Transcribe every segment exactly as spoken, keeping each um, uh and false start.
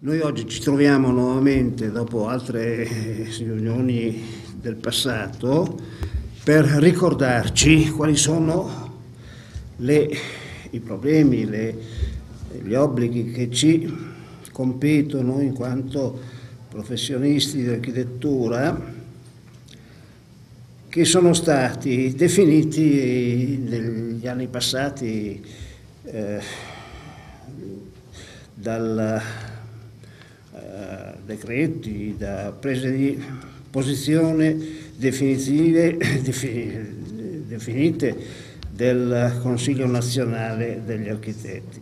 Noi oggi ci troviamo nuovamente, dopo altre riunioni del passato, per ricordarci quali sono le, i problemi, le, gli obblighi che ci competono in quanto professionisti di architettura, che sono stati definiti negli anni passati eh, dal uh, decreti, da prese di posizione definitive, definite del Consiglio nazionale degli architetti.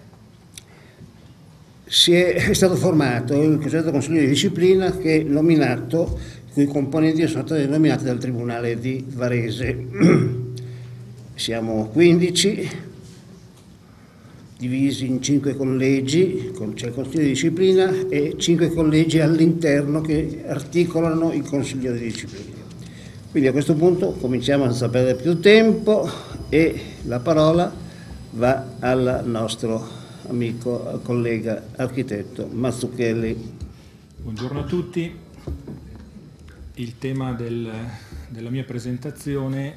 Si è, è stato formato il cosiddetto Consiglio di disciplina che è nominato, i cui componenti sono stati nominati dal Tribunale di Varese. Siamo quindici, divisi in cinque collegi, c'è il Consiglio di disciplina e cinque collegi all'interno che articolano il Consiglio di disciplina. Quindi a questo punto cominciamo senza perdere più tempo e la parola va al nostro amico, collega architetto Mazzucchelli. Buongiorno a tutti. Il tema del, della mia presentazione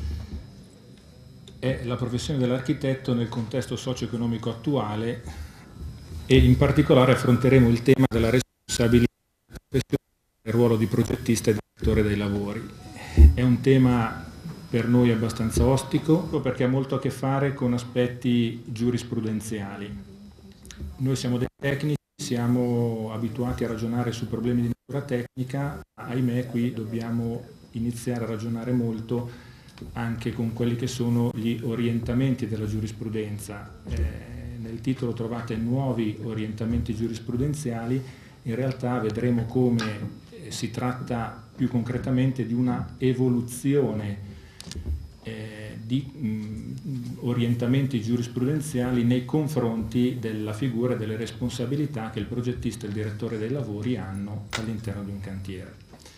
è la professione dell'architetto nel contesto socio-economico attuale e in particolare affronteremo il tema della responsabilità professionale del ruolo di progettista e direttore dei lavori. È un tema per noi abbastanza ostico perché ha molto a che fare con aspetti giurisprudenziali. Noi siamo dei tecnici, siamo abituati a ragionare su problemi di natura tecnica, ahimè qui dobbiamo iniziare a ragionare molto anche con quelli che sono gli orientamenti della giurisprudenza. Eh, nel titolo trovate nuovi orientamenti giurisprudenziali, in realtà vedremo come eh, si tratta più concretamente di una evoluzione eh, di mh, orientamenti giurisprudenziali nei confronti della figura e delle responsabilità che il progettista e il direttore dei lavori hanno all'interno di un cantiere.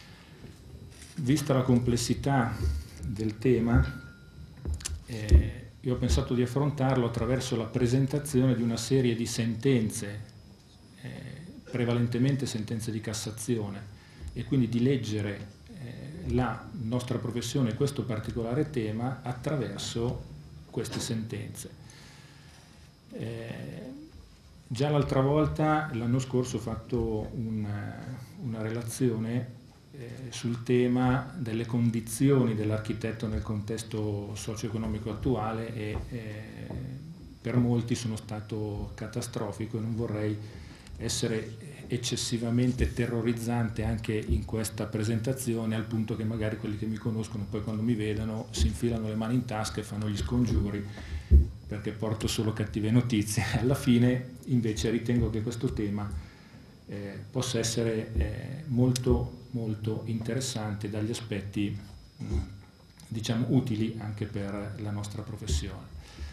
Vista la complessità del tema, eh, io ho pensato di affrontarlo attraverso la presentazione di una serie di sentenze, eh, prevalentemente sentenze di Cassazione, e quindi di leggere eh, la nostra professione e questo particolare tema attraverso queste sentenze. Eh, già l'altra volta, l'anno scorso, ho fatto una, una relazione Eh, sul tema delle condizioni dell'architetto nel contesto socio-economico attuale e eh, per molti sono stato catastrofico e non vorrei essere eccessivamente terrorizzante anche in questa presentazione, al punto che magari quelli che mi conoscono poi quando mi vedono si infilano le mani in tasca e fanno gli scongiuri perché porto solo cattive notizie. Alla fine invece ritengo che questo tema eh, possa essere eh, molto molto interessante dagli aspetti diciamo utili anche per la nostra professione.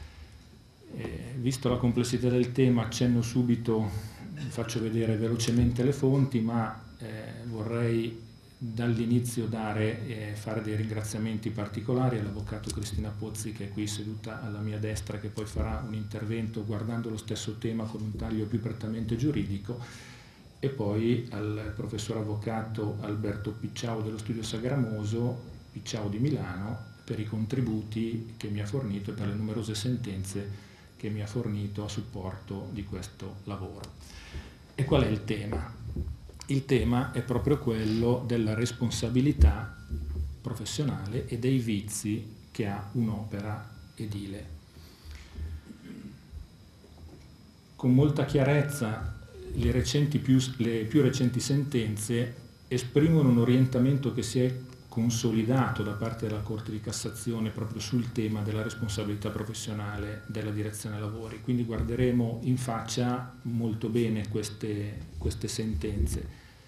Eh, visto la complessità del tema, accenno subito, faccio vedere velocemente le fonti, ma eh, vorrei dall'inizio dare eh, fare dei ringraziamenti particolari all'avvocato Cristina Pozzi, che è qui seduta alla mia destra, che poi farà un intervento guardando lo stesso tema con un taglio più prettamente giuridico, e poi al professor avvocato Alberto Picciao dello Studio Sagramoso, Picciao di Milano, per i contributi che mi ha fornito e per le numerose sentenze che mi ha fornito a supporto di questo lavoro. E qual è il tema? Il tema è proprio quello della responsabilità professionale e dei vizi che ha un'opera edile. Con molta chiarezza Le, recenti più, le più recenti sentenze esprimono un orientamento che si è consolidato da parte della Corte di Cassazione proprio sul tema della responsabilità professionale della direzione lavori, quindi guarderemo in faccia molto bene queste, queste sentenze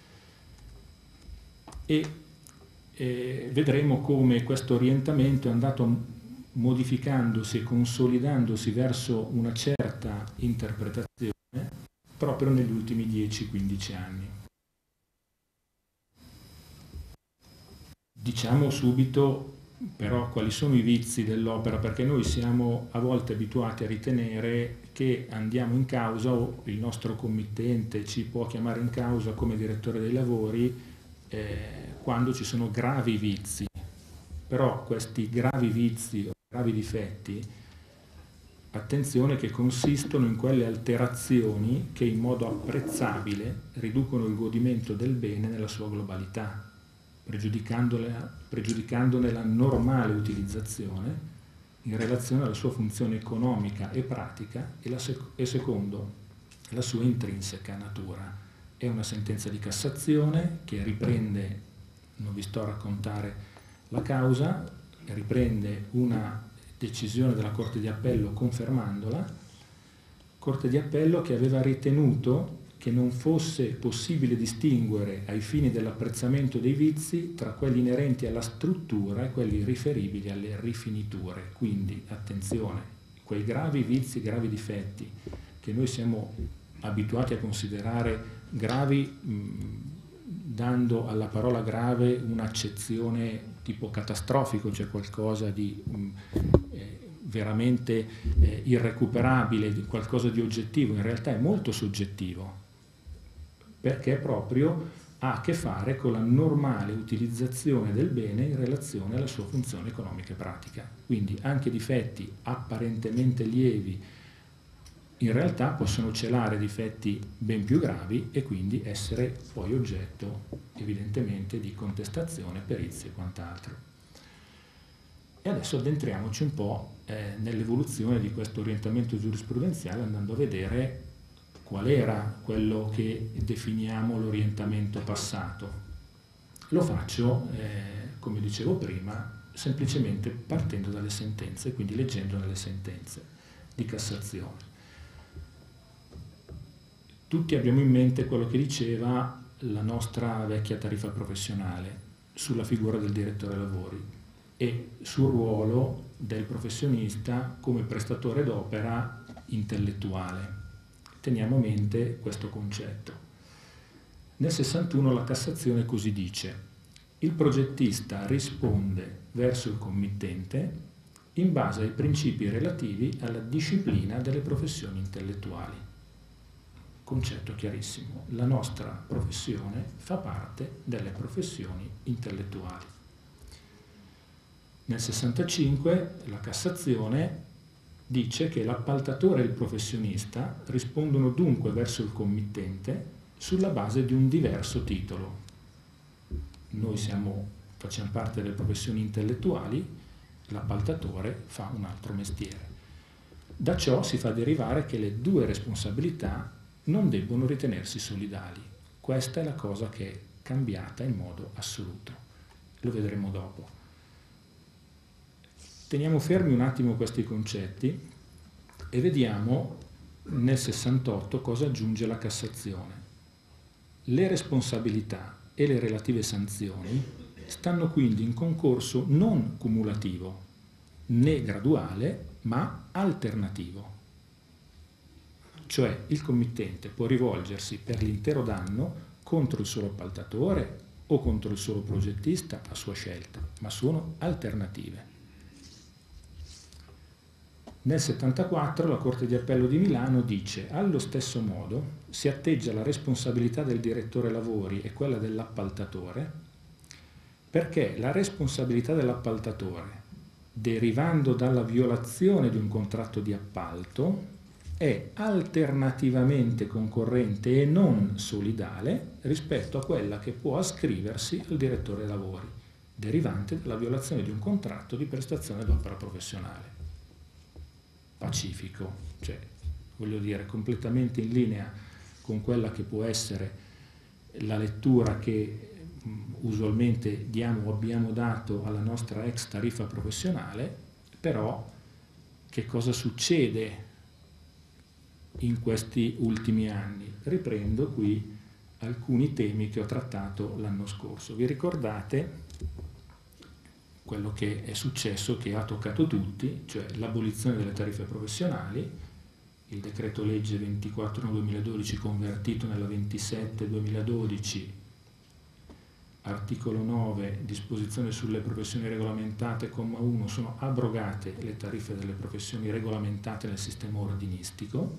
e eh, vedremo come questo orientamento è andato modificandosi e consolidandosi verso una certa interpretazione proprio negli ultimi dieci quindici anni. Diciamo subito però quali sono i vizi dell'opera, perché noi siamo a volte abituati a ritenere che andiamo in causa o il nostro committente ci può chiamare in causa come direttore dei lavori eh, quando ci sono gravi vizi, però questi gravi vizi o gravi difetti, attenzione, che consistono in quelle alterazioni che in modo apprezzabile riducono il godimento del bene nella sua globalità, pregiudicandone la normale utilizzazione in relazione alla sua funzione economica e pratica e, la sec- e secondo la sua intrinseca natura. È una sentenza di Cassazione che riprende, non vi sto a raccontare la causa, riprende una decisione della Corte di Appello confermandola, Corte di Appello che aveva ritenuto che non fosse possibile distinguere ai fini dell'apprezzamento dei vizi tra quelli inerenti alla struttura e quelli riferibili alle rifiniture. Quindi, attenzione, quei gravi vizi, gravi difetti che noi siamo abituati a considerare gravi, mh, dando alla parola grave un'accezione tipo catastrofico, cioè qualcosa di mh, eh, veramente eh, irrecuperabile, qualcosa di oggettivo, in realtà è molto soggettivo, perché proprio ha a che fare con la normale utilizzazione del bene in relazione alla sua funzione economica e pratica. Quindi anche difetti apparentemente lievi in realtà possono celare difetti ben più gravi e quindi essere poi oggetto evidentemente di contestazione, perizie e quant'altro. E adesso addentriamoci un po' eh, nell'evoluzione di questo orientamento giurisprudenziale, andando a vedere qual era quello che definiamo l'orientamento passato. Lo faccio, eh, come dicevo prima, semplicemente partendo dalle sentenze, quindi leggendo nelle sentenze di Cassazione. Tutti abbiamo in mente quello che diceva la nostra vecchia tariffa professionale sulla figura del direttore lavori e sul ruolo del professionista come prestatore d'opera intellettuale. Teniamo a mente questo concetto. Nel sessantuno la Cassazione così dice: il progettista risponde verso il committente in base ai principi relativi alla disciplina delle professioni intellettuali. Concetto chiarissimo, la nostra professione fa parte delle professioni intellettuali. Nel sessantacinque la Cassazione dice che l'appaltatore e il professionista rispondono dunque verso il committente sulla base di un diverso titolo. Noi siamo, facciamo parte delle professioni intellettuali, l'appaltatore fa un altro mestiere. Da ciò si fa derivare che le due responsabilità non debbono ritenersi solidali. Questa è la cosa che è cambiata in modo assoluto. Lo vedremo dopo. Teniamo fermi un attimo questi concetti e vediamo nel sessantotto cosa aggiunge la Cassazione. Le responsabilità e le relative sanzioni stanno quindi in concorso non cumulativo né graduale, ma alternativo. Cioè il committente può rivolgersi per l'intero danno contro il solo appaltatore o contro il solo progettista a sua scelta, ma sono alternative. Nel settantaquattro la Corte di Appello di Milano dice: allo stesso modo si atteggia la responsabilità del direttore lavori e quella dell'appaltatore, perché la responsabilità dell'appaltatore, derivando dalla violazione di un contratto di appalto, è alternativamente concorrente e non solidale rispetto a quella che può ascriversi al direttore lavori, derivante dalla violazione di un contratto di prestazione d'opera professionale. Pacifico, cioè voglio dire completamente in linea con quella che può essere la lettura che usualmente diamo o abbiamo dato alla nostra ex tariffa professionale. Però che cosa succede in questi ultimi anni? Riprendo qui alcuni temi che ho trattato l'anno scorso. Vi ricordate quello che è successo, che ha toccato tutti, cioè l'abolizione delle tariffe professionali, il decreto legge ventiquattro duemiladodici convertito nella ventisette duemiladodici articolo nove, disposizione sulle professioni regolamentate, comma uno, sono abrogate le tariffe delle professioni regolamentate nel sistema ordinistico,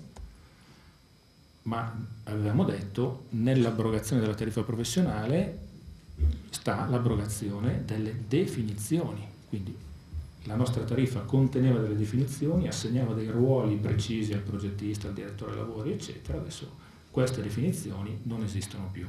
ma avevamo detto nell'abrogazione della tariffa professionale sta l'abrogazione delle definizioni, quindi la nostra tariffa conteneva delle definizioni, assegnava dei ruoli precisi al progettista, al direttore dei lavori, eccetera. Adesso queste definizioni non esistono più.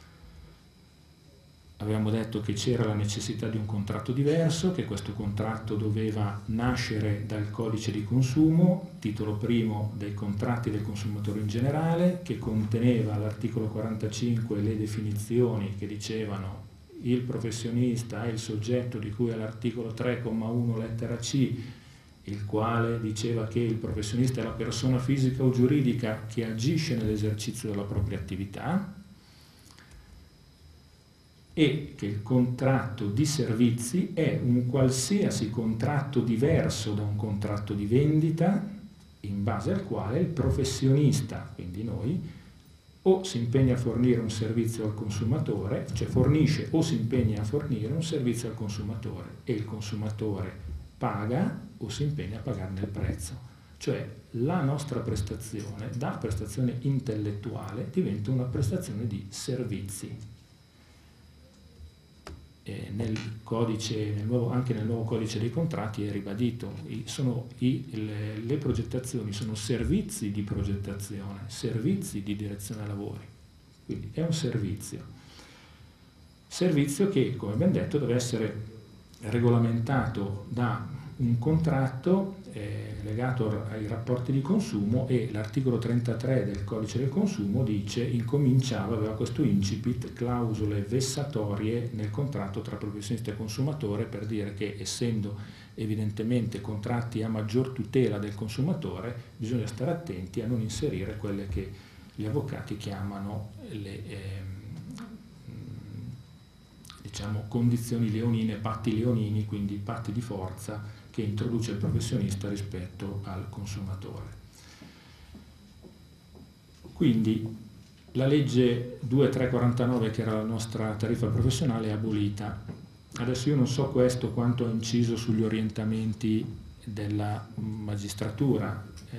Avevamo detto che c'era la necessità di un contratto diverso, che questo contratto doveva nascere dal codice di consumo, titolo primo dei contratti del consumatore in generale, che conteneva all'articolo quarantacinque le definizioni che dicevano il professionista è il soggetto di cui all'articolo tre, comma uno, lettera C, il quale diceva che il professionista è la persona fisica o giuridica che agisce nell'esercizio della propria attività, e che il contratto di servizi è un qualsiasi contratto diverso da un contratto di vendita in base al quale il professionista, quindi noi, o si impegna a fornire un servizio al consumatore, cioè fornisce o si impegna a fornire un servizio al consumatore e il consumatore paga o si impegna a pagarne il prezzo. Cioè la nostra prestazione, da prestazione intellettuale, diventa una prestazione di servizi. Eh, nel codice, nel nuovo, anche nel nuovo codice dei contratti è ribadito, i, sono i, le, le progettazioni sono servizi di progettazione, servizi di direzione ai lavori, quindi è un servizio, servizio che, come ben detto, deve essere regolamentato da un contratto eh, legato ai rapporti di consumo, e l'articolo trentatré del codice del consumo dice, incominciava, aveva questo incipit, clausole vessatorie nel contratto tra professionista e consumatore, per dire che essendo evidentemente contratti a maggior tutela del consumatore bisogna stare attenti a non inserire quelle che gli avvocati chiamano le eh, diciamo condizioni leonine, patti leonini, quindi patti di forza che introduce il professionista rispetto al consumatore. Quindi la legge ventitré quarantanove, che era la nostra tariffa professionale, è abolita. Adesso io non so questo quanto ha inciso sugli orientamenti della magistratura, eh,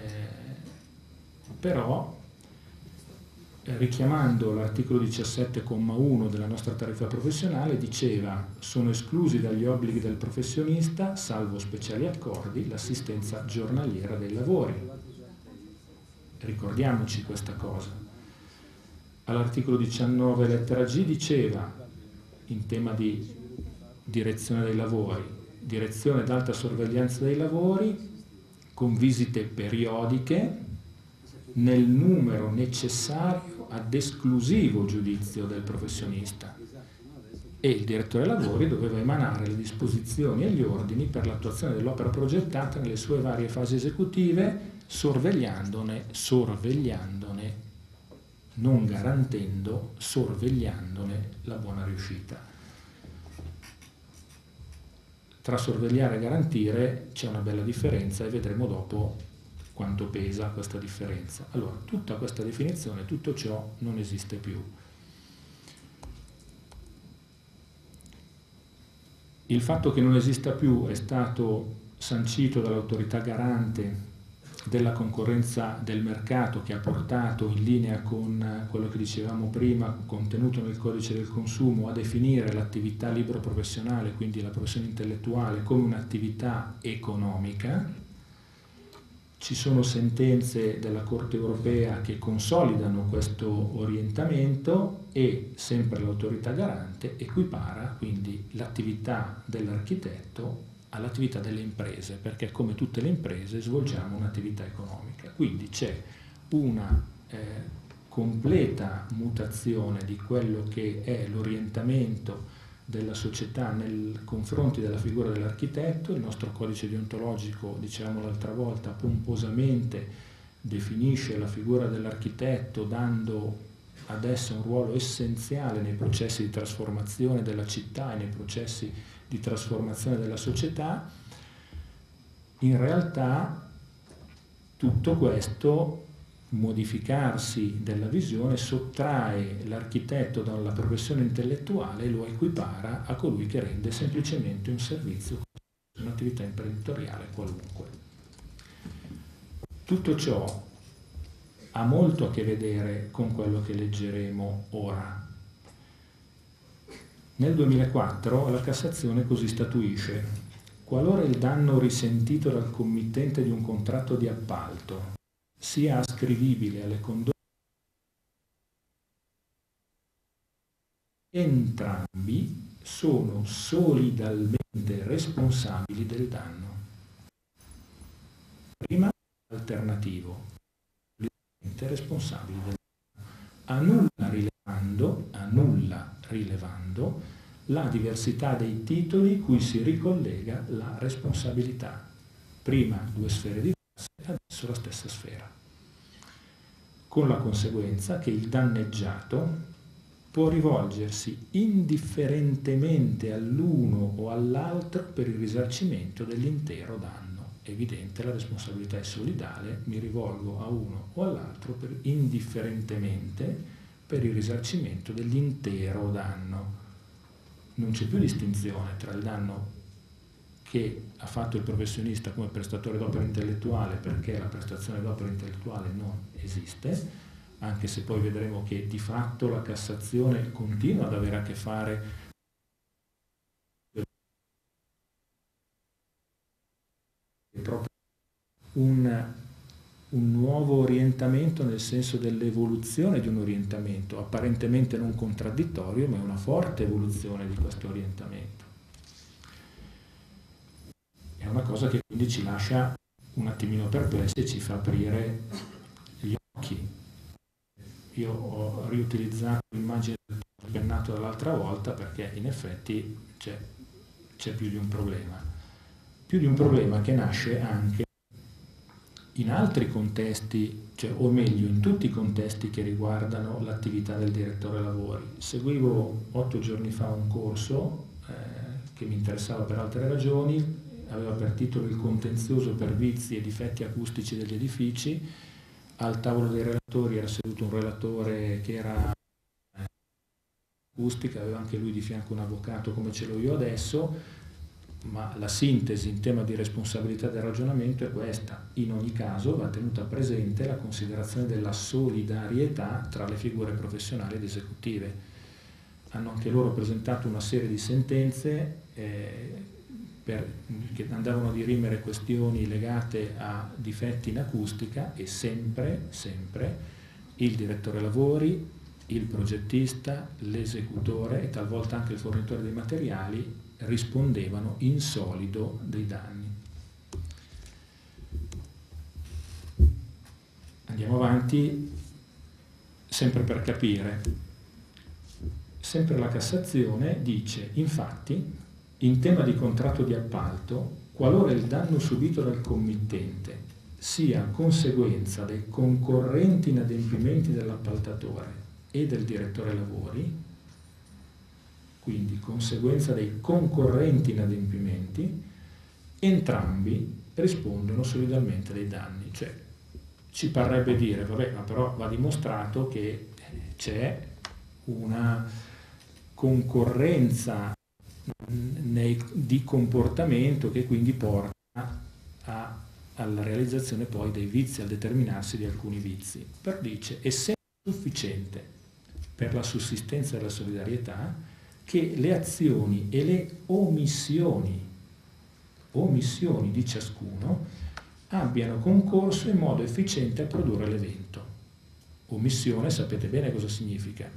però richiamando l'articolo diciassette, comma uno della nostra tariffa professionale, diceva: sono esclusi dagli obblighi del professionista, salvo speciali accordi, l'assistenza giornaliera dei lavori. Ricordiamoci questa cosa. All'articolo diciannove, lettera G, diceva, in tema di direzione dei lavori, direzione d'alta sorveglianza dei lavori con visite periodiche nel numero necessario ad esclusivo giudizio del professionista, e il direttore dei lavori doveva emanare le disposizioni e gli ordini per l'attuazione dell'opera progettata nelle sue varie fasi esecutive, sorvegliandone, sorvegliandone, non garantendo, sorvegliandone la buona riuscita. Tra sorvegliare e garantire c'è una bella differenza e vedremo dopo quanto pesa questa differenza. Allora, tutta questa definizione, tutto ciò non esiste più. Il fatto che non esista più è stato sancito dall'autorità garante della concorrenza del mercato, che ha portato, in linea con quello che dicevamo prima, contenuto nel codice del consumo, a definire l'attività libero professionale, quindi la professione intellettuale, come un'attività economica. Ci sono sentenze della Corte europea che consolidano questo orientamento, e sempre l'autorità garante equipara quindi l'attività dell'architetto all'attività delle imprese, perché come tutte le imprese svolgiamo un'attività economica. Quindi c'è una eh, completa mutazione di quello che è l'orientamento della società nei confronti della figura dell'architetto. Il nostro codice deontologico, dicevamo l'altra volta, pomposamente definisce la figura dell'architetto dando ad essa un ruolo essenziale nei processi di trasformazione della città e nei processi di trasformazione della società. In realtà tutto questo modificarsi della visione sottrae l'architetto dalla professione intellettuale e lo equipara a colui che rende semplicemente un servizio, un'attività imprenditoriale qualunque. Tutto ciò ha molto a che vedere con quello che leggeremo ora. Nel duemilaquattro la Cassazione così statuisce: qualora il danno risentito dal committente di un contratto di appalto sia ascrivibile alle condotte, entrambi sono solidalmente responsabili del danno. Prima, alternativo, solidalmente responsabili del danno. A nulla rilevando, a nulla rilevando la diversità dei titoli cui si ricollega la responsabilità. Prima due sfere diverse, adesso la stessa sfera, con la conseguenza che il danneggiato può rivolgersi indifferentemente all'uno o all'altro per il risarcimento dell'intero danno. È evidente, la responsabilità è solidale, mi rivolgo a uno o all'altro per, indifferentemente per il risarcimento dell'intero danno. Non c'è più distinzione tra il danno che ha fatto il professionista come prestatore d'opera intellettuale, perché la prestazione d'opera intellettuale non esiste, anche se poi vedremo che di fatto la Cassazione continua ad avere a che fare proprio un, un nuovo orientamento, nel senso dell'evoluzione di un orientamento apparentemente non contraddittorio, ma è una forte evoluzione di questo orientamento. È una cosa che quindi ci lascia un attimino perplessi e ci fa aprire gli occhi. Io ho riutilizzato l'immagine del pennato dall'altra volta perché in effetti c'è, c'è più di un problema. Più di un problema che nasce anche in altri contesti, cioè, o meglio in tutti i contesti che riguardano l'attività del direttore lavori. Seguivo otto giorni fa un corso eh, che mi interessava per altre ragioni, aveva per titolo il contenzioso per vizi e difetti acustici degli edifici. Al tavolo dei relatori era seduto un relatore che era acustica, aveva anche lui di fianco un avvocato come ce l'ho io adesso, ma la sintesi in tema di responsabilità del ragionamento è questa: in ogni caso va tenuta presente la considerazione della solidarietà tra le figure professionali ed esecutive. Hanno anche loro presentato una serie di sentenze eh, Per, che andavano a dirimere questioni legate a difetti in acustica, e sempre, sempre il direttore lavori, il progettista, l'esecutore e talvolta anche il fornitore dei materiali rispondevano in solido dei danni. Andiamo avanti, sempre per capire. Sempre la Cassazione dice, infatti, in tema di contratto di appalto, qualora il danno subito dal committente sia conseguenza dei concorrenti inadempimenti dell'appaltatore e del direttore lavori, quindi conseguenza dei concorrenti inadempimenti, entrambi rispondono solidalmente dei danni. Cioè, ci parrebbe dire, vabbè, ma però va dimostrato che c'è una concorrenza nei, di comportamento che quindi porta a, alla realizzazione poi dei vizi, al determinarsi di alcuni vizi. Per dice, essendo sufficiente per la sussistenza della solidarietà che le azioni e le omissioni, omissioni di ciascuno abbiano concorso in modo efficiente a produrre l'evento. Omissione, sapete bene cosa significa?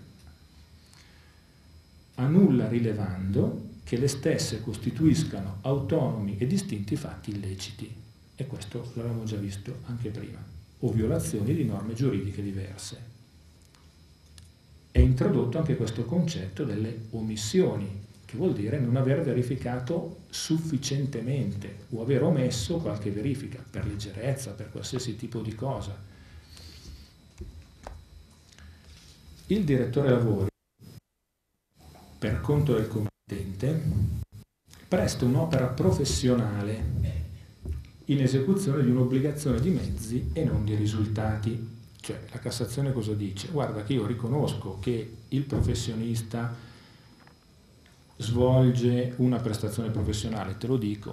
A nulla rilevando che le stesse costituiscano autonomi e distinti fatti illeciti, e questo l'avevamo già visto anche prima, o violazioni di norme giuridiche diverse. È introdotto anche questo concetto delle omissioni, che vuol dire non aver verificato sufficientemente o aver omesso qualche verifica, per leggerezza, per qualsiasi tipo di cosa. Il direttore lavori, per conto del committente, presta un'opera professionale in esecuzione di un'obbligazione di mezzi e non di risultati. Cioè la Cassazione cosa dice? Guarda che io riconosco che il professionista svolge una prestazione professionale, te lo dico,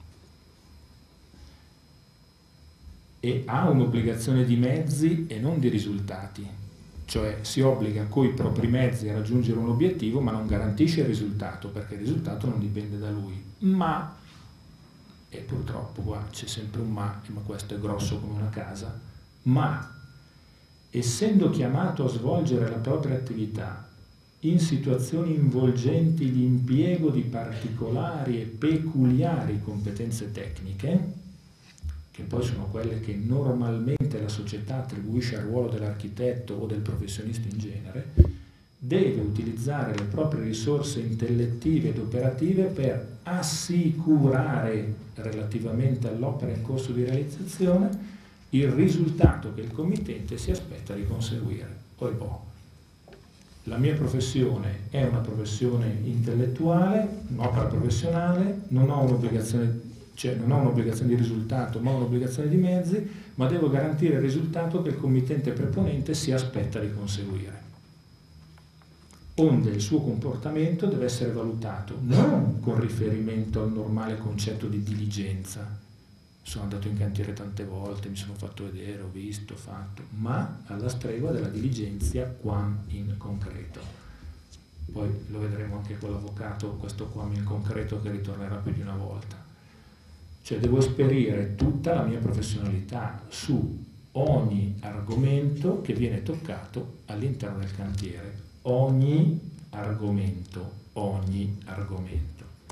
e ha un'obbligazione di mezzi e non di risultati, cioè si obbliga coi propri mezzi a raggiungere un obiettivo ma non garantisce il risultato, perché il risultato non dipende da lui. Ma, e purtroppo qua c'è sempre un ma, ma questo è grosso come una casa, ma essendo chiamato a svolgere la propria attività in situazioni involgenti l'impiego di particolari e peculiari competenze tecniche, che poi sono quelle che normalmente la società attribuisce al ruolo dell'architetto o del professionista in genere, deve utilizzare le proprie risorse intellettive ed operative per assicurare, relativamente all'opera in corso di realizzazione, il risultato che il committente si aspetta di conseguire. Poi boh, la mia professione è una professione intellettuale, un'opera professionale, non ho un'obbligazione, cioè non ho un'obbligazione di risultato, ma ho un'obbligazione di mezzi, ma devo garantire il risultato che il committente preponente si aspetta di conseguire. Onde il suo comportamento deve essere valutato non con riferimento al normale concetto di diligenza, sono andato in cantiere tante volte, mi sono fatto vedere, ho visto, fatto, ma alla stregua della diligenza quam in concreto. Poi lo vedremo anche con l'avvocato, questo quam in concreto che ritornerà più di una volta. Cioè devo esperire tutta la mia professionalità su ogni argomento che viene toccato all'interno del cantiere. Ogni argomento, ogni argomento.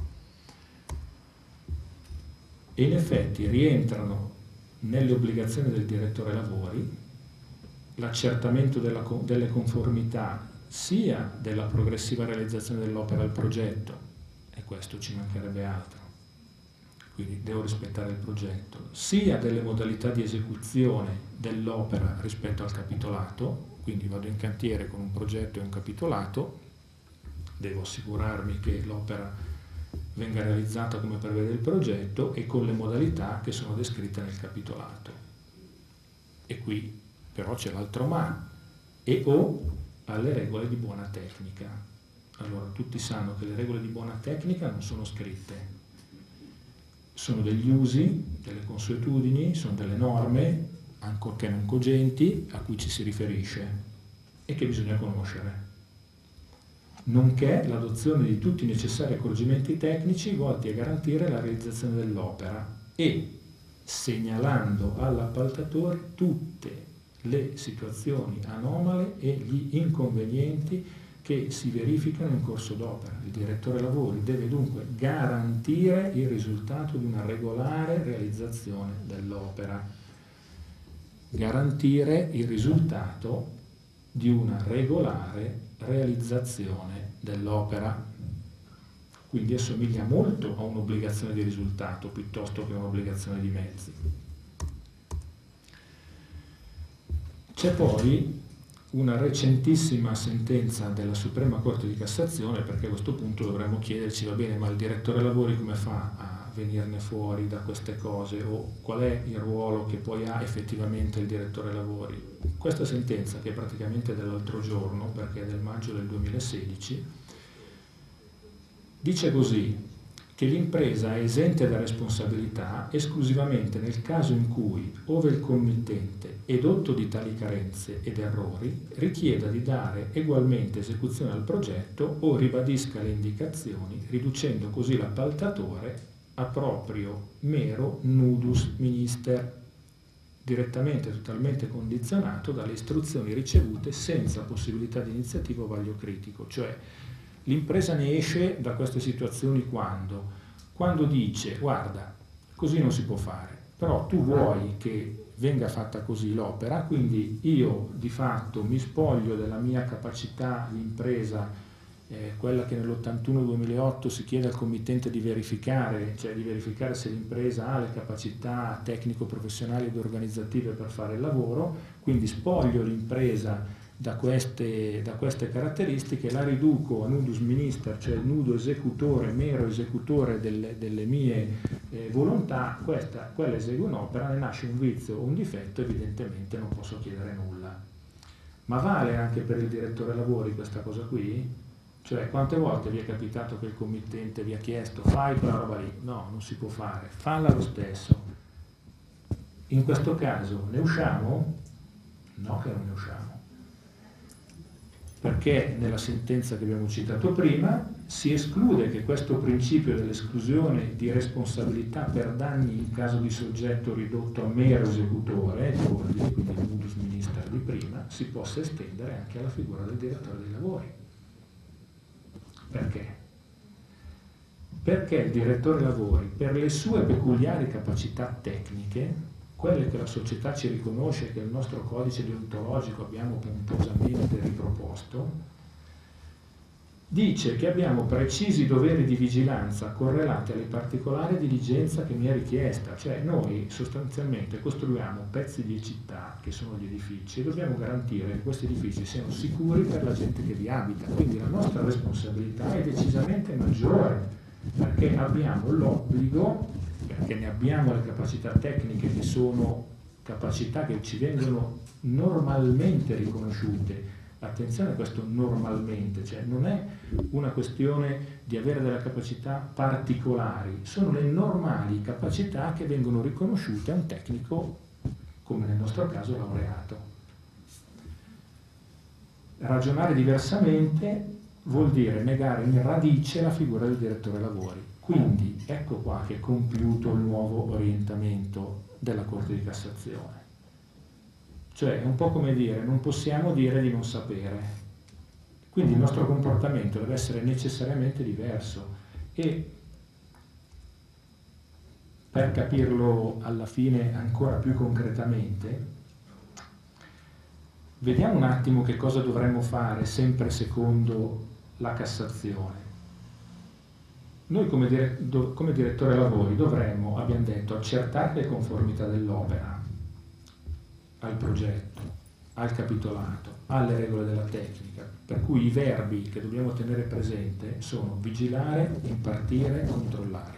E in effetti rientrano nelle obbligazioni del direttore lavori l'accertamento della, delle conformità sia della progressiva realizzazione dell'opera al progetto, e questo ci mancherebbe altro, quindi devo rispettare il progetto, sia delle modalità di esecuzione dell'opera rispetto al capitolato, quindi vado in cantiere con un progetto e un capitolato, devo assicurarmi che l'opera venga realizzata come prevede il progetto e con le modalità che sono descritte nel capitolato. E qui però c'è l'altro ma, e o alle regole di buona tecnica. Allora, tutti sanno che le regole di buona tecnica non sono scritte, sono degli usi, delle consuetudini, sono delle norme, ancorché non cogenti, a cui ci si riferisce e che bisogna conoscere, nonché l'adozione di tutti i necessari accorgimenti tecnici volti a garantire la realizzazione dell'opera e segnalando all'appaltatore tutte le situazioni anomale e gli inconvenienti che si verificano in corso d'opera. Il direttore lavori deve dunque garantire il risultato di una regolare realizzazione dell'opera. Garantire il risultato di una regolare realizzazione dell'opera. Quindi assomiglia molto a un'obbligazione di risultato piuttosto che un'obbligazione di mezzi. C'è poi una recentissima sentenza della Suprema Corte di Cassazione, perché a questo punto dovremmo chiederci, va bene, ma il direttore lavori come fa a venirne fuori da queste cose, o qual è il ruolo che poi ha effettivamente il direttore lavori? Questa sentenza, che è praticamente dell'altro giorno, perché è del maggio del duemilasedici, dice così, che l'impresa è esente da responsabilità esclusivamente nel caso in cui, ove il committente, edotto di tali carenze ed errori, richieda di dare egualmente esecuzione al progetto o ribadisca le indicazioni, riducendo così l'appaltatore a proprio mero nudus minister, direttamente e totalmente condizionato dalle istruzioni ricevute senza possibilità di iniziativa o vaglio critico. Cioè l'impresa ne esce da queste situazioni quando? Quando dice, guarda, così non si può fare, però tu vuoi che venga fatta così l'opera, quindi io di fatto mi spoglio della mia capacità di impresa, eh, quella che nell'ottantuno duemilaotto si chiede al committente di verificare, cioè di verificare se l'impresa ha le capacità tecnico-professionali ed organizzative per fare il lavoro, quindi spoglio l'impresa da queste, da queste caratteristiche, la riduco a nudus minister, cioè il nudo esecutore, mero esecutore delle, delle mie eh, volontà, questa, quella esegue un'opera, ne nasce un vizio o un difetto, evidentemente non posso chiedere nulla. Ma vale anche per il direttore lavori questa cosa qui? Cioè, quante volte vi è capitato che il committente vi ha chiesto fai quella roba lì? No, non si può fare, falla lo stesso. In questo caso ne usciamo? No che non ne usciamo. Perché nella sentenza che abbiamo citato prima si esclude che questo principio dell'esclusione di responsabilità per danni in caso di soggetto ridotto a mero esecutore, quindi il nudus minister di prima, si possa estendere anche alla figura del direttore dei lavori. Perché? Perché il direttore lavori, per le sue peculiari capacità tecniche, quelle che la società ci riconosce, che il nostro codice deontologico abbiamo pomposamente riproposto, dice che abbiamo precisi doveri di vigilanza correlati alle particolari diligenza che mi è richiesta. Cioè noi sostanzialmente costruiamo pezzi di città, che sono gli edifici, e dobbiamo garantire che questi edifici siano sicuri per la gente che vi abita. Quindi la nostra responsabilità è decisamente maggiore, perché abbiamo l'obbligo, perché ne abbiamo le capacità tecniche, che sono capacità che ci vengono normalmente riconosciute. Attenzione a questo normalmente, cioè non è una questione di avere delle capacità particolari, sono le normali capacità che vengono riconosciute a un tecnico, come nel nostro caso laureato. Ragionare diversamente vuol dire negare in radice la figura del direttore lavori. Quindi ecco qua che è compiuto il nuovo orientamento della Corte di Cassazione. Cioè è un po' come dire, non possiamo dire di non sapere. Quindi il nostro comportamento deve essere necessariamente diverso. E per capirlo alla fine ancora più concretamente, vediamo un attimo che cosa dovremmo fare sempre secondo la Cassazione. Noi come, dire, do, come direttore lavori dovremmo, abbiamo detto, accertare le conformità dell'opera al progetto, al capitolato, alle regole della tecnica, per cui i verbi che dobbiamo tenere presente sono vigilare, impartire, controllare.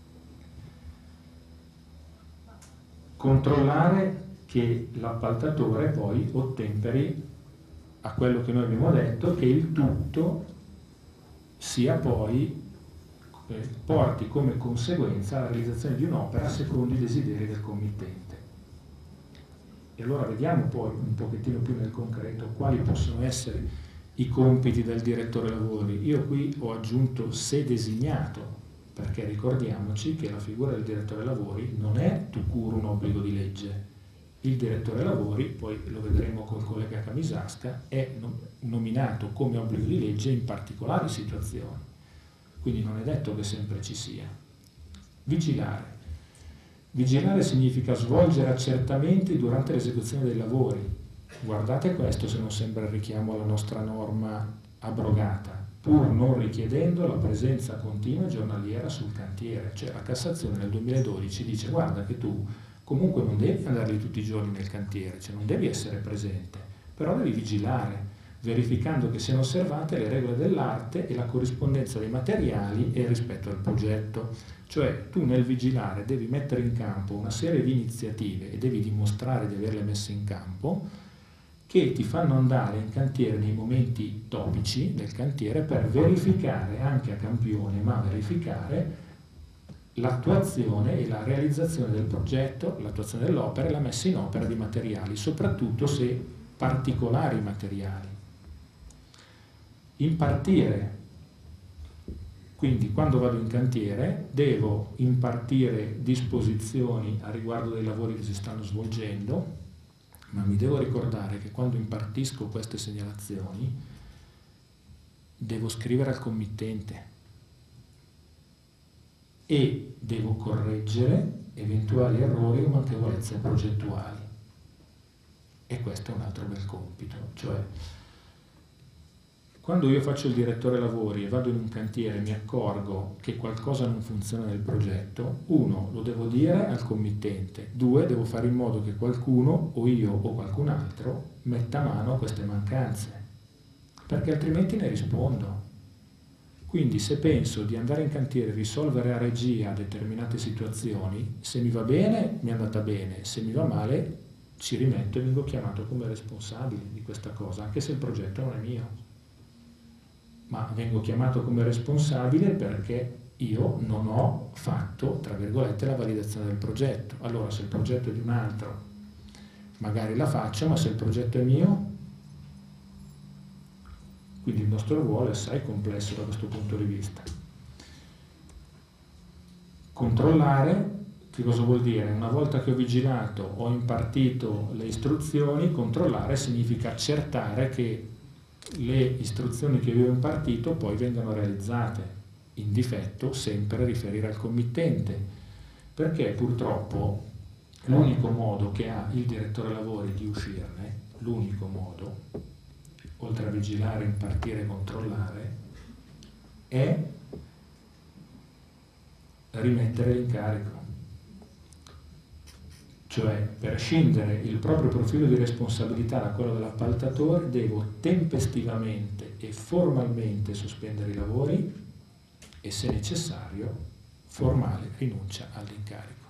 Controllare che l'appaltatore poi ottemperi a quello che noi abbiamo detto, che il tutto sia poi eh, porti come conseguenza la realizzazione di un'opera secondo i desideri del committente. E allora vediamo poi un pochettino più nel concreto quali possono essere i compiti del direttore lavori. Io qui ho aggiunto se designato, perché ricordiamoci che la figura del direttore lavori non è tout court un obbligo di legge. Il direttore lavori, poi lo vedremo col collega Camisasca, è nominato come obbligo di legge in particolari situazioni, quindi non è detto che sempre ci sia. Vigilare. Vigilare significa svolgere accertamenti durante l'esecuzione dei lavori. Guardate questo se non sembra il richiamo alla nostra norma abrogata, pur non richiedendo la presenza continua e giornaliera sul cantiere. Cioè la Cassazione nel duemiladodici dice guarda che tu comunque non devi andare lì tutti i giorni nel cantiere, cioè non devi essere presente, però devi vigilare, verificando che siano osservate le regole dell'arte e la corrispondenza dei materiali e il rispetto al progetto. Cioè tu nel vigilare devi mettere in campo una serie di iniziative e devi dimostrare di averle messe in campo che ti fanno andare in cantiere nei momenti topici del cantiere per verificare anche a campione, ma verificare l'attuazione e la realizzazione del progetto, l'attuazione dell'opera e la messa in opera di materiali, soprattutto se particolari materiali. Impartire. Quindi quando vado in cantiere devo impartire disposizioni a riguardo dei lavori che si stanno svolgendo, ma mi devo ricordare che quando impartisco queste segnalazioni devo scrivere al committente e devo correggere eventuali errori o manchevolezze progettuali. E questo è un altro bel compito, cioè Quando io faccio il direttore lavori e vado in un cantiere e mi accorgo che qualcosa non funziona nel progetto, uno, lo devo dire al committente, due, devo fare in modo che qualcuno, o io o qualcun altro, metta mano a queste mancanze, perché altrimenti ne rispondo. Quindi se penso di andare in cantiere e risolvere a regia determinate situazioni, se mi va bene mi è andata bene, se mi va male ci rimetto e vengo chiamato come responsabile di questa cosa, anche se il progetto non è mio. Ma vengo chiamato come responsabile perché io non ho fatto, tra virgolette, la validazione del progetto. Allora, se il progetto è di un altro, magari la faccio, ma se il progetto è mio, quindi il nostro ruolo è assai complesso da questo punto di vista. Controllare, che cosa vuol dire? Una volta che ho vigilato, ho impartito le istruzioni, controllare significa accertare che le istruzioni che vi ho impartito poi vengano realizzate. In difetto sempre riferire al committente, perché purtroppo l'unico modo che ha il direttore lavori di uscirne, l'unico modo, oltre a vigilare, impartire e controllare, è rimettere l'incarico. Cioè, per scindere il proprio profilo di responsabilità da quello dell'appaltatore, devo tempestivamente e formalmente sospendere i lavori e, se necessario, formale rinuncia all'incarico.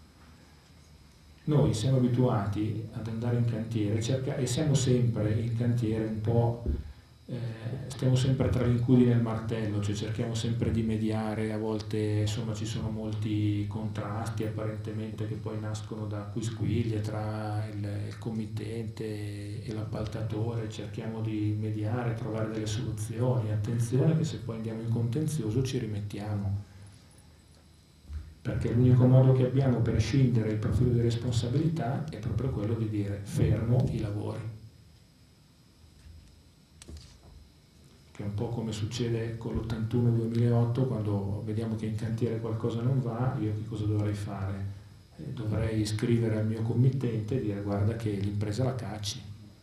Noi siamo abituati ad andare in cantiere cerca, e siamo sempre in cantiere un po', eh, stiamo sempre tra l'incudine e il martello, cioè cerchiamo sempre di mediare, a volte insomma ci sono molti contrasti apparentemente che poi nascono da quisquiglie tra il, il committente e l'appaltatore, cerchiamo di mediare, trovare delle soluzioni. Attenzione che se poi andiamo in contenzioso ci rimettiamo, perché l'unico modo che abbiamo per scindere il profilo di responsabilità è proprio quello di dire fermo i lavori. Che è un po' come succede con l'ottantuno duemilaotto, quando vediamo che in cantiere qualcosa non va, io che cosa dovrei fare? Eh, dovrei scrivere al mio committente e dire guarda che l'impresa la cacci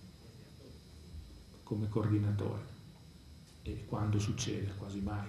come coordinatore. E quando succede? Quasi mai.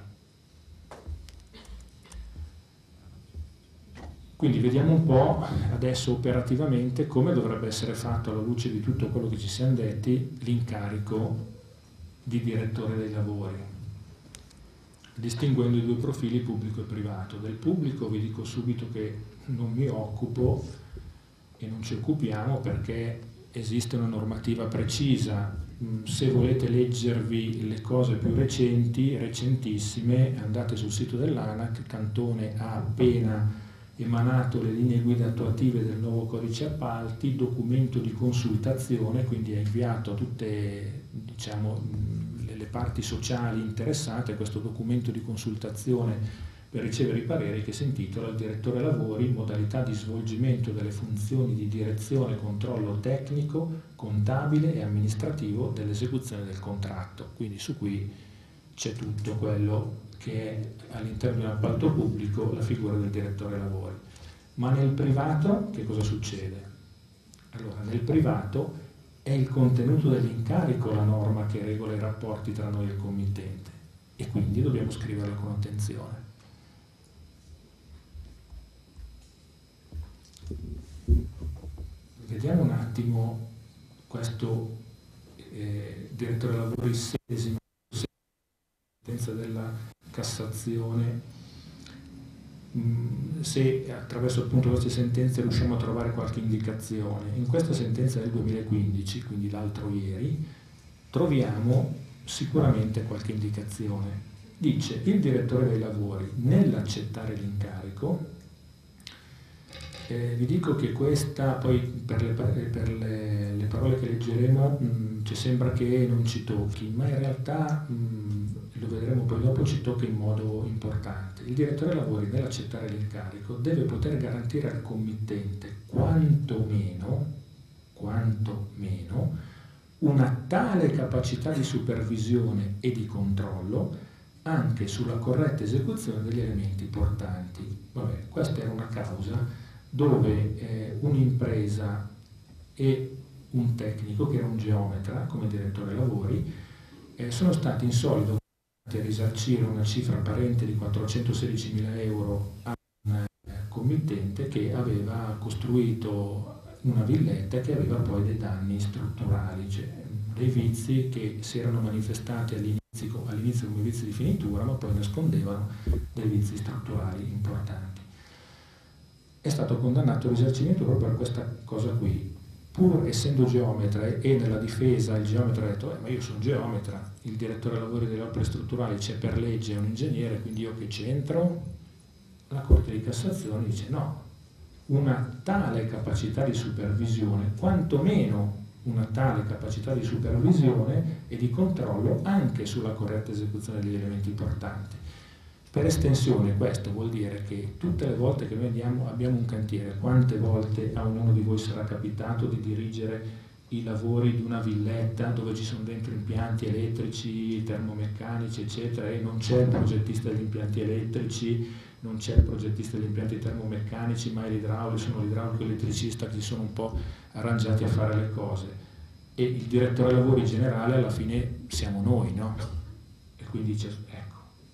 Quindi vediamo un po' adesso operativamente come dovrebbe essere fatto, alla luce di tutto quello che ci siamo detti, l'incarico di direttore dei lavori, distinguendo i due profili pubblico e privato. Del pubblico vi dico subito che non mi occupo e non ci occupiamo perché esiste una normativa precisa. Se volete leggervi le cose più recenti, recentissime, andate sul sito dell'ANAC. Cantone ha appena emanato le linee guida attuative del nuovo codice appalti, documento di consultazione, quindi ha inviato a tutte, diciamo, le parti sociali interessate questo documento di consultazione per ricevere i pareri, che si intitola Il direttore lavori, modalità di svolgimento delle funzioni di direzione e controllo tecnico, contabile e amministrativo dell'esecuzione del contratto. Quindi su qui c'è tutto quello che è all'interno di un appalto pubblico la figura del direttore lavori. Ma nel privato che cosa succede? Allora, nel privato è il contenuto dell'incarico la norma che regola i rapporti tra noi e il committente, e quindi dobbiamo scriverla con attenzione. Vediamo un attimo questo eh, direttore lavori sedesimo, sentenza della Cassazione, se attraverso appunto queste sentenze riusciamo a trovare qualche indicazione. In questa sentenza del duemilaquindici, quindi l'altro ieri, troviamo sicuramente qualche indicazione. Dice: il direttore dei lavori, nell'accettare l'incarico, eh, vi dico che questa, poi per le, per le, le parole che leggeremo mh, ci sembra che non ci tocchi, ma in realtà mh, lo vedremo poi dopo, ci tocca in modo importante. Il direttore lavori, nell'accettare l'incarico, deve poter garantire al committente quantomeno, quantomeno una tale capacità di supervisione e di controllo anche sulla corretta esecuzione degli elementi portanti. Vabbè, questa era una causa dove eh, un'impresa e un tecnico, che era un geometra come direttore lavori, eh, sono stati in solido a risarcire una cifra apparente di quattrocentosedicimila euro a un committente che aveva costruito una villetta che aveva poi dei danni strutturali, cioè dei vizi che si erano manifestati all'inizio, all'inizio come vizi di finitura, ma poi nascondevano dei vizi strutturali importanti. È stato condannato al risarcimento proprio per questa cosa qui. Pur essendo geometra e nella difesa il geometra ha detto eh, ma io sono geometra, il direttore lavori delle opere strutturali c'è per legge, è un ingegnere, quindi io che c'entro? La Corte di Cassazione dice no, una tale capacità di supervisione, quantomeno una tale capacità di supervisione e di controllo anche sulla corretta esecuzione degli elementi portanti. Per estensione questo vuol dire che tutte le volte che noi andiamo, abbiamo un cantiere, quante volte a ognuno di voi sarà capitato di dirigere i lavori di una villetta dove ci sono dentro impianti elettrici, termomeccanici eccetera e non c'è il progettista degli impianti elettrici, non c'è il progettista degli impianti termomeccanici, ma l'idraulico, sono l'idraulico elettricista che si sono un po' arrangiati a fare le cose e il direttore lavori generale alla fine siamo noi, no? E quindi dice ecco,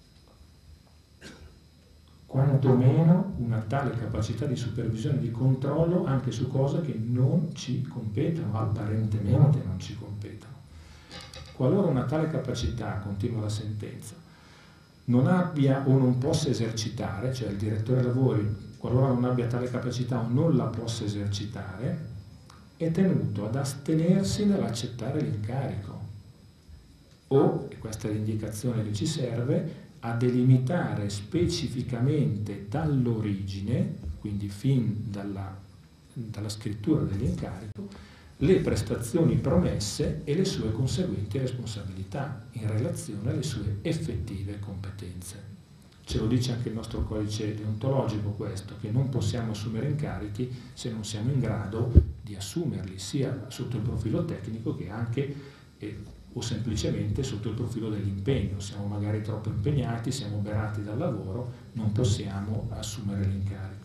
quantomeno una tale capacità di supervisione e di controllo anche su cose che non ci competono, apparentemente non ci competono. Qualora una tale capacità, continua la sentenza, non abbia o non possa esercitare, cioè il direttore lavori, qualora non abbia tale capacità o non la possa esercitare, è tenuto ad astenersi dall'accettare l'incarico o, e questa è l'indicazione che ci serve, a delimitare specificamente dall'origine, quindi fin dalla, dalla scrittura dell'incarico, le prestazioni promesse e le sue conseguenti responsabilità in relazione alle sue effettive competenze. Ce lo dice anche il nostro codice deontologico questo, che non possiamo assumere incarichi se non siamo in grado di assumerli, sia sotto il profilo tecnico che anche eh, o semplicemente sotto il profilo dell'impegno. Siamo magari troppo impegnati, siamo oberati dal lavoro, non possiamo assumere l'incarico.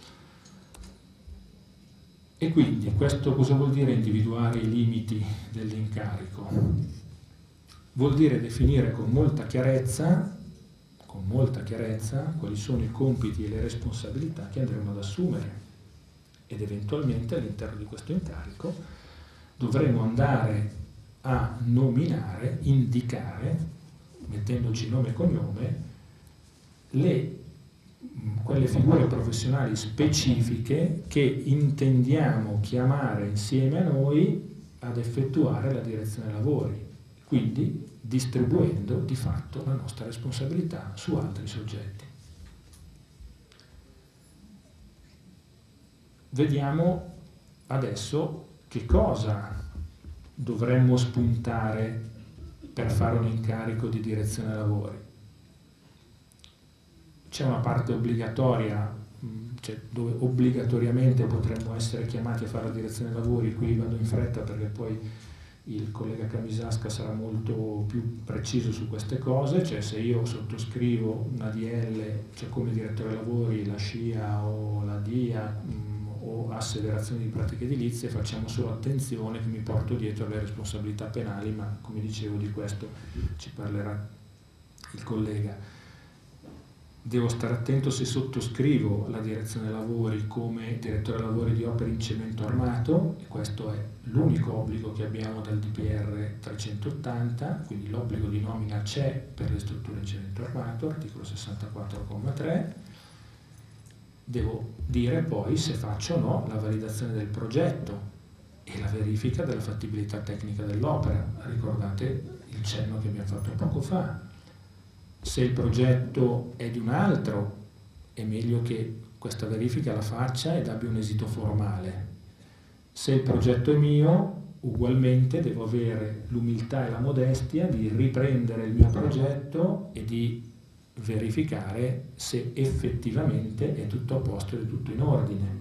E quindi questo cosa vuol dire individuare i limiti dell'incarico? Vuol dire definire con molta chiarezza, con molta chiarezza quali sono i compiti e le responsabilità che andremo ad assumere ed eventualmente all'interno di questo incarico dovremo andare a nominare, indicare, mettendoci nome e cognome, le, quelle figure professionali specifiche che intendiamo chiamare insieme a noi ad effettuare la direzione lavori, quindi distribuendo di fatto la nostra responsabilità su altri soggetti. Vediamo adesso che cosa dovremmo spuntare per fare un incarico di direzione lavori. C'è una parte obbligatoria, cioè dove obbligatoriamente potremmo essere chiamati a fare la direzione lavori. Qui vado in fretta perché poi il collega Camisasca sarà molto più preciso su queste cose, cioè se io sottoscrivo una D L, cioè come direttore lavori, la SCIA o la D I A, o asseverazioni di pratiche edilizie, facciamo solo attenzione che mi porto dietro le responsabilità penali, ma come dicevo di questo ci parlerà il collega. Devo stare attento se sottoscrivo la direzione lavori come direttore lavori di opere in cemento armato, e questo è l'unico obbligo che abbiamo dal D P R trecentottanta, quindi l'obbligo di nomina c'è per le strutture in cemento armato, articolo sessantaquattro comma tre. Devo dire poi se faccio o no la validazione del progetto e la verifica della fattibilità tecnica dell'opera. Ricordate il cenno che abbiamo fatto poco fa. Se il progetto è di un altro, è meglio che questa verifica la faccia ed abbia un esito formale. Se il progetto è mio, ugualmente devo avere l'umiltà e la modestia di riprendere il mio progetto e di verificare se effettivamente è tutto a posto ed è tutto in ordine.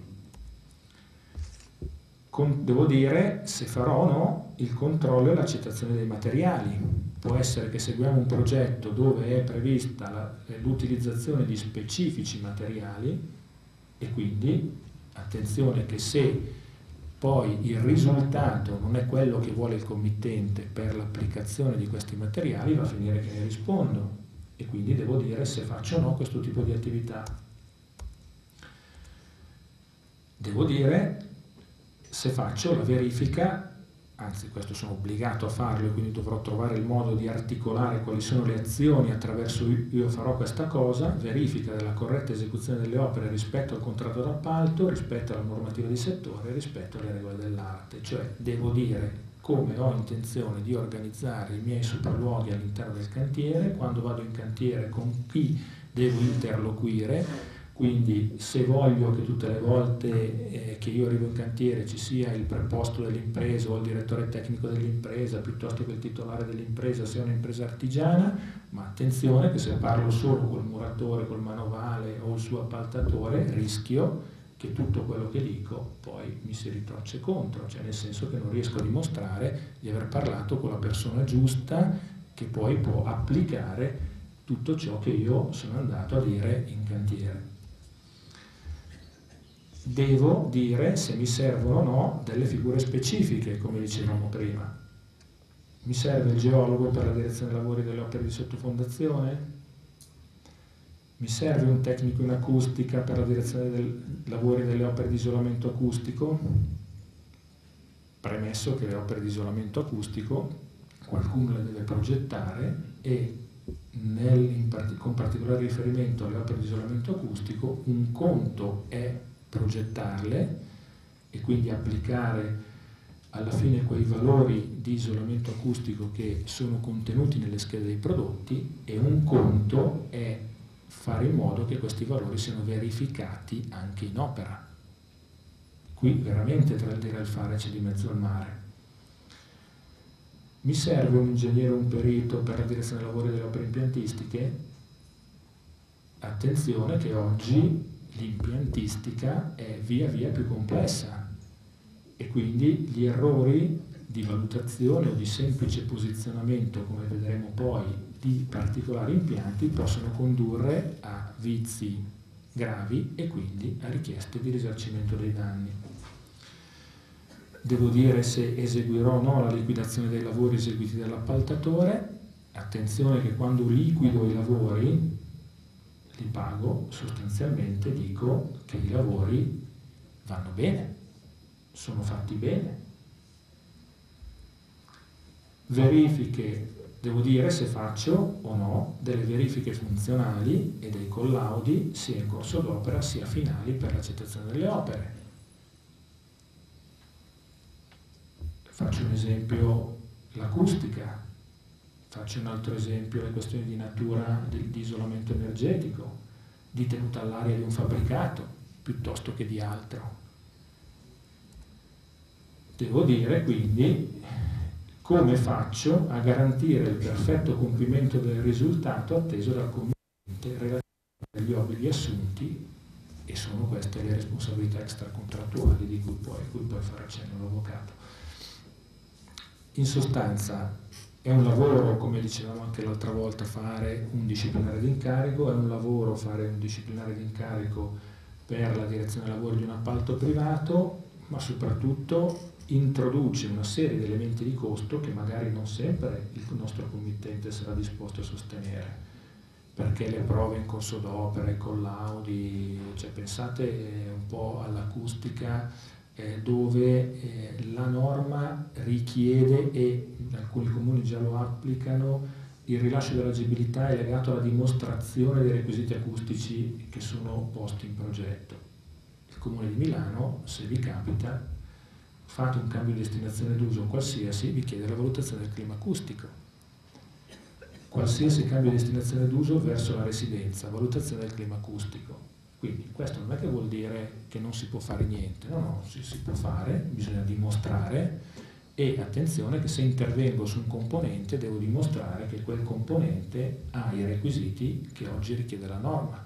Con, devo dire se farò o no il controllo e l'accettazione dei materiali. Può essere che seguiamo un progetto dove è prevista l'utilizzazione di specifici materiali e quindi attenzione che se poi il risultato non è quello che vuole il committente per l'applicazione di questi materiali, va a finire che ne rispondo e quindi devo dire se faccio o no questo tipo di attività. Devo dire se faccio la verifica, anzi questo sono obbligato a farlo e quindi dovrò trovare il modo di articolare quali sono le azioni attraverso cui io farò questa cosa, verifica della corretta esecuzione delle opere rispetto al contratto d'appalto, rispetto alla normativa di settore, rispetto alle regole dell'arte, cioè devo dire come ho intenzione di organizzare i miei sopralluoghi all'interno del cantiere, quando vado in cantiere con chi devo interloquire. Quindi se voglio che tutte le volte eh, che io arrivo in cantiere ci sia il preposto dell'impresa o il direttore tecnico dell'impresa piuttosto che il titolare dell'impresa sia un'impresa artigiana, ma attenzione che se parlo solo col muratore, col manovale o il suo appaltatore rischio che tutto quello che dico poi mi si ritorce contro, cioè nel senso che non riesco a dimostrare di aver parlato con la persona giusta che poi può applicare tutto ciò che io sono andato a dire in cantiere. Devo dire se mi servono o no delle figure specifiche, come dicevamo prima. Mi serve il geologo per la direzione dei lavori delle opere di sottofondazione? Mi serve un tecnico in acustica per la direzione dei lavori delle opere di isolamento acustico? Premesso che le opere di isolamento acustico qualcuno le deve progettare e nel, in part- con particolare riferimento alle opere di isolamento acustico un conto è progettarle e quindi applicare alla fine quei valori di isolamento acustico che sono contenuti nelle schede dei prodotti e un conto è fare in modo che questi valori siano verificati anche in opera. Qui veramente tra il dire e il fare c'è di mezzo il mare. Mi serve un ingegnere o un perito per la direzione dei lavori delle opere impiantistiche? Attenzione che oggi l'impiantistica è via via più complessa e quindi gli errori di valutazione o di semplice posizionamento, come vedremo poi, di particolari impianti possono condurre a vizi gravi e quindi a richieste di risarcimento dei danni. Devo dire se eseguirò o no la liquidazione dei lavori eseguiti dall'appaltatore. Attenzione che quando liquido i lavori li pago, sostanzialmente dico che i lavori vanno bene, sono fatti bene. Verifiche, devo dire se faccio o no delle verifiche funzionali e dei collaudi sia in corso d'opera sia finali per l'accettazione delle opere. Faccio un esempio, l'acustica. Faccio un altro esempio, le questioni di natura di, di isolamento energetico, di tenuta all'aria di un fabbricato, piuttosto che di altro. Devo dire quindi come faccio a garantire il perfetto compimento del risultato atteso dal committente relativo agli obblighi assunti e sono queste le responsabilità extracontrattuali di cui poi, cui poi farà cenno l'avvocato. In sostanza, è un lavoro, come dicevamo anche l'altra volta, fare un disciplinare d'incarico, è un lavoro fare un disciplinare d'incarico per la direzione dei lavori di un appalto privato, ma soprattutto introduce una serie di elementi di costo che magari non sempre il nostro committente sarà disposto a sostenere, perché le prove in corso d'opera, i collaudi, cioè pensate un po' all'acustica, Eh, dove eh, la norma richiede, e alcuni comuni già lo applicano, il rilascio dell'agibilità è legato alla dimostrazione dei requisiti acustici che sono posti in progetto. Il Comune di Milano, se vi capita, fate un cambio di destinazione d'uso qualsiasi, vi chiede la valutazione del clima acustico. Qualsiasi cambio di destinazione d'uso verso la residenza, valutazione del clima acustico. Quindi questo non è che vuol dire che non si può fare niente, no, no, si, si può fare, bisogna dimostrare e attenzione che se intervengo su un componente devo dimostrare che quel componente ha i requisiti che oggi richiede la norma.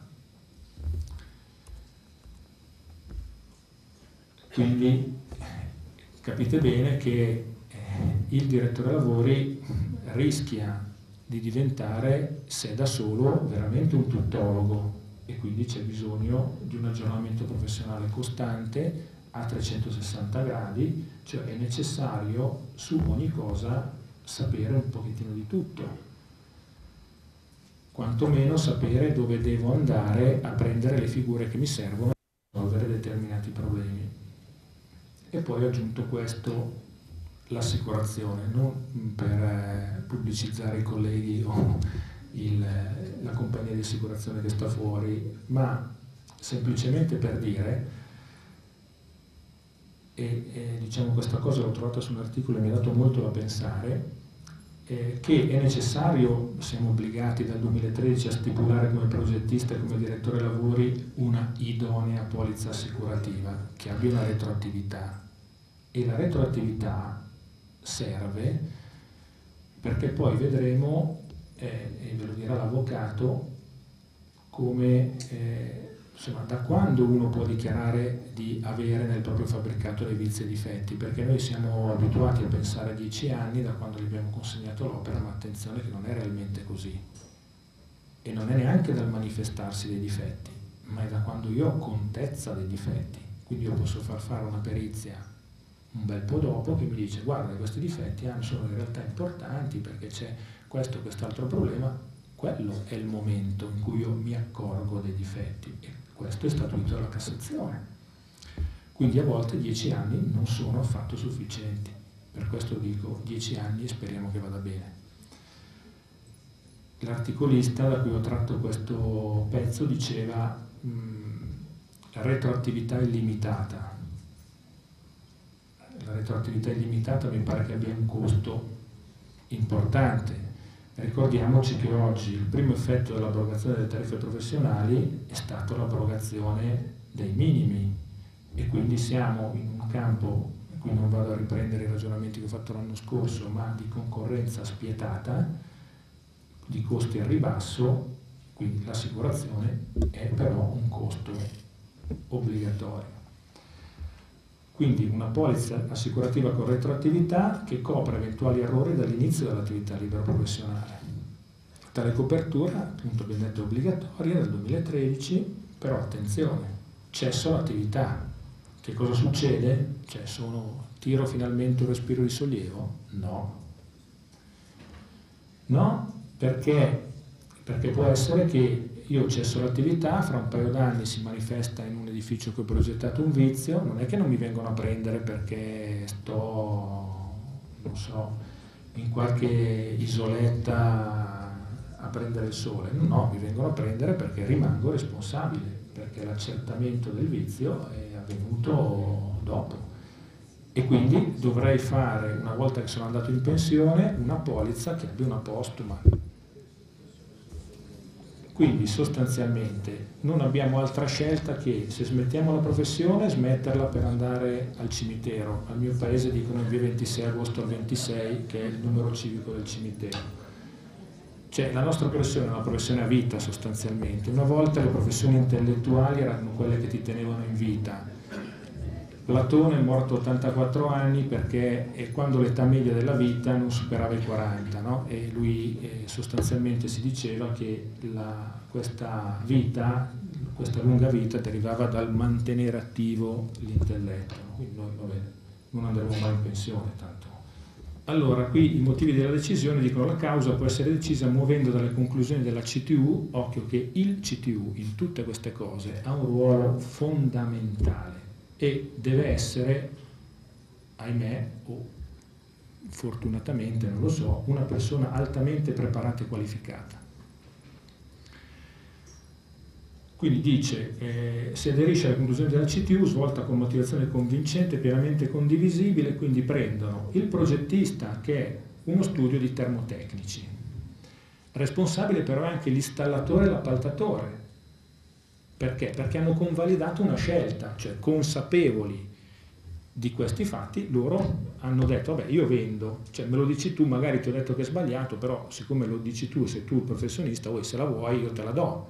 Quindi capite bene che eh, il direttore lavori rischia di diventare, se da solo, veramente un tuttologo. E quindi c'è bisogno di un aggiornamento professionale costante a trecentosessanta gradi, cioè è necessario su ogni cosa sapere un pochettino di tutto, quantomeno sapere dove devo andare a prendere le figure che mi servono per risolvere determinati problemi. E poi ho aggiunto questo, l'assicurazione, non per pubblicizzare i colleghi o il, la compagnia di assicurazione che sta fuori, ma semplicemente per dire, e, e diciamo questa cosa l'ho trovata su un articolo e mi ha dato molto da pensare, eh, che è necessario, siamo obbligati dal duemilatredici a stipulare come progettista e come direttore lavori una idonea polizza assicurativa che abbia una retroattività, e la retroattività serve perché poi vedremo, eh, e ve lo dirà l'avvocato, come eh, insomma, da quando uno può dichiarare di avere nel proprio fabbricato dei vizi e difetti, perché noi siamo abituati a pensare a dieci anni da quando gli abbiamo consegnato l'opera, ma attenzione che non è realmente così, e non è neanche dal manifestarsi dei difetti, ma è da quando io ho contezza dei difetti. Quindi io posso far fare una perizia un bel po' dopo che mi dice guarda, questi difetti sono in realtà importanti perché c'è questo o quest'altro problema. Quello è il momento in cui io mi accorgo dei difetti, e questo è statuito dalla Cassazione. Quindi a volte dieci anni non sono affatto sufficienti, per questo dico dieci anni e speriamo che vada bene. L'articolista da cui ho tratto questo pezzo diceva mh, la retroattività illimitata. La retroattività illimitata mi pare che abbia un costo importante. Ricordiamoci che oggi il primo effetto dell'abrogazione delle tariffe professionali è stato l'abrogazione dei minimi, e quindi siamo in un campo, qui non vado a riprendere i ragionamenti che ho fatto l'anno scorso, ma di concorrenza spietata, di costi al ribasso, quindi l'assicurazione è però un costo obbligatorio. Quindi una polizza assicurativa con retroattività che copre eventuali errori dall'inizio dell'attività libera professionale. Tale copertura, appunto ben detto, obbligatoria dal duemilatredici, però attenzione, cesso all'attività. Che cosa succede? Cioè, sono, tiro finalmente un respiro di sollievo? No. No, perché? Perché può essere che io cesso l'attività, fra un paio d'anni si manifesta in un edificio che ho progettato un vizio, non è che non mi vengono a prendere perché sto, non so, in qualche isoletta a prendere il sole, no, mi vengono a prendere perché rimango responsabile, perché l'accertamento del vizio è avvenuto dopo, e quindi dovrei fare, una volta che sono andato in pensione, una polizza che abbia una postuma. Quindi sostanzialmente non abbiamo altra scelta che, se smettiamo la professione, smetterla per andare al cimitero. Al mio paese dicono in via ventisei agosto al ventisei, che è il numero civico del cimitero. Cioè la nostra professione è una professione a vita sostanzialmente. Una volta le professioni intellettuali erano quelle che ti tenevano in vita. Platone è morto a ottantaquattro anni perché è quando l'età media della vita non superava i quaranta, no? E lui eh, sostanzialmente si diceva che la, questa vita, questa lunga vita derivava dal mantenere attivo l'intelletto. Quindi noi, vabbè, non andremo mai in pensione tanto. Allora, qui i motivi della decisione dicono: la causa può essere decisa muovendo dalle conclusioni della C T U. Occhio che il C T U in tutte queste cose ha un ruolo fondamentale e deve essere, ahimè, o fortunatamente, non lo so, una persona altamente preparata e qualificata. Quindi dice, eh, si aderisce alle conclusioni della C T U svolta con motivazione convincente e pienamente condivisibile, quindi prendono il progettista, che è uno studio di termotecnici, responsabile però è anche l'installatore e l'appaltatore. Perché? Perché hanno convalidato una scelta, cioè consapevoli di questi fatti, loro hanno detto, vabbè, io vendo, cioè me lo dici tu, magari ti ho detto che è sbagliato, però siccome lo dici tu, sei tu il professionista, voi se la vuoi io te la do.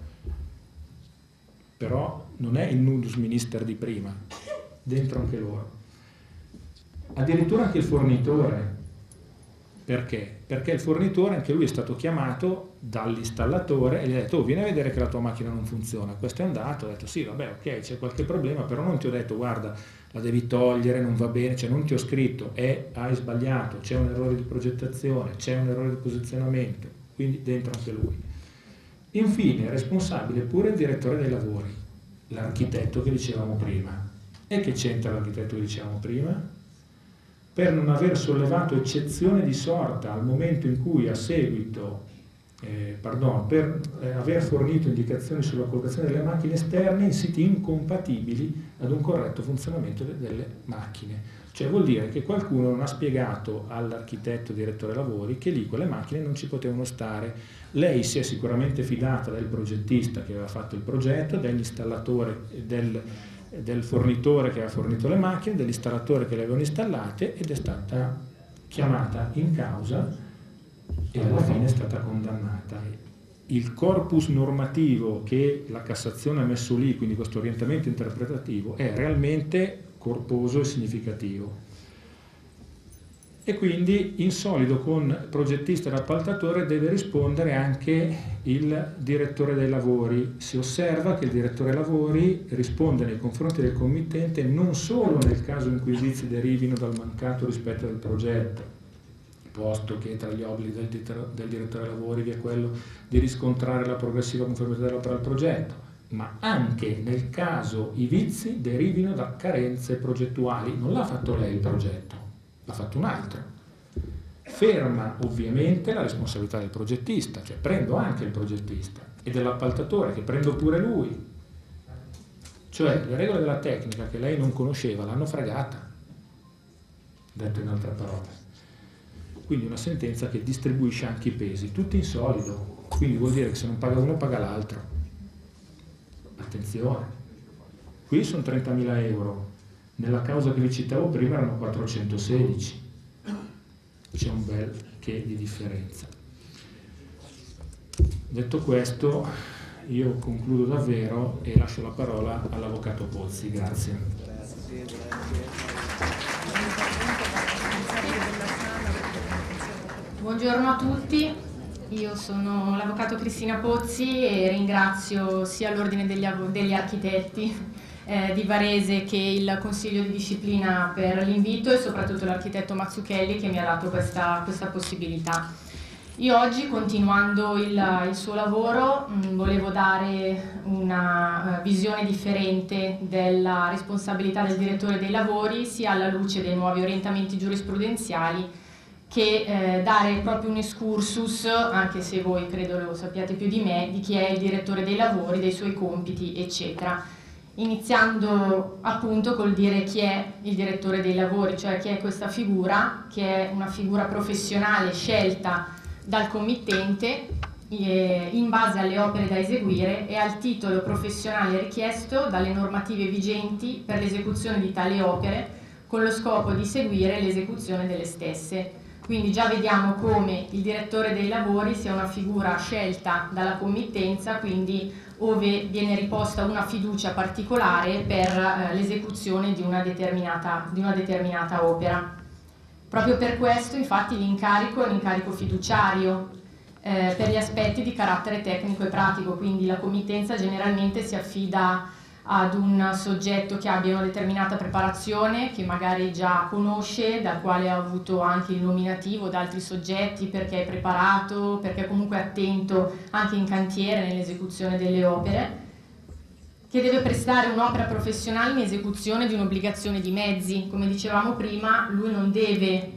Però non è il nudus minister di prima, dentro anche loro. Addirittura anche il fornitore, Perché? Perché il fornitore, anche lui è stato chiamato dall'installatore e gli ha detto: oh, vieni a vedere che la tua macchina non funziona. Questo è andato, ha detto: sì, vabbè, ok, c'è qualche problema, però non ti ho detto guarda, la devi togliere, non va bene, cioè non ti ho scritto, è, hai sbagliato, c'è un errore di progettazione, c'è un errore di posizionamento, quindi dentro anche lui. Infine è responsabile pure il direttore dei lavori, l'architetto che dicevamo prima. E che c'entra l'architetto che dicevamo prima? Per non aver sollevato eccezione di sorta al momento in cui a seguito, eh, pardon, per eh, aver fornito indicazioni sulla collocazione delle macchine esterne in siti incompatibili ad un corretto funzionamento de delle macchine. Cioè vuol dire che qualcuno non ha spiegato all'architetto direttore lavori che lì quelle macchine non ci potevano stare. Lei si è sicuramente fidata del progettista che aveva fatto il progetto, dell'installatore, del del fornitore che aveva fornito le macchine, dell'installatore che le avevano installate, ed è stata chiamata in causa e alla fine è stata condannata. Il corpus normativo che la Cassazione ha messo lì, quindi questo orientamento interpretativo, è realmente corposo e significativo. E quindi in solido con progettista ed appaltatore deve rispondere anche il direttore dei lavori. Si osserva che il direttore dei lavori risponde nei confronti del committente non solo nel caso in cui i vizi derivino dal mancato rispetto del progetto, posto che tra gli obblighi del, del direttore dei lavori vi è quello di riscontrare la progressiva conformità dell'opera al progetto, ma anche nel caso i vizi derivino da carenze progettuali. Non l'ha fatto lei il progetto, l'ha fatto un altro. Ferma ovviamente la responsabilità del progettista, cioè prendo anche il progettista, e dell'appaltatore, che prendo pure lui. Cioè le regole della tecnica che lei non conosceva l'hanno fregata, detto in altre parole. Quindi una sentenza che distribuisce anche i pesi, tutti in solido, quindi vuol dire che se non paga uno paga l'altro. Attenzione, qui sono trentamila euro. Nella causa che vi citavo prima erano quattrocentosedici, c'è un bel che di differenza. Detto questo, io concludo davvero e lascio la parola all'avvocato Pozzi. Grazie. Buongiorno a tutti, io sono l'avvocato Cristina Pozzi e ringrazio sia l'Ordine degli, degli Architetti Eh, di Varese che il Consiglio di Disciplina per l'invito e soprattutto l'architetto Mazzucchelli che mi ha dato questa, questa possibilità. Io oggi, continuando il, il suo lavoro, mh, volevo dare una uh, visione differente della responsabilità del direttore dei lavori, sia alla luce dei nuovi orientamenti giurisprudenziali che eh, dare proprio un excursus, anche se voi credo lo sappiate più di me, di chi è il direttore dei lavori, dei suoi compiti, eccetera. Iniziando appunto col dire chi è il direttore dei lavori, cioè chi è questa figura, che è una figura professionale scelta dal committente eh, in base alle opere da eseguire e al titolo professionale richiesto dalle normative vigenti per l'esecuzione di tali opere con lo scopo di seguire l'esecuzione delle stesse. Quindi già vediamo come il direttore dei lavori sia una figura scelta dalla committenza, quindi ove viene riposta una fiducia particolare per eh, l'esecuzione di una determinata, di una determinata opera. Proprio per questo infatti l'incarico è un incarico fiduciario eh, per gli aspetti di carattere tecnico e pratico, quindi la committenza generalmente si affida ad un soggetto che abbia una determinata preparazione, che magari già conosce, dal quale ha avuto anche il nominativo da altri soggetti perché è preparato, perché è comunque attento anche in cantiere nell'esecuzione delle opere, che deve prestare un'opera professionale in esecuzione di un'obbligazione di mezzi. Come dicevamo prima, lui non deve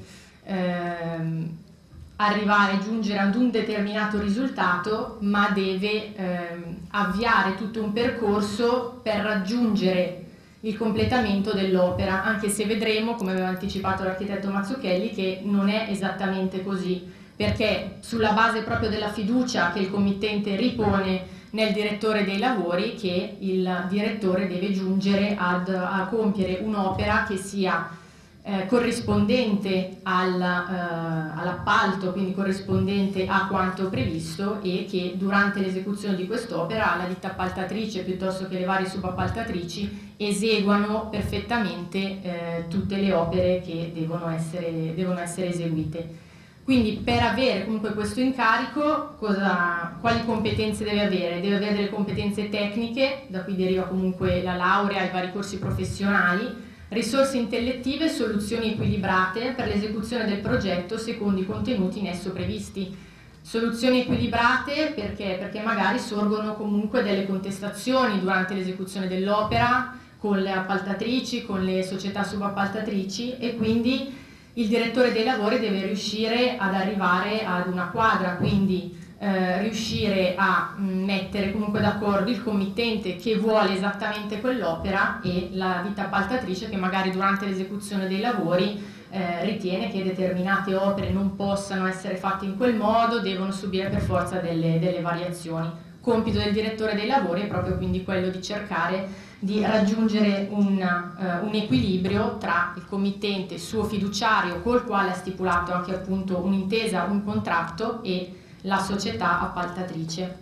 ehm, arrivare, giungere ad un determinato risultato, ma deve ehm, avviare tutto un percorso per raggiungere il completamento dell'opera, anche se vedremo, come aveva anticipato l'architetto Mazzucchelli, che non è esattamente così, perché sulla base proprio della fiducia che il committente ripone nel direttore dei lavori, che il direttore deve giungere ad, a compiere un'opera che sia Eh, corrispondente al, eh, all'appalto, quindi corrispondente a quanto previsto, e che durante l'esecuzione di quest'opera la ditta appaltatrice piuttosto che le varie subappaltatrici eseguano perfettamente eh, tutte le opere che devono essere, devono essere eseguite. Quindi per avere comunque questo incarico, cosa, quali competenze deve avere? Deve avere delle competenze tecniche, da cui deriva comunque la laurea e i vari corsi professionali, risorse intellettive e soluzioni equilibrate per l'esecuzione del progetto secondo i contenuti in esso previsti. Soluzioni equilibrate perché? Perché magari sorgono comunque delle contestazioni durante l'esecuzione dell'opera con le appaltatrici, con le società subappaltatrici, e quindi il direttore dei lavori deve riuscire ad arrivare ad una quadra, quindi eh, riuscire a mh, mettere comunque d'accordo il committente che vuole esattamente quell'opera e la ditta appaltatrice che magari durante l'esecuzione dei lavori eh, ritiene che determinate opere non possano essere fatte in quel modo, devono subire per forza delle, delle variazioni. Compito del direttore dei lavori è proprio quindi quello di cercare di raggiungere un, uh, un equilibrio tra il committente suo fiduciario col quale ha stipulato anche appunto un'intesa, un contratto, e la società appaltatrice.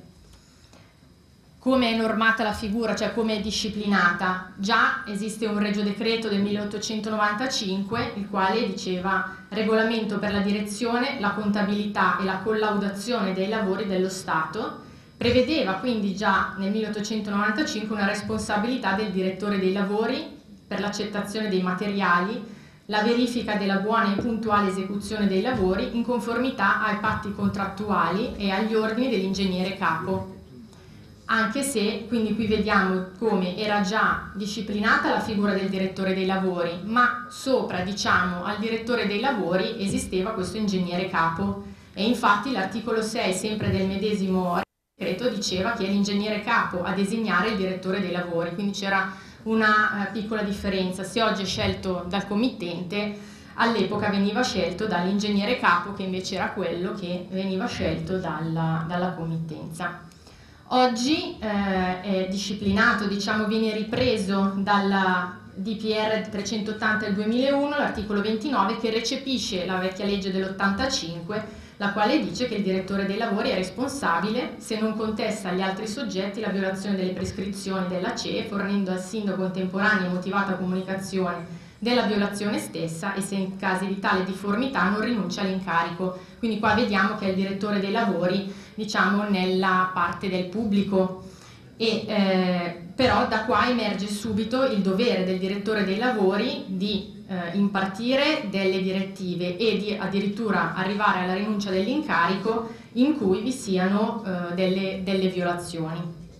Come è normata la figura, cioè come è disciplinata? Già esiste un regio decreto del milleottocentonovantacinque, il quale diceva regolamento per la direzione, la contabilità e la collaudazione dei lavori dello Stato. Prevedeva quindi già nel milleottocentonovantacinque una responsabilità del direttore dei lavori per l'accettazione dei materiali, la verifica della buona e puntuale esecuzione dei lavori in conformità ai patti contrattuali e agli ordini dell'ingegnere capo. Anche se, quindi qui vediamo come era già disciplinata la figura del direttore dei lavori, ma sopra, diciamo, al direttore dei lavori esisteva questo ingegnere capo, e infatti l'articolo sei, sempre del medesimo decreto, diceva che è l'ingegnere capo a designare il direttore dei lavori, quindi c'era una uh, piccola differenza. Se oggi è scelto dal committente, all'epoca veniva scelto dall'ingegnere capo, che invece era quello che veniva scelto dalla, dalla committenza. Oggi eh, è disciplinato, diciamo, viene ripreso dalla D P R trecentottanta del duemilauno, l'articolo ventinove, che recepisce la vecchia legge dell'ottantacinque, la quale dice che il direttore dei lavori è responsabile se non contesta agli altri soggetti la violazione delle prescrizioni della C E, fornendo al sindaco contemporanea e motivata comunicazione della violazione stessa, e se in casi di tale difformità non rinuncia all'incarico. Quindi qua vediamo che è il direttore dei lavori, diciamo, nella parte del pubblico, e eh, però da qua emerge subito il dovere del direttore dei lavori di Eh, impartire delle direttive e di addirittura arrivare alla rinuncia dell'incarico in cui vi siano eh, delle, delle violazioni.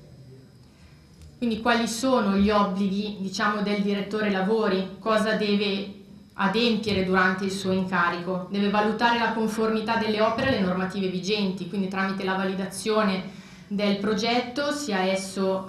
Quindi quali sono gli obblighi, diciamo, del direttore lavori? Cosa deve adempiere durante il suo incarico? Deve valutare la conformità delle opere alle normative vigenti, quindi tramite la validazione del progetto, sia esso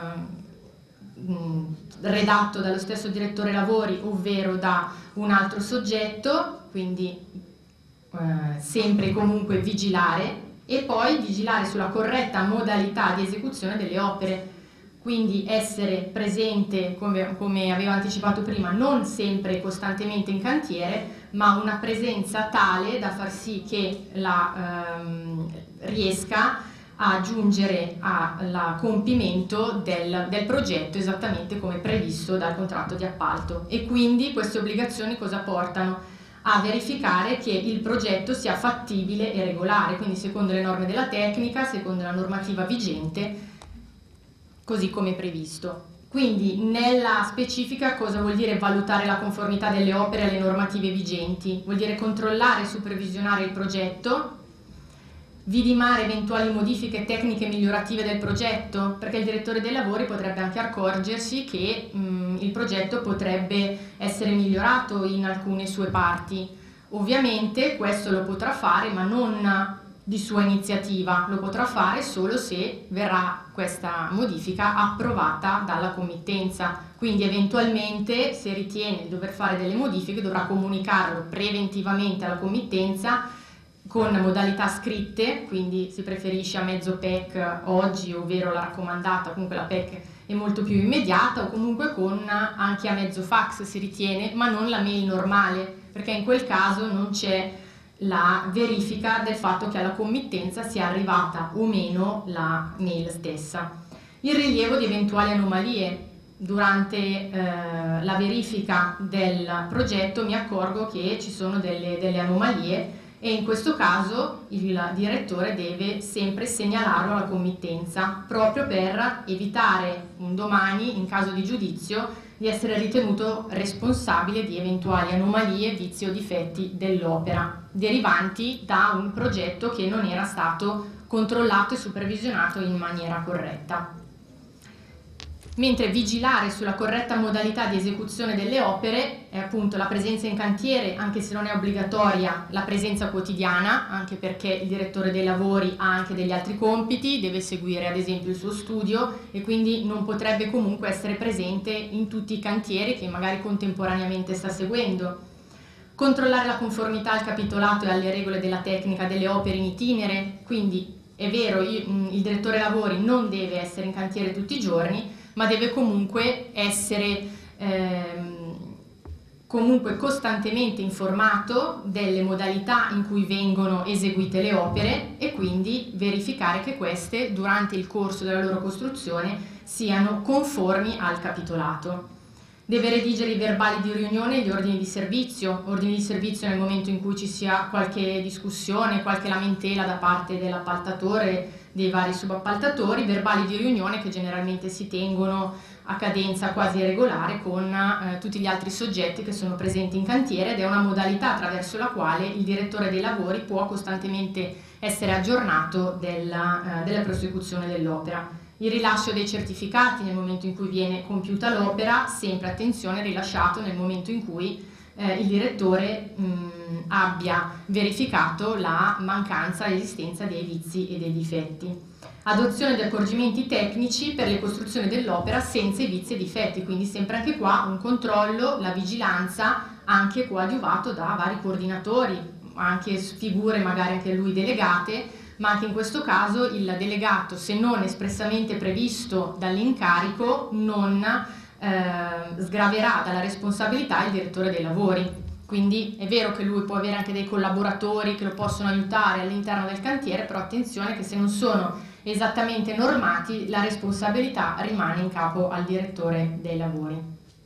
eh, mh, redatto dallo stesso direttore lavori ovvero da un altro soggetto, quindi eh, sempre e comunque vigilare, e poi vigilare sulla corretta modalità di esecuzione delle opere, quindi essere presente, come, come avevo anticipato prima, non sempre e costantemente in cantiere, ma una presenza tale da far sì che la ehm, riesca a giungere al compimento del, del progetto esattamente come previsto dal contratto di appalto. E quindi queste obbligazioni cosa portano? A verificare che il progetto sia fattibile e regolare, quindi secondo le norme della tecnica, secondo la normativa vigente, così come previsto. Quindi nella specifica cosa vuol dire valutare la conformità delle opere alle normative vigenti? Vuol dire controllare e supervisionare il progetto, vidimare eventuali modifiche tecniche migliorative del progetto, perché il direttore dei lavori potrebbe anche accorgersi che mh, il progetto potrebbe essere migliorato in alcune sue parti. Ovviamente questo lo potrà fare, ma non di sua iniziativa, lo potrà fare solo se verrà questa modifica approvata dalla committenza. Quindi eventualmente, se ritiene di dover fare delle modifiche, dovrà comunicarlo preventivamente alla committenza con modalità scritte, quindi si preferisce a mezzo P E C oggi, ovvero la raccomandata, comunque la P E C è molto più immediata, o comunque con anche a mezzo fax si ritiene, ma non la mail normale, perché in quel caso non c'è la verifica del fatto che alla committenza sia arrivata o meno la mail stessa. Il rilievo di eventuali anomalie. Durante eh, la verifica del progetto mi accorgo che ci sono delle, delle anomalie e in questo caso il direttore deve sempre segnalarlo alla committenza, proprio per evitare un domani, in caso di giudizio, di essere ritenuto responsabile di eventuali anomalie, vizi o difetti dell'opera derivanti da un progetto che non era stato controllato e supervisionato in maniera corretta. Mentre vigilare sulla corretta modalità di esecuzione delle opere è appunto la presenza in cantiere, anche se non è obbligatoria, la presenza quotidiana, anche perché il direttore dei lavori ha anche degli altri compiti, deve seguire ad esempio il suo studio e quindi non potrebbe comunque essere presente in tutti i cantieri che magari contemporaneamente sta seguendo. Controllare la conformità al capitolato e alle regole della tecnica delle opere in itinere, quindi è vero, il direttore lavori non deve essere in cantiere tutti i giorni, ma deve comunque essere ehm, comunque costantemente informato delle modalità in cui vengono eseguite le opere e quindi verificare che queste durante il corso della loro costruzione siano conformi al capitolato. Deve redigere i verbali di riunione e gli ordini di servizio, ordini di servizio nel momento in cui ci sia qualche discussione, qualche lamentela da parte dell'appaltatore, dei vari subappaltatori, verbali di riunione che generalmente si tengono a cadenza quasi regolare con eh, tutti gli altri soggetti che sono presenti in cantiere, ed è una modalità attraverso la quale il direttore dei lavori può costantemente essere aggiornato della, eh, della prosecuzione dell'opera. Il rilascio dei certificati nel momento in cui viene compiuta l'opera, sempre attenzione, rilasciato nel momento in cui eh, il direttore mh, abbia verificato la mancanza e l'esistenza dei vizi e dei difetti. Adozione di accorgimenti tecnici per le costruzioni dell'opera senza i vizi e difetti, quindi sempre anche qua un controllo, la vigilanza, anche coadiuvato da vari coordinatori, anche figure magari anche lui delegate, ma anche in questo caso il delegato, se non espressamente previsto dall'incarico, non eh, sgraverà dalla responsabilità il direttore dei lavori. Quindi è vero che lui può avere anche dei collaboratori che lo possono aiutare all'interno del cantiere, però attenzione che se non sono esattamente normati, la responsabilità rimane in capo al direttore dei lavori.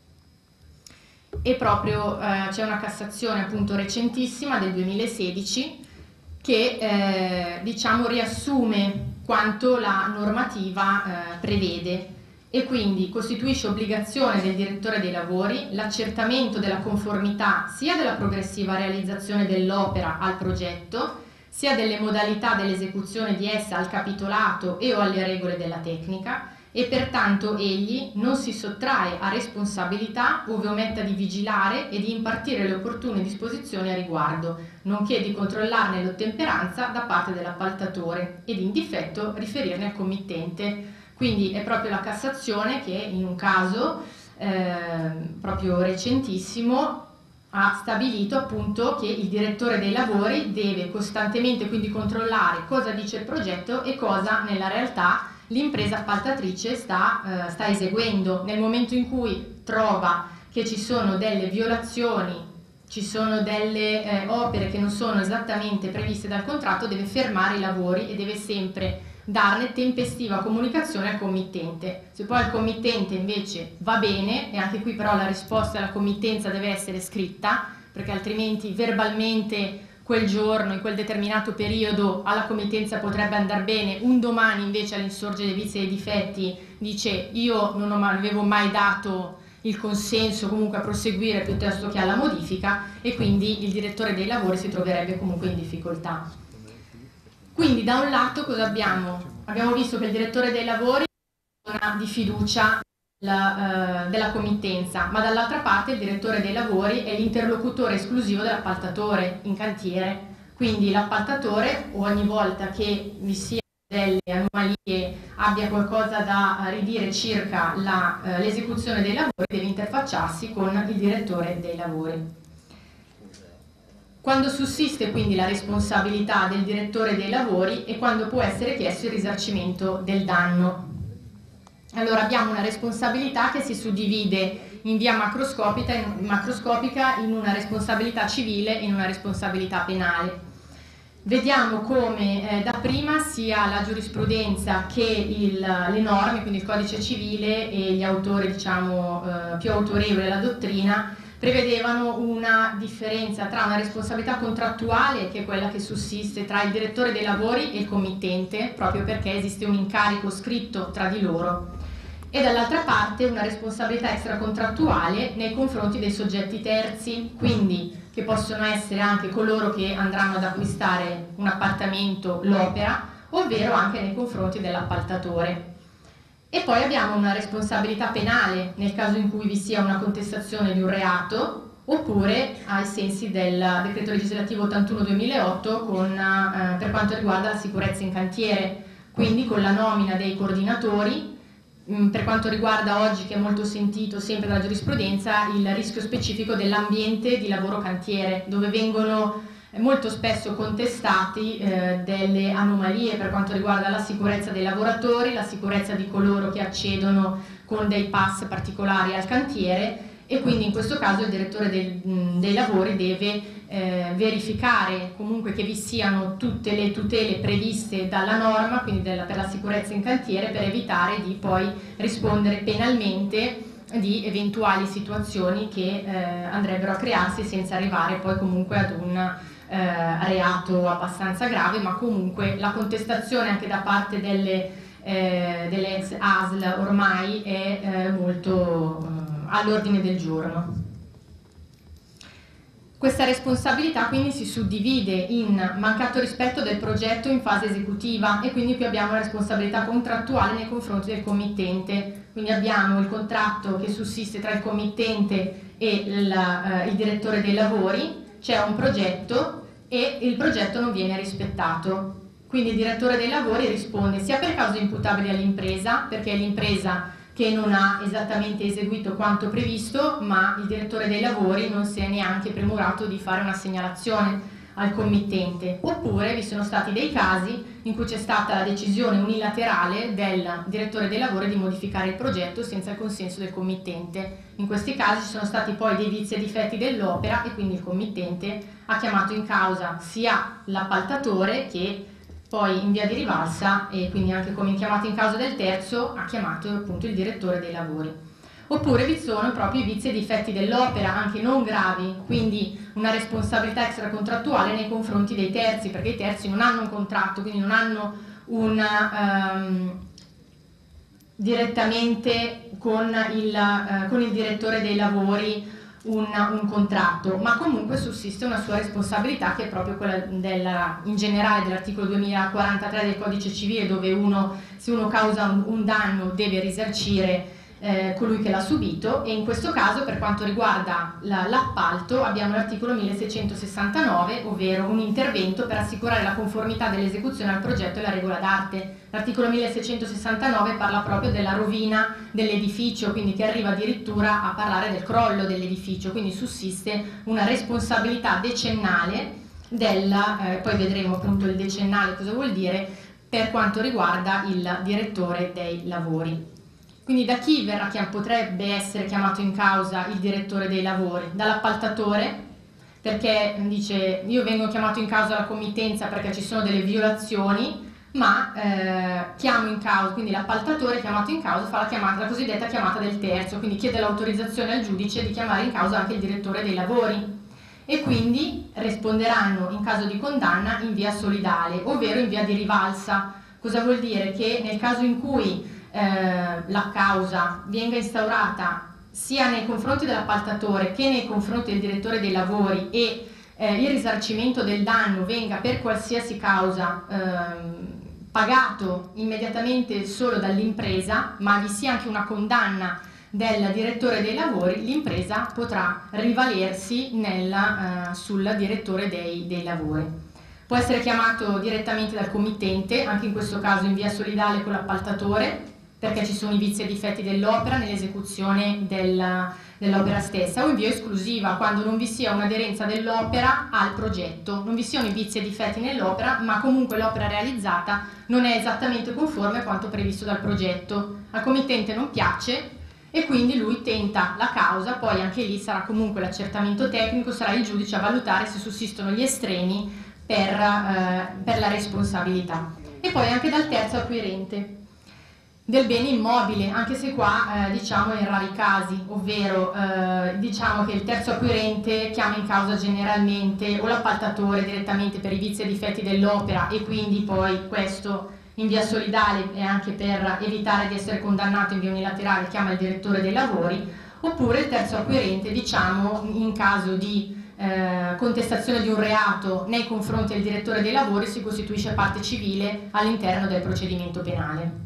E proprio eh, c'è una Cassazione appunto recentissima del duemilasedici che eh, diciamo riassume quanto la normativa eh, prevede, e quindi costituisce obbligazione del direttore dei lavori l'accertamento della conformità sia della progressiva realizzazione dell'opera al progetto, sia delle modalità dell'esecuzione di essa al capitolato e o alle regole della tecnica, e pertanto egli non si sottrae a responsabilità ove ometta di vigilare e di impartire le opportune disposizioni a riguardo, nonché di controllarne l'ottemperanza da parte dell'appaltatore ed in difetto riferirne al committente. Quindi è proprio la Cassazione che in un caso eh, proprio recentissimo ha stabilito appunto che il direttore dei lavori deve costantemente quindi controllare cosa dice il progetto e cosa nella realtà l'impresa appaltatrice sta, eh, sta eseguendo. Nel momento in cui trova che ci sono delle violazioni, ci sono delle eh, opere che non sono esattamente previste dal contratto, deve fermare i lavori e deve sempre darne tempestiva comunicazione al committente. Se poi al committente invece va bene, e anche qui però la risposta alla committenza deve essere scritta, perché altrimenti verbalmente quel giorno, in quel determinato periodo, alla committenza potrebbe andare bene, un domani invece all'insorgere dei vizi e dei difetti dice io non ho, avevo mai dato il consenso comunque a proseguire piuttosto che alla modifica, e quindi il direttore dei lavori si troverebbe comunque in difficoltà. Quindi da un lato cosa abbiamo? Abbiamo visto che il direttore dei lavori è una di fiducia La, uh, della committenza, ma dall'altra parte il direttore dei lavori è l'interlocutore esclusivo dell'appaltatore in cantiere, quindi l'appaltatore ogni volta che vi sia delle anomalie, abbia qualcosa da ridire circa l'esecuzione uh, dei lavori, deve interfacciarsi con il direttore dei lavori. Quando sussiste quindi la responsabilità del direttore dei lavori e quando può essere chiesto il risarcimento del danno. Allora abbiamo una responsabilità che si suddivide in via macroscopica in, macroscopica in una responsabilità civile e in una responsabilità penale. Vediamo come eh, dapprima sia la giurisprudenza che il, le norme, quindi il codice civile e gli autori diciamo, eh, più autorevoli della dottrina, prevedevano una differenza tra una responsabilità contrattuale, che è quella che sussiste tra il direttore dei lavori e il committente, proprio perché esiste un incarico scritto tra di loro, e dall'altra parte una responsabilità extracontrattuale nei confronti dei soggetti terzi, quindi che possono essere anche coloro che andranno ad acquistare un appartamento, l'opera, ovvero anche nei confronti dell'appaltatore. E poi abbiamo una responsabilità penale nel caso in cui vi sia una contestazione di un reato, oppure ai sensi del decreto legislativo ottantuno duemilaotto con, eh, per quanto riguarda la sicurezza in cantiere, quindi con la nomina dei coordinatori. Per quanto riguarda oggi, che è molto sentito sempre dalla giurisprudenza, il rischio specifico dell'ambiente di lavoro cantiere, dove vengono molto spesso contestati eh, delle anomalie per quanto riguarda la sicurezza dei lavoratori, la sicurezza di coloro che accedono con dei pass particolari al cantiere, e quindi in questo caso il direttore del, dei lavori deve eh, verificare comunque che vi siano tutte le tutele previste dalla norma, quindi della, per la sicurezza in cantiere, per evitare di poi rispondere penalmente di eventuali situazioni che eh, andrebbero a crearsi senza arrivare poi comunque ad un eh, reato abbastanza grave, ma comunque la contestazione anche da parte delle, eh, delle ex A S L ormai è eh, molto eh, all'ordine del giorno. Questa responsabilità quindi si suddivide in mancato rispetto del progetto in fase esecutiva, e quindi qui abbiamo la responsabilità contrattuale nei confronti del committente. Quindi abbiamo il contratto che sussiste tra il committente e il, eh, il direttore dei lavori, c'è un progetto e il progetto non viene rispettato. Quindi il direttore dei lavori risponde sia per cause imputabili all'impresa, perché è l'impresa che non ha esattamente eseguito quanto previsto, ma il direttore dei lavori non si è neanche premurato di fare una segnalazione al committente, oppure vi sono stati dei casi in cui c'è stata la decisione unilaterale del direttore dei lavori di modificare il progetto senza il consenso del committente. In questi casi ci sono stati poi dei vizi e difetti dell'opera, e quindi il committente ha chiamato in causa sia l'appaltatore che poi in via di rivalsa, e quindi anche come chiamato in causa del terzo, ha chiamato appunto il direttore dei lavori. Oppure vi sono proprio i vizi e difetti dell'opera, anche non gravi, quindi una responsabilità extracontrattuale nei confronti dei terzi, perché i terzi non hanno un contratto, quindi non hanno una, um, direttamente con il, uh, con il direttore dei lavori Un, un contratto, ma comunque sussiste una sua responsabilità, che è proprio quella della, in generale dell'articolo duemilaquarantatré del codice civile, dove uno, se uno causa un, un danno deve risarcire eh, colui che l'ha subito, e in questo caso per quanto riguarda la, l'appalto abbiamo l'articolo milleseicentosessantanove, ovvero un intervento per assicurare la conformità dell'esecuzione al progetto e alla regola d'arte. L'articolo milleseicentosessantanove parla proprio della rovina dell'edificio, quindi che arriva addirittura a parlare del crollo dell'edificio, quindi sussiste una responsabilità decennale della, eh, poi vedremo appunto il decennale cosa vuol dire, per quanto riguarda il direttore dei lavori. Quindi da chi verrà, potrebbe essere chiamato in causa il direttore dei lavori? Dall'appaltatore, perché dice io vengo chiamato in causa alla committenza perché ci sono delle violazioni, ma eh, chiamo in causa, quindi l'appaltatore chiamato in causa fa la chiamata, la cosiddetta chiamata del terzo, quindi chiede l'autorizzazione al giudice di chiamare in causa anche il direttore dei lavori, e quindi risponderanno in caso di condanna in via solidale, ovvero in via di rivalsa. Cosa vuol dire? Che nel caso in cui eh, la causa venga instaurata sia nei confronti dell'appaltatore che nei confronti del direttore dei lavori, e eh, il risarcimento del danno venga per qualsiasi causa ehm, pagato immediatamente solo dall'impresa, ma vi sia anche una condanna del direttore dei lavori, l'impresa potrà rivalersi nel, eh, sul direttore dei, dei lavori. Può essere chiamato direttamente dal committente, anche in questo caso in via solidale con l'appaltatore, perché ci sono i vizi e difetti dell'opera nell'esecuzione del, dell'opera stessa, o in via esclusiva, quando non vi sia un'aderenza dell'opera al progetto, non vi siano i vizi e difetti nell'opera, ma comunque l'opera realizzata non è esattamente conforme a quanto previsto dal progetto. Al committente non piace e quindi lui tenta la causa, poi anche lì sarà comunque l'accertamento tecnico, sarà il giudice a valutare se sussistono gli estremi per, eh, per la responsabilità. E poi anche dal terzo acquirente. del bene immobile, anche se qua eh, diciamo in rari casi, ovvero eh, diciamo che il terzo acquirente chiama in causa generalmente o l'appaltatore direttamente per i vizi e difetti dell'opera e quindi poi questo in via solidale e anche per evitare di essere condannato in via unilaterale chiama il direttore dei lavori, oppure il terzo acquirente diciamo in caso di eh, contestazione di un reato nei confronti del direttore dei lavori si costituisce parte civile all'interno del procedimento penale.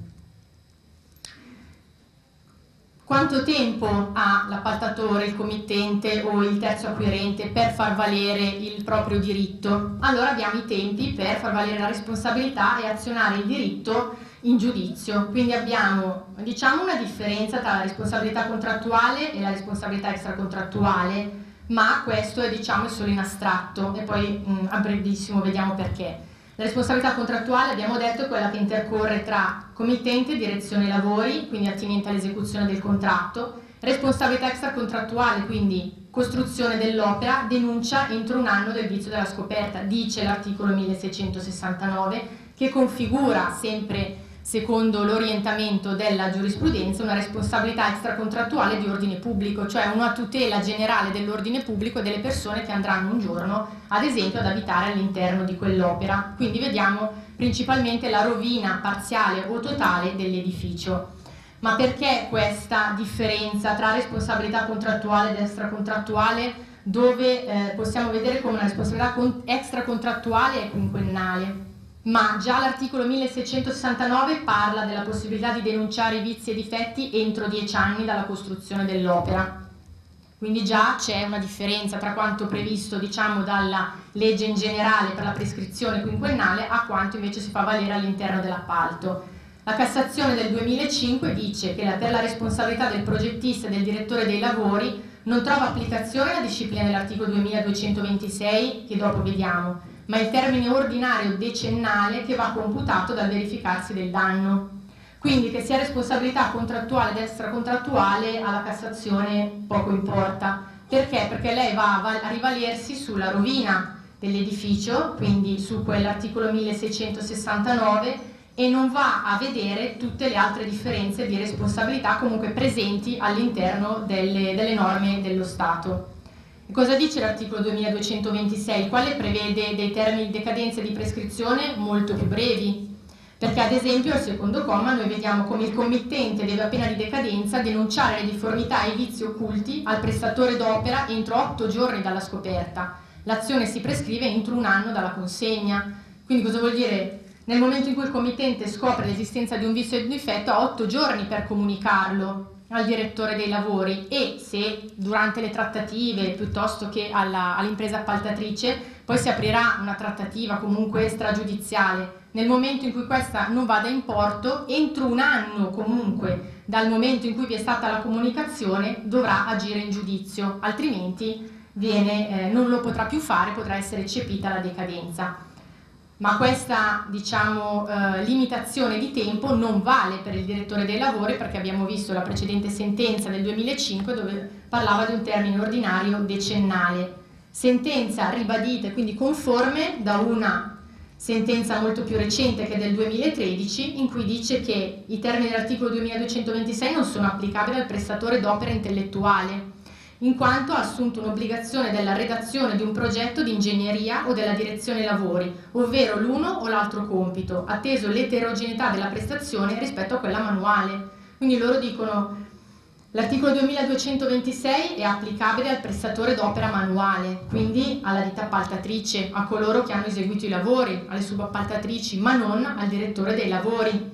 Quanto tempo ha l'appaltatore, il committente o il terzo acquirente per far valere il proprio diritto? Allora abbiamo i tempi per far valere la responsabilità e azionare il diritto in giudizio. Quindi abbiamo diciamo una differenza tra la responsabilità contrattuale e la responsabilità extracontrattuale, ma questo è diciamo solo in astratto e poi mh, a brevissimo vediamo perché. La responsabilità contrattuale, abbiamo detto, è quella che intercorre tra committente e direzione lavori, quindi attinente all'esecuzione del contratto, responsabilità extracontrattuale, quindi costruzione dell'opera, denuncia entro un anno del vizio della scoperta, dice l'articolo milleseicentosessantanove, che configura sempre secondo l'orientamento della giurisprudenza una responsabilità extracontrattuale di ordine pubblico, cioè una tutela generale dell'ordine pubblico e delle persone che andranno un giorno, ad esempio, ad abitare all'interno di quell'opera. Quindi vediamo principalmente la rovina parziale o totale dell'edificio. Ma perché questa differenza tra responsabilità contrattuale ed extracontrattuale, dove eh, possiamo vedere come una responsabilità extracontrattuale è quinquennale? Ma già l'articolo milleseicentosessantanove parla della possibilità di denunciare i vizi e difetti entro dieci anni dalla costruzione dell'opera. Quindi già c'è una differenza tra quanto previsto diciamo dalla legge in generale per la prescrizione quinquennale a quanto invece si fa valere all'interno dell'appalto. La Cassazione del duemilacinque dice che per la responsabilità del progettista e del direttore dei lavori non trova applicazione la disciplina dell'articolo duemiladuecentoventisei, che dopo vediamo, ma il termine ordinario decennale che va computato dal verificarsi del danno. Quindi che sia responsabilità contrattuale ed extracontrattuale alla Cassazione poco importa. Perché? Perché lei va a rivalersi sulla rovina dell'edificio, quindi su quell'articolo milleseicentosessantanove, e non va a vedere tutte le altre differenze di responsabilità comunque presenti all'interno delle, delle norme dello Stato. Cosa dice l'articolo duemiladuecentoventisei? Il quale prevede dei termini di decadenza e di prescrizione molto più brevi, perché ad esempio al secondo comma noi vediamo come il committente deve a pena di decadenza denunciare le difformità e i vizi occulti al prestatore d'opera entro otto giorni dalla scoperta. L'azione si prescrive entro un anno dalla consegna. Quindi cosa vuol dire? Nel momento in cui il committente scopre l'esistenza di un vizio e di un difetto ha otto giorni per comunicarlo al direttore dei lavori e se durante le trattative piuttosto che all'impresa appaltatrice poi si aprirà una trattativa comunque stragiudiziale, nel momento in cui questa non vada in porto, entro un anno comunque dal momento in cui vi è stata la comunicazione dovrà agire in giudizio, altrimenti viene, eh, non lo potrà più fare, potrà essere eccepita la decadenza. Ma questa diciamo, eh, limitazione di tempo non vale per il direttore dei lavori, perché abbiamo visto la precedente sentenza del duemilacinque dove parlava di un termine ordinario decennale. Sentenza ribadita e quindi conforme da una sentenza molto più recente che è del duemilatredici, in cui dice che i termini dell'articolo duemiladuecentoventisei non sono applicabili al prestatore d'opera intellettuale, in quanto ha assunto un'obbligazione della redazione di un progetto di ingegneria o della direzione lavori, ovvero l'uno o l'altro compito, atteso l'eterogeneità della prestazione rispetto a quella manuale. Quindi loro dicono l'articolo duemiladuecentoventisei è applicabile al prestatore d'opera manuale, quindi alla ditta appaltatrice, a coloro che hanno eseguito i lavori, alle subappaltatrici, ma non al direttore dei lavori,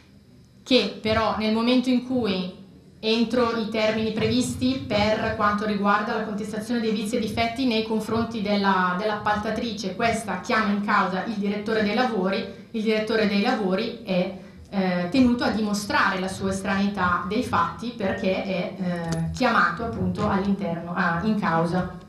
che però nel momento in cui entro i termini previsti per quanto riguarda la contestazione dei vizi e difetti nei confronti della, dell'appaltatrice, questa chiama in causa il direttore dei lavori, il direttore dei lavori è eh, tenuto a dimostrare la sua estraneità dei fatti perché è eh, chiamato appunto all'interno, in causa.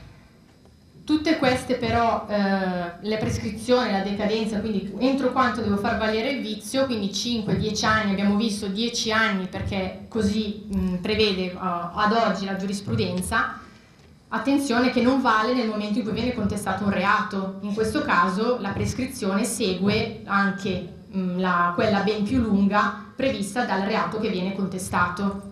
Tutte queste però, eh, le prescrizioni, la decadenza, quindi entro quanto devo far valere il vizio, quindi cinque dieci anni, abbiamo visto dieci anni perché così mh, prevede uh, ad oggi la giurisprudenza, attenzione che non vale nel momento in cui viene contestato un reato, in questo caso la prescrizione segue anche mh, la, quella ben più lunga prevista dal reato che viene contestato.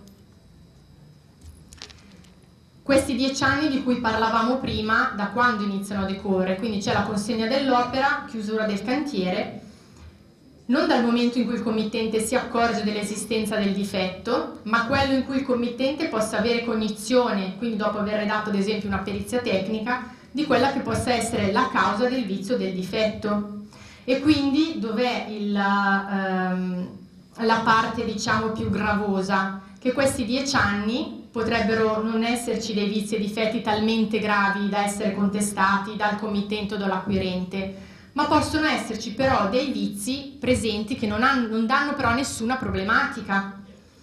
Questi dieci anni di cui parlavamo prima, da quando iniziano a decorrere? Quindi c'è la consegna dell'opera, chiusura del cantiere, non dal momento in cui il committente si accorge dell'esistenza del difetto, ma quello in cui il committente possa avere cognizione, quindi dopo aver redatto ad esempio una perizia tecnica, di quella che possa essere la causa del vizio del difetto. E quindi dov'è il, ehm, la parte diciamo più gravosa? Che questi dieci anni potrebbero non esserci dei vizi e difetti talmente gravi da essere contestati dal committente o dall'acquirente, ma possono esserci però dei vizi presenti che non, hanno, non danno però nessuna problematica.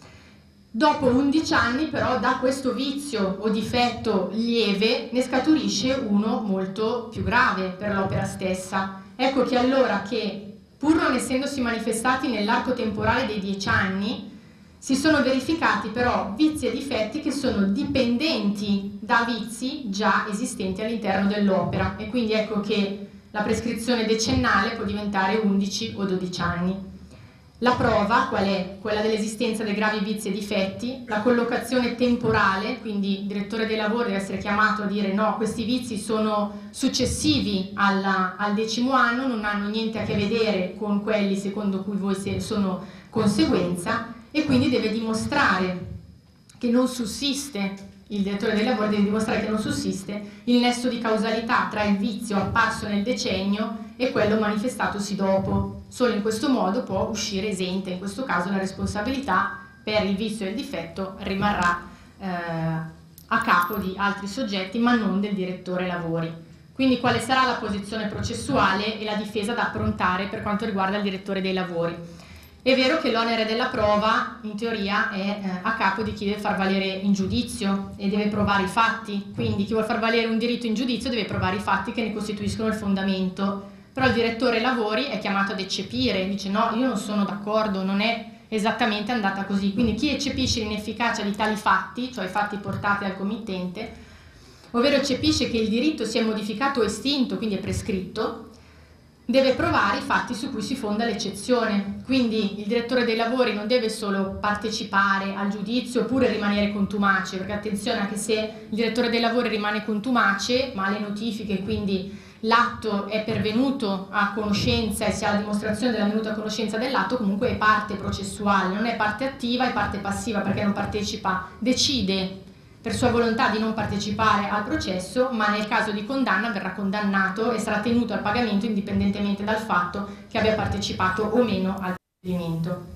Dopo undici anni però da questo vizio o difetto lieve ne scaturisce uno molto più grave per l'opera stessa. Ecco che allora che, pur non essendosi manifestati nell'arco temporale dei dieci anni, si sono verificati però vizi e difetti che sono dipendenti da vizi già esistenti all'interno dell'opera, e quindi ecco che la prescrizione decennale può diventare undici o dodici anni. La prova qual è? Quella dell'esistenza dei gravi vizi e difetti, la collocazione temporale, quindi il direttore dei lavori deve essere chiamato a dire no, questi vizi sono successivi alla, al decimo anno, non hanno niente a che vedere con quelli secondo cui voi sono conseguenza, e quindi deve dimostrare che non sussiste, il direttore dei lavori deve dimostrare che non sussiste il nesso di causalità tra il vizio apparso nel decennio e quello manifestatosi dopo. Solo in questo modo può uscire esente, in questo caso la responsabilità per il vizio e il difetto rimarrà eh, a capo di altri soggetti, ma non del direttore lavori. Quindi quale sarà la posizione processuale e la difesa da approntare per quanto riguarda il direttore dei lavori? È vero che l'onere della prova in teoria è eh, a capo di chi deve far valere in giudizio e deve provare i fatti, quindi chi vuole far valere un diritto in giudizio deve provare i fatti che ne costituiscono il fondamento, però il direttore lavori è chiamato ad eccepire, dice no, io non sono d'accordo, non è esattamente andata così, quindi chi eccepisce l'inefficacia di tali fatti, cioè i fatti portati dal committente, ovvero eccepisce che il diritto si è modificato o estinto, quindi è prescritto, deve provare i fatti su cui si fonda l'eccezione. Quindi il direttore dei lavori non deve solo partecipare al giudizio oppure rimanere contumace, perché attenzione, anche se il direttore dei lavori rimane contumace, ma le notifiche, quindi l'atto è pervenuto a conoscenza e si ha la dimostrazione della venuta a conoscenza dell'atto, comunque è parte processuale, non è parte attiva, è parte passiva perché non partecipa, decide per sua volontà di non partecipare al processo, ma nel caso di condanna verrà condannato e sarà tenuto al pagamento indipendentemente dal fatto che abbia partecipato o meno al procedimento.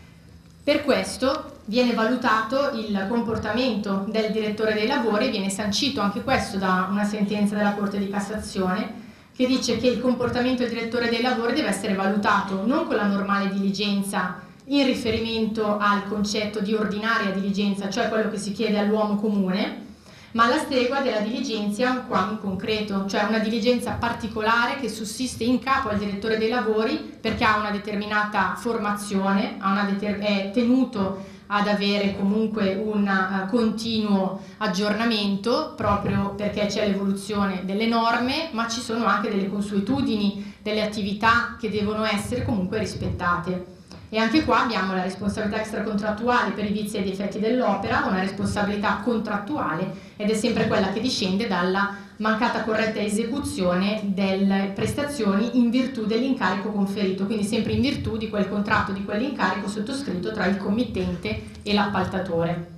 Per questo viene valutato il comportamento del direttore dei lavori, viene sancito anche questo da una sentenza della Corte di Cassazione che dice che il comportamento del direttore dei lavori deve essere valutato non con la normale diligenza in riferimento al concetto di ordinaria diligenza, cioè quello che si chiede all'uomo comune, ma alla stregua della diligenza qua in concreto, cioè una diligenza particolare che sussiste in capo al direttore dei lavori perché ha una determinata formazione, ha una deter- è tenuto ad avere comunque un uh, continuo aggiornamento proprio perché c'è l'evoluzione delle norme, ma ci sono anche delle consuetudini, delle attività che devono essere comunque rispettate. E anche qua abbiamo la responsabilità extracontrattuale per i vizi e i difetti dell'opera, una responsabilità contrattuale ed è sempre quella che discende dalla mancata corretta esecuzione delle prestazioni in virtù dell'incarico conferito, quindi sempre in virtù di quel contratto, di quell'incarico sottoscritto tra il committente e l'appaltatore.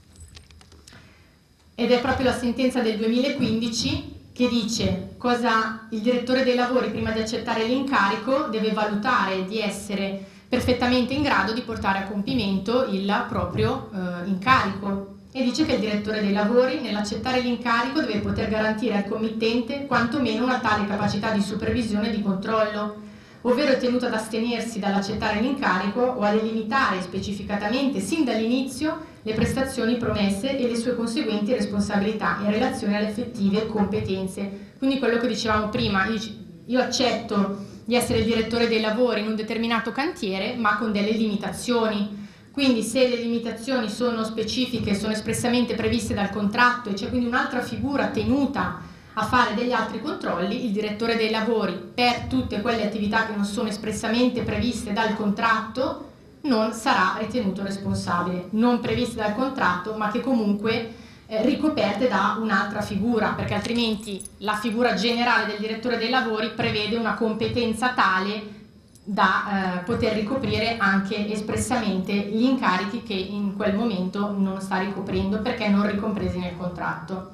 Ed è proprio la sentenza del duemilaquindici che dice cosa il direttore dei lavori prima di accettare l'incarico deve valutare di essere perfettamente in grado di portare a compimento il proprio eh, incarico, e dice che il direttore dei lavori nell'accettare l'incarico deve poter garantire al committente quantomeno una tale capacità di supervisione e di controllo, ovvero è tenuto ad astenersi dall'accettare l'incarico o a delimitare specificatamente sin dall'inizio le prestazioni promesse e le sue conseguenti responsabilità in relazione alle effettive competenze. Quindi quello che dicevamo prima, io accetto di essere il direttore dei lavori in un determinato cantiere, ma con delle limitazioni. Quindi se le limitazioni sono specifiche, sono espressamente previste dal contratto e c'è quindi un'altra figura tenuta a fare degli altri controlli, il direttore dei lavori, per tutte quelle attività che non sono espressamente previste dal contratto, non sarà ritenuto responsabile, non previste dal contratto, ma che comunque eh, ricoperte da un'altra figura, perché altrimenti la figura generale del direttore dei lavori prevede una competenza tale da eh, poter ricoprire anche espressamente gli incarichi che in quel momento non sta ricoprendo perché non ricompresi nel contratto.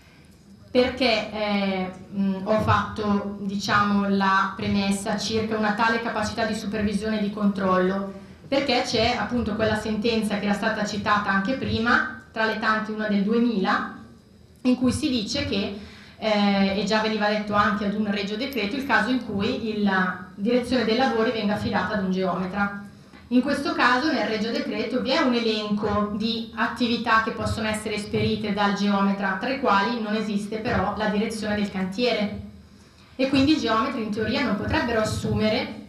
Perché eh, mh, ho fatto, diciamo, la premessa circa una tale capacità di supervisione e di controllo? Perché c'è appunto quella sentenza che era stata citata anche prima, tra le tante una del duemila, in cui si dice che, eh, e già veniva detto anche ad un regio decreto, il caso in cui la direzione dei lavori venga affidata ad un geometra. In questo caso nel regio decreto vi è un elenco di attività che possono essere esperite dal geometra, tra i quali non esiste però la direzione del cantiere, e quindi i geometri in teoria non potrebbero assumere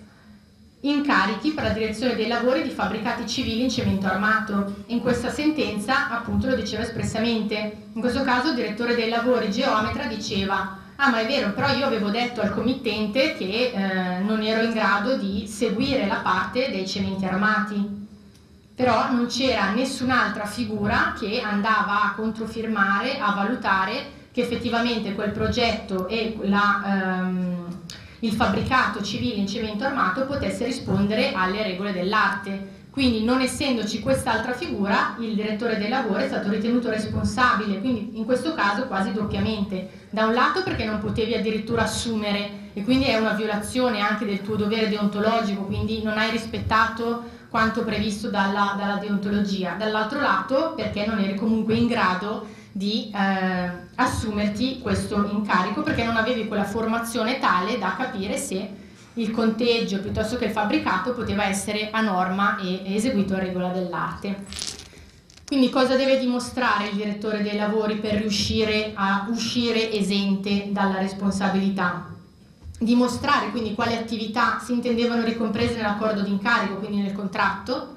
incarichi per la direzione dei lavori di fabbricati civili in cemento armato. In questa sentenza appunto lo diceva espressamente. In questo caso il direttore dei lavori geometra diceva: ah, ma è vero, però io avevo detto al committente che eh, non ero in grado di seguire la parte dei cementi armati, però non c'era nessun'altra figura che andava a controfirmare, a valutare che effettivamente quel progetto e la, ehm, il fabbricato civile in cemento armato potesse rispondere alle regole dell'arte. Quindi, non essendoci quest'altra figura, il direttore dei lavori è stato ritenuto responsabile, quindi in questo caso quasi doppiamente. Da un lato perché non potevi addirittura assumere, e quindi è una violazione anche del tuo dovere deontologico, quindi non hai rispettato quanto previsto dalla, dalla deontologia. Dall'altro lato perché non eri comunque in grado di eh, assumerti questo incarico, perché non avevi quella formazione tale da capire se il conteggio piuttosto che il fabbricato poteva essere a norma e eseguito a regola dell'arte. Quindi cosa deve dimostrare il direttore dei lavori per riuscire a uscire esente dalla responsabilità? Dimostrare quindi quali attività si intendevano ricomprese nell'accordo di incarico, quindi nel contratto,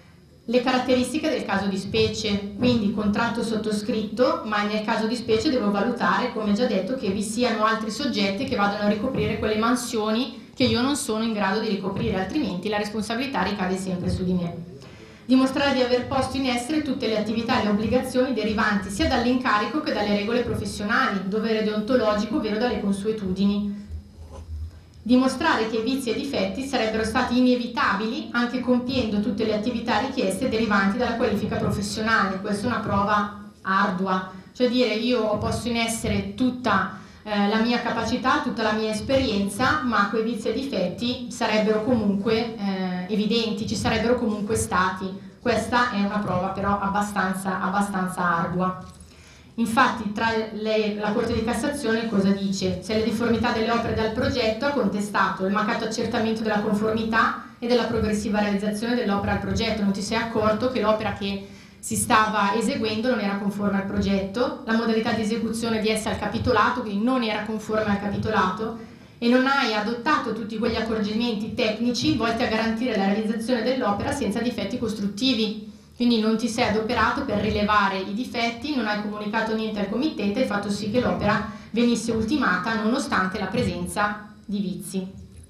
le caratteristiche del caso di specie, quindi contratto sottoscritto, ma nel caso di specie devo valutare, come già detto, che vi siano altri soggetti che vadano a ricoprire quelle mansioni che io non sono in grado di ricoprire, altrimenti la responsabilità ricade sempre su di me. Dimostrare di aver posto in essere tutte le attività e le obbligazioni derivanti sia dall'incarico che dalle regole professionali, dovere deontologico, ovvero dalle consuetudini. Dimostrare che i vizi e difetti sarebbero stati inevitabili anche compiendo tutte le attività richieste derivanti dalla qualifica professionale. Questa è una prova ardua, cioè dire io ho posto in essere tutta eh, la mia capacità, tutta la mia esperienza, ma quei vizi e difetti sarebbero comunque eh, evidenti, ci sarebbero comunque stati. Questa è una prova però abbastanza, abbastanza ardua. Infatti tra le, la Corte di Cassazione cosa dice? Se le difformità delle opere dal progetto ha contestato il mancato accertamento della conformità e della progressiva realizzazione dell'opera al progetto. Non ti sei accorto che l'opera che si stava eseguendo non era conforme al progetto, la modalità di esecuzione di essa al capitolato, quindi non era conforme al capitolato, e non hai adottato tutti quegli accorgimenti tecnici volti a garantire la realizzazione dell'opera senza difetti costruttivi. Quindi non ti sei adoperato per rilevare i difetti, non hai comunicato niente al committente, hai fatto sì che l'opera venisse ultimata nonostante la presenza di vizi.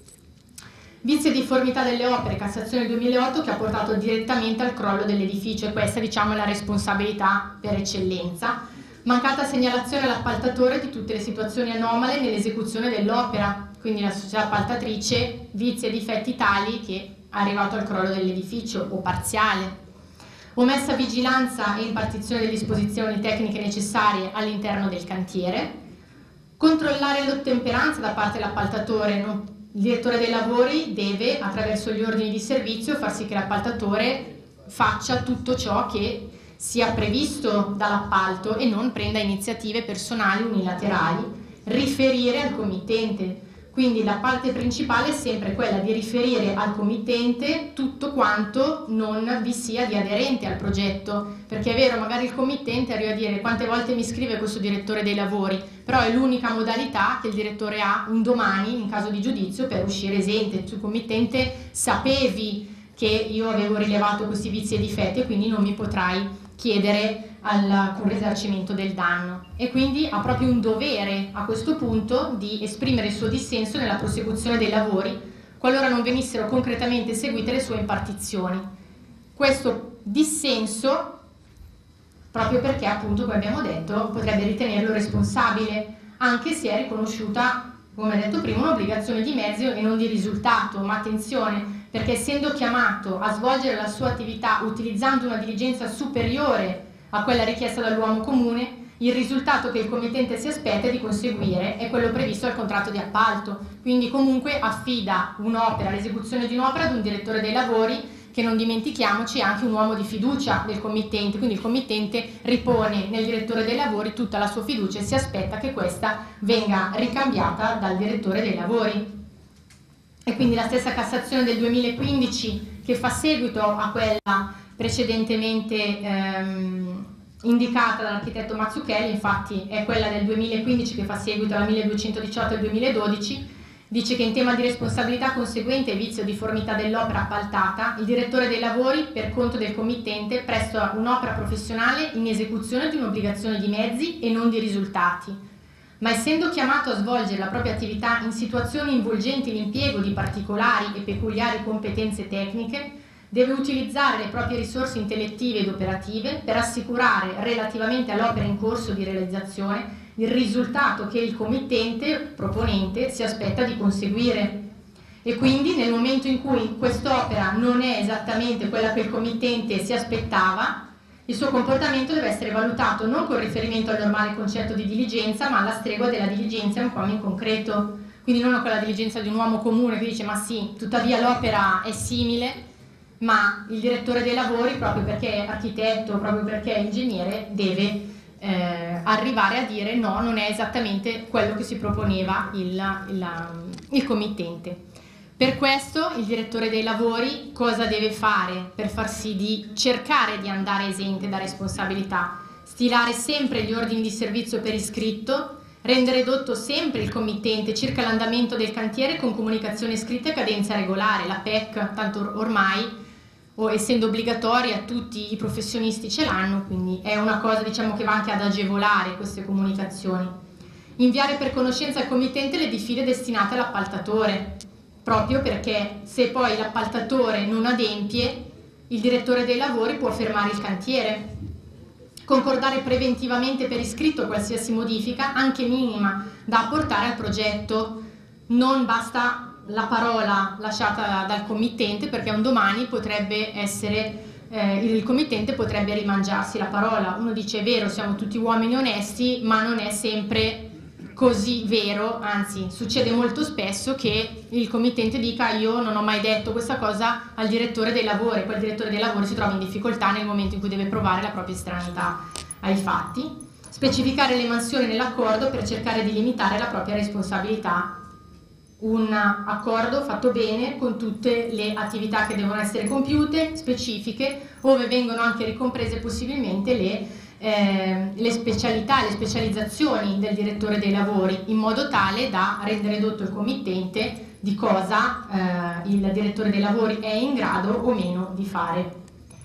Vizi e difformità delle opere, Cassazione duemilaotto, che ha portato direttamente al crollo dell'edificio, e questa, diciamo, è la responsabilità per eccellenza. Mancata segnalazione all'appaltatore di tutte le situazioni anomale nell'esecuzione dell'opera, quindi la società appaltatrice, vizi e difetti tali che è arrivato al crollo dell'edificio o parziale. Omessa vigilanza e impartizione delle disposizioni tecniche necessarie all'interno del cantiere. Controllare l'ottemperanza da parte dell'appaltatore. Il direttore dei lavori deve, attraverso gli ordini di servizio, far sì che l'appaltatore faccia tutto ciò che sia previsto dall'appalto e non prenda iniziative personali unilaterali. Riferire al committente. Quindi la parte principale è sempre quella di riferire al committente tutto quanto non vi sia di aderente al progetto, perché è vero, magari il committente arriva a dire quante volte mi scrive questo direttore dei lavori, però è l'unica modalità che il direttore ha un domani in caso di giudizio per uscire esente. Tu committente sapevi che io avevo rilevato questi vizi e difetti e quindi non mi potrai chiedere alcun risarcimento del danno, e quindi ha proprio un dovere a questo punto di esprimere il suo dissenso nella prosecuzione dei lavori qualora non venissero concretamente eseguite le sue impartizioni. Questo dissenso, proprio perché appunto, come abbiamo detto, potrebbe ritenerlo responsabile, anche se è riconosciuta, come detto prima, un'obbligazione di mezzo e non di risultato. Ma attenzione, perché essendo chiamato a svolgere la sua attività utilizzando una diligenza superiore a quella richiesta dall'uomo comune, il risultato che il committente si aspetta di conseguire è quello previsto dal contratto di appalto. Quindi comunque affida un'opera, l'esecuzione di un'opera ad un direttore dei lavori, che non dimentichiamoci è anche un uomo di fiducia del committente, quindi il committente ripone nel direttore dei lavori tutta la sua fiducia e si aspetta che questa venga ricambiata dal direttore dei lavori. E quindi la stessa Cassazione del duemilaquindici, che fa seguito a quella precedentemente ehm, indicata dall'architetto Mazzucchelli, infatti è quella del duemilaquindici che fa seguito alla milleduecentodiciotto del duemiladodici, dice che in tema di responsabilità conseguente ai vizi o difformità dell'opera appaltata, il direttore dei lavori, per conto del committente, presta un'opera professionale in esecuzione di un'obbligazione di mezzi e non di risultati, ma essendo chiamato a svolgere la propria attività in situazioni involgenti l'impiego di particolari e peculiari competenze tecniche, deve utilizzare le proprie risorse intellettive ed operative per assicurare, relativamente all'opera in corso di realizzazione, il risultato che il committente proponente si aspetta di conseguire. E quindi nel momento in cui quest'opera non è esattamente quella che il committente si aspettava, il suo comportamento deve essere valutato non con riferimento al normale concetto di diligenza, ma alla stregua della diligenza un po' in concreto. Quindi non a quella diligenza di un uomo comune che dice ma sì, tuttavia l'opera è simile, ma il direttore dei lavori, proprio perché è architetto, proprio perché è ingegnere, deve eh, arrivare a dire no, non è esattamente quello che si proponeva il, il, il committente. Per questo il direttore dei lavori cosa deve fare per far sì di cercare di andare esente da responsabilità? Stilare sempre gli ordini di servizio per iscritto, rendere edotto sempre il committente circa l'andamento del cantiere con comunicazione scritta e cadenza regolare, la P E C, tanto ormai, o essendo obbligatoria, tutti i professionisti ce l'hanno, quindi è una cosa, diciamo, che va anche ad agevolare queste comunicazioni. Inviare per conoscenza al committente le diffide destinate all'appaltatore, proprio perché se poi l'appaltatore non adempie, il direttore dei lavori può fermare il cantiere. Concordare preventivamente per iscritto qualsiasi modifica, anche minima, da apportare al progetto. Non basta la parola lasciata dal committente, perché un domani potrebbe essere, eh, il committente potrebbe rimangiarsi la parola. Uno dice è vero, siamo tutti uomini onesti, ma non è sempre così vero, anzi succede molto spesso che il committente dica io non ho mai detto questa cosa al direttore dei lavori, poi il direttore dei lavori si trova in difficoltà nel momento in cui deve provare la propria estraneità ai fatti. Specificare le mansioni nell'accordo per cercare di limitare la propria responsabilità. Un accordo fatto bene con tutte le attività che devono essere compiute, specifiche, ove vengono anche ricomprese possibilmente le, eh, le specialità, le specializzazioni del direttore dei lavori, in modo tale da rendere edotto il committente di cosa eh, il direttore dei lavori è in grado o meno di fare.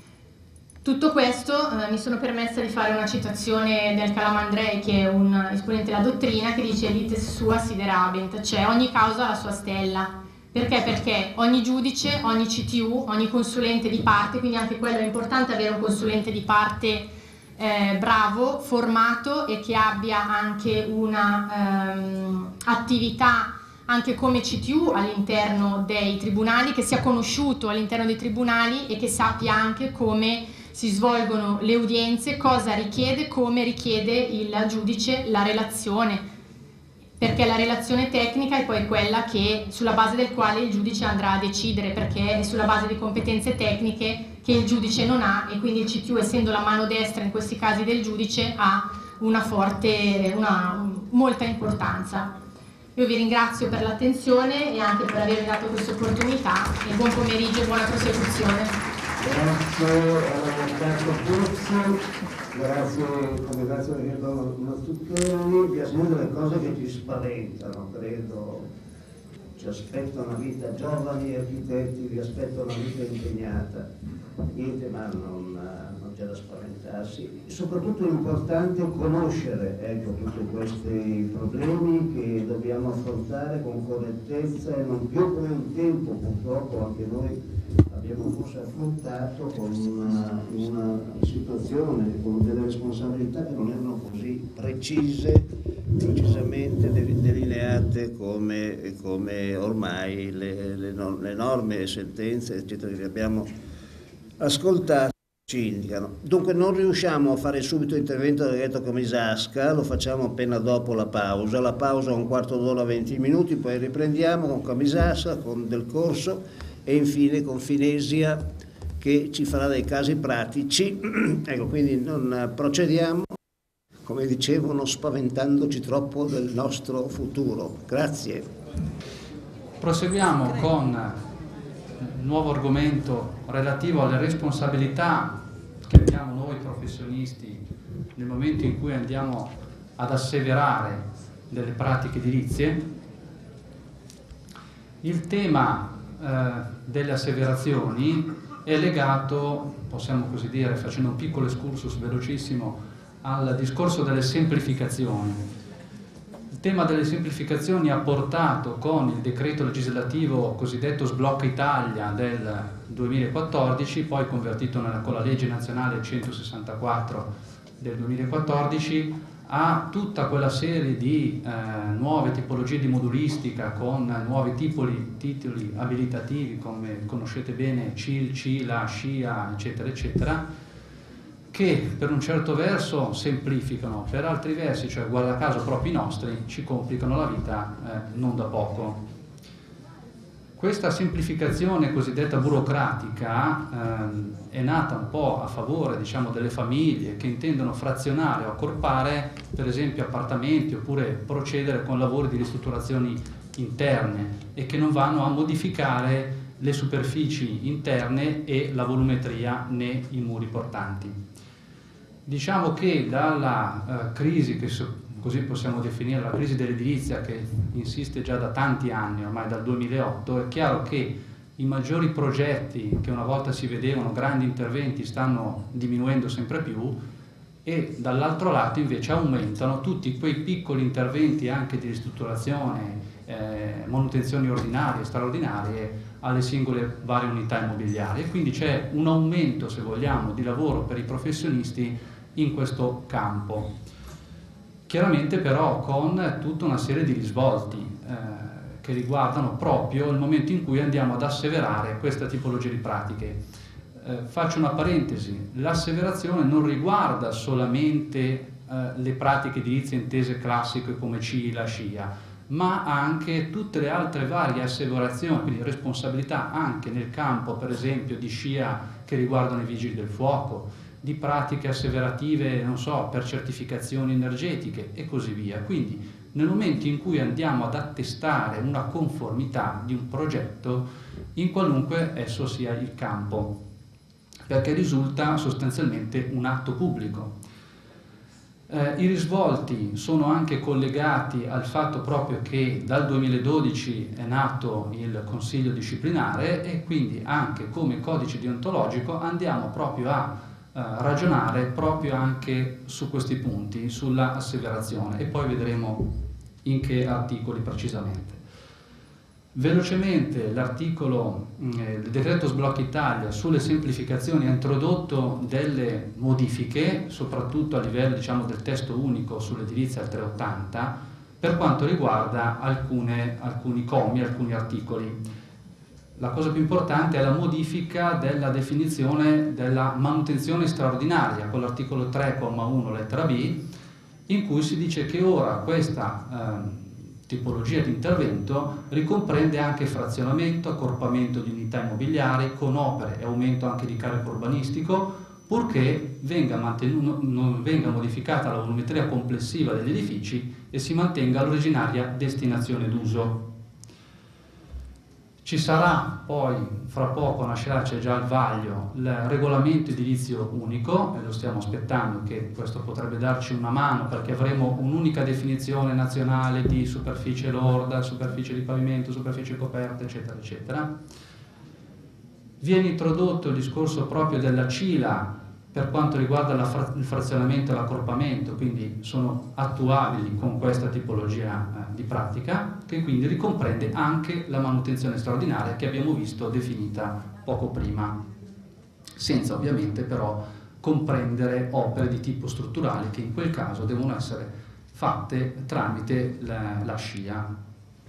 Tutto questo eh, mi sono permessa di fare una citazione del Calamandrei, che è un esponente della dottrina, che dice litis sua siderabent, cioè ogni causa ha la sua stella. Perché? Perché ogni giudice, ogni C T U, ogni consulente di parte, quindi anche quello è importante avere un consulente di parte eh, bravo, formato e che abbia anche una ehm, attività anche come C T U all'interno dei tribunali, che sia conosciuto all'interno dei tribunali e che sappia anche come si svolgono le udienze, cosa richiede, come richiede il giudice la relazione, perché la relazione tecnica è poi quella che, sulla base del quale il giudice andrà a decidere, perché è sulla base di competenze tecniche che il giudice non ha, e quindi il C T U, essendo la mano destra in questi casi del giudice, ha una forte, una, molta importanza. Io vi ringrazio per l'attenzione e anche per avermi dato questa opportunità, e buon pomeriggio e buona prosecuzione. Grazie all'avvocato Pozzi, grazie all'avvocato Mazzucchelli. Vi assegno delle cose che ci spaventano, credo. ci aspetta una vita, giovani architetti, vi aspetta una vita impegnata, niente ma non, non c'è da spaventarsi. Soprattutto è importante conoscere, ecco, tutti questi problemi che dobbiamo affrontare con correttezza e non più come un tempo, purtroppo anche noi abbiamo forse affrontato con una, una situazione, con delle responsabilità che non erano così precise, precisamente delineate come, come ormai le, le, le norme, le sentenze, eccetera, che abbiamo ascoltato ci indicano. Dunque non riusciamo a fare subito intervento del decreto Comisasca, lo facciamo appena dopo la pausa. La pausa è un quarto d'ora, venti minuti, poi riprendiamo con Comisasca, con Del Corso e infine con Finesia che ci farà dei casi pratici. Ecco, quindi non procediamo, come dicevo, non spaventandoci troppo del nostro futuro. Grazie. Proseguiamo con un nuovo argomento relativo alle responsabilità che abbiamo noi professionisti nel momento in cui andiamo ad asseverare delle pratiche edilizie. Il tema eh, delle asseverazioni è legato, possiamo così dire, facendo un piccolo excursus velocissimo, al discorso delle semplificazioni. Il tema delle semplificazioni ha portato con il decreto legislativo cosiddetto Sblocca Italia del duemilaquattordici, poi convertito nella, con la legge nazionale centosessantaquattro del duemilaquattordici, a tutta quella serie di eh, nuove tipologie di modulistica con nuovi titoli, titoli abilitativi, come conoscete bene, C I L, C I L A, SCIA, eccetera, eccetera, che per un certo verso semplificano, per altri versi, cioè guarda caso proprio i nostri, ci complicano la vita eh, non da poco. Questa semplificazione cosiddetta burocratica ehm, è nata un po' a favore, diciamo, delle famiglie che intendono frazionare o accorpare per esempio appartamenti oppure procedere con lavori di ristrutturazioni interne e che non vanno a modificare le superfici interne e la volumetria né i muri portanti. Diciamo che dalla eh, crisi, che so, così possiamo definire la crisi dell'edilizia, che insiste già da tanti anni, ormai dal duemilaotto, è chiaro che i maggiori progetti che una volta si vedevano, grandi interventi, stanno diminuendo sempre più e dall'altro lato invece aumentano tutti quei piccoli interventi anche di ristrutturazione, eh, manutenzioni ordinarie, straordinarie alle singole varie unità immobiliari, e quindi c'è un aumento, se vogliamo, di lavoro per i professionisti in questo campo. Chiaramente però con tutta una serie di risvolti eh, che riguardano proprio il momento in cui andiamo ad asseverare questa tipologia di pratiche. Eh, faccio una parentesi, l'asseverazione non riguarda solamente eh, le pratiche edilizie intese classiche come C I L A, SCIA, ma anche tutte le altre varie asseverazioni, quindi responsabilità anche nel campo per esempio di SCIA che riguardano i vigili del fuoco, di pratiche asseverative, non so, per certificazioni energetiche e così via. Quindi nel momento in cui andiamo ad attestare una conformità di un progetto, in qualunque esso sia il campo, perché risulta sostanzialmente un atto pubblico. Eh, I risvolti sono anche collegati al fatto proprio che dal duemiladodici è nato il Consiglio disciplinare e quindi anche come codice deontologico andiamo proprio a ragionare proprio anche su questi punti, sulla asseverazione, e poi vedremo in che articoli precisamente. Velocemente l'articolo eh, del decreto Sblocca Italia sulle semplificazioni ha introdotto delle modifiche, soprattutto a livello, diciamo, del testo unico sull'edilizia al trecentottanta, per quanto riguarda alcune, alcuni commi, alcuni articoli. La cosa più importante è la modifica della definizione della manutenzione straordinaria con l'articolo tre comma uno lettera B, in cui si dice che ora questa eh, tipologia di intervento ricomprende anche frazionamento, accorpamento di unità immobiliari con opere e aumento anche di carico urbanistico, purché venga, non venga modificata la volumetria complessiva degli edifici e si mantenga l'originaria destinazione d'uso. Ci sarà poi, fra poco nascerà, c'è già al vaglio, il regolamento edilizio unico, e lo stiamo aspettando, che questo potrebbe darci una mano, perché avremo un'unica definizione nazionale di superficie lorda, superficie di pavimento, superficie coperta, eccetera, eccetera. Viene introdotto il discorso proprio della C I L A per quanto riguarda la fra il frazionamento e l'accorpamento, quindi sono attuabili con questa tipologia eh, di pratica, che quindi ricomprende anche la manutenzione straordinaria che abbiamo visto definita poco prima, senza ovviamente però comprendere opere di tipo strutturale che in quel caso devono essere fatte tramite la, la S C I A.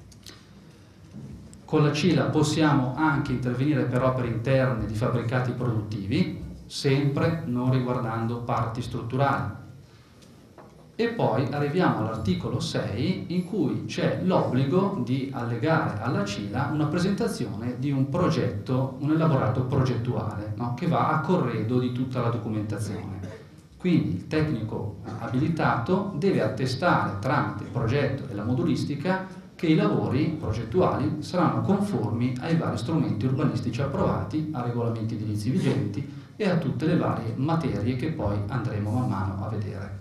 Con la C I L A possiamo anche intervenire per opere interne di fabbricati produttivi, sempre non riguardando parti strutturali. E poi arriviamo all'articolo sei, in cui c'è l'obbligo di allegare alla C I L A una presentazione di un progetto, un elaborato progettuale, no? Che va a corredo di tutta la documentazione. Quindi il tecnico abilitato deve attestare tramite il progetto e la modulistica che i lavori progettuali saranno conformi ai vari strumenti urbanistici approvati, a regolamenti edilizi vigenti e a tutte le varie materie che poi andremo man mano a vedere.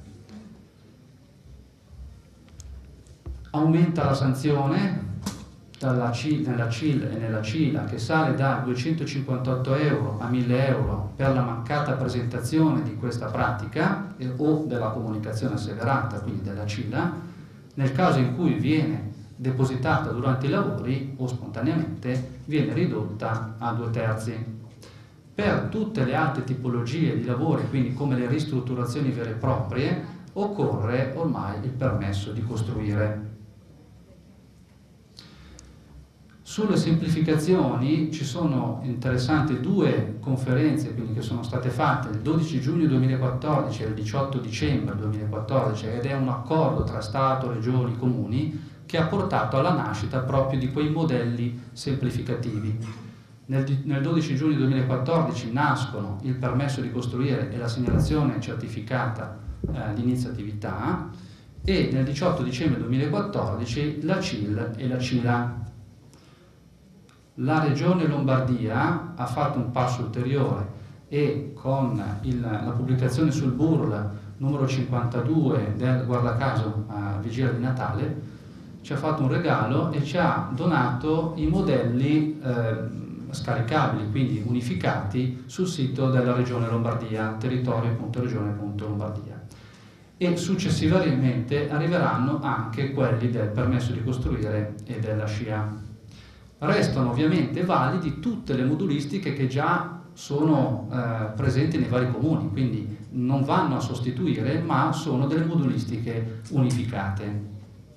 Aumenta la sanzione dalla C, nella C I L e nella C I L A, che sale da duecentocinquantotto euro a mille euro per la mancata presentazione di questa pratica eh, o della comunicazione asseverata, quindi della C I L A, nel caso in cui viene depositata durante i lavori o spontaneamente viene ridotta a due terzi. Per tutte le altre tipologie di lavori, quindi come le ristrutturazioni vere e proprie, occorre ormai il permesso di costruire. Sulle semplificazioni ci sono interessanti due conferenze quindi, che sono state fatte il dodici giugno duemilaquattordici e il diciotto dicembre duemilaquattordici, ed è un accordo tra Stato, Regioni, Comuni che ha portato alla nascita proprio di quei modelli semplificativi. Nel, nel dodici giugno duemilaquattordici nascono il permesso di costruire e la segnalazione certificata eh, di inizio attività, e nel diciotto dicembre duemilaquattordici la C I L e la C I L A. La Regione Lombardia ha fatto un passo ulteriore e con il, la pubblicazione sul B U R L numero cinquantadue del guardacaso a vigilia di Natale ci ha fatto un regalo e ci ha donato i modelli eh, scaricabili, quindi unificati sul sito della Regione Lombardia, territorio punto regione punto lombardia, e successivamente arriveranno anche quelli del permesso di costruire e della S C I A. Restano ovviamente validi tutte le modulistiche che già sono eh, presenti nei vari comuni, quindi non vanno a sostituire, ma sono delle modulistiche unificate.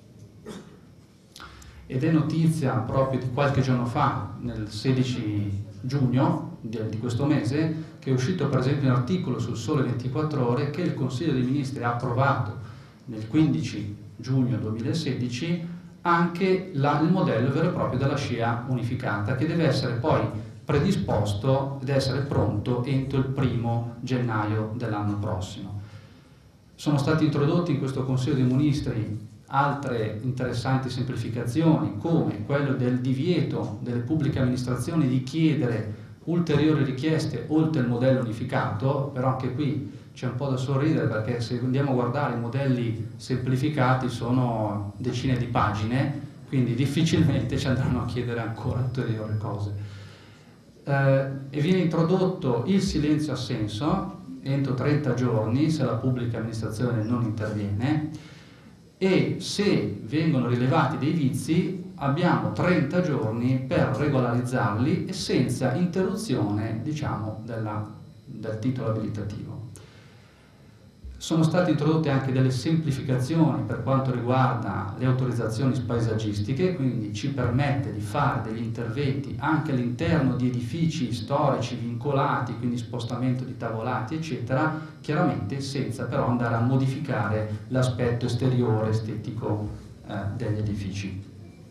Ed è notizia proprio di qualche giorno fa, nel sedici giugno di, di questo mese, che è uscito per esempio un articolo sul Sole ventiquattro Ore che il Consiglio dei Ministri ha approvato nel quindici giugno duemilasedici anche la, il modello vero e proprio della S C I A unificata, che deve essere poi predisposto ed essere pronto entro il primo gennaio dell'anno prossimo. Sono stati introdotti in questo Consiglio dei Ministri altre interessanti semplificazioni, come quello del divieto delle pubbliche amministrazioni di chiedere ulteriori richieste oltre il modello unificato, però anche qui c'è un po' da sorridere, perché se andiamo a guardare i modelli semplificati sono decine di pagine, quindi difficilmente ci andranno a chiedere ancora ulteriori cose. Eh, e viene introdotto il silenzio assenso entro trenta giorni se la pubblica amministrazione non interviene, e se vengono rilevati dei vizi abbiamo trenta giorni per regolarizzarli e senza interruzione, diciamo, della, del titolo abilitativo. Sono state introdotte anche delle semplificazioni per quanto riguarda le autorizzazioni paesaggistiche, quindi ci permette di fare degli interventi anche all'interno di edifici storici vincolati, quindi spostamento di tavolati eccetera, chiaramente senza però andare a modificare l'aspetto esteriore estetico eh, degli edifici.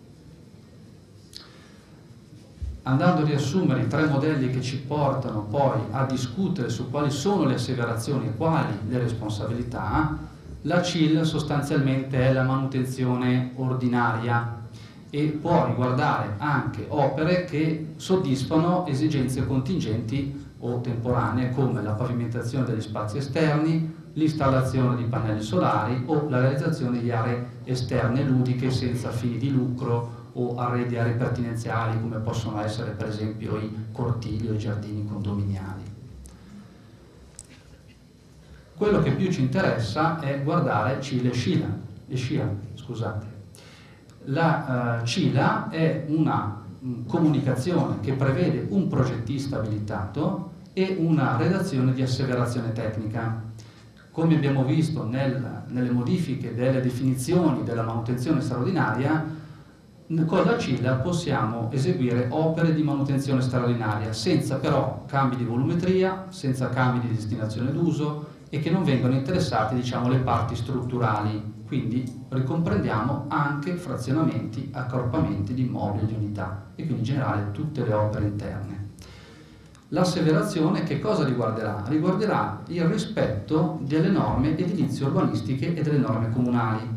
Andando a riassumere i tre modelli che ci portano poi a discutere su quali sono le asseverazioni e quali le responsabilità, la C I L sostanzialmente è la manutenzione ordinaria e può riguardare anche opere che soddisfano esigenze contingenti o temporanee, come la pavimentazione degli spazi esterni, l'installazione di pannelli solari o la realizzazione di aree esterne ludiche senza fini di lucro o arredi aree pertinenziali, come possono essere per esempio i cortili o i giardini condominiali. Quello che più ci interessa è guardare C I L A e SCILA, e SCIA, scusate. La uh, C I L A è una um, comunicazione che prevede un progettista abilitato e una redazione di asseverazione tecnica. Come abbiamo visto nel, nelle modifiche delle definizioni della manutenzione straordinaria, con la C I L A possiamo eseguire opere di manutenzione straordinaria senza però cambi di volumetria, senza cambi di destinazione d'uso e che non vengono interessate, diciamo, le parti strutturali. Quindi ricomprendiamo anche frazionamenti, accorpamenti di immobili, di unità e quindi in generale tutte le opere interne. L'asseverazione che cosa riguarderà? Riguarderà il rispetto delle norme edilizie urbanistiche e delle norme comunali.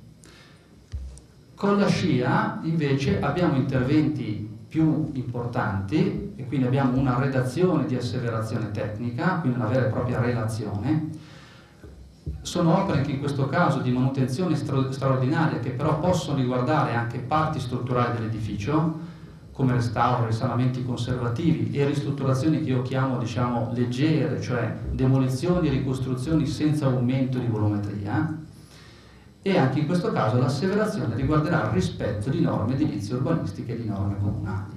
Con la SCIA invece abbiamo interventi più importanti e quindi abbiamo una redazione di asseverazione tecnica, quindi una vera e propria relazione. Sono opere anche in questo caso di manutenzione straordinaria che però possono riguardare anche parti strutturali dell'edificio, come restauro, risanamenti conservativi e ristrutturazioni che io chiamo, diciamo, leggere, cioè demolizioni e ricostruzioni senza aumento di volumetria. E anche in questo caso l'asseverazione riguarderà il rispetto di norme edilizie urbanistiche e di norme comunali.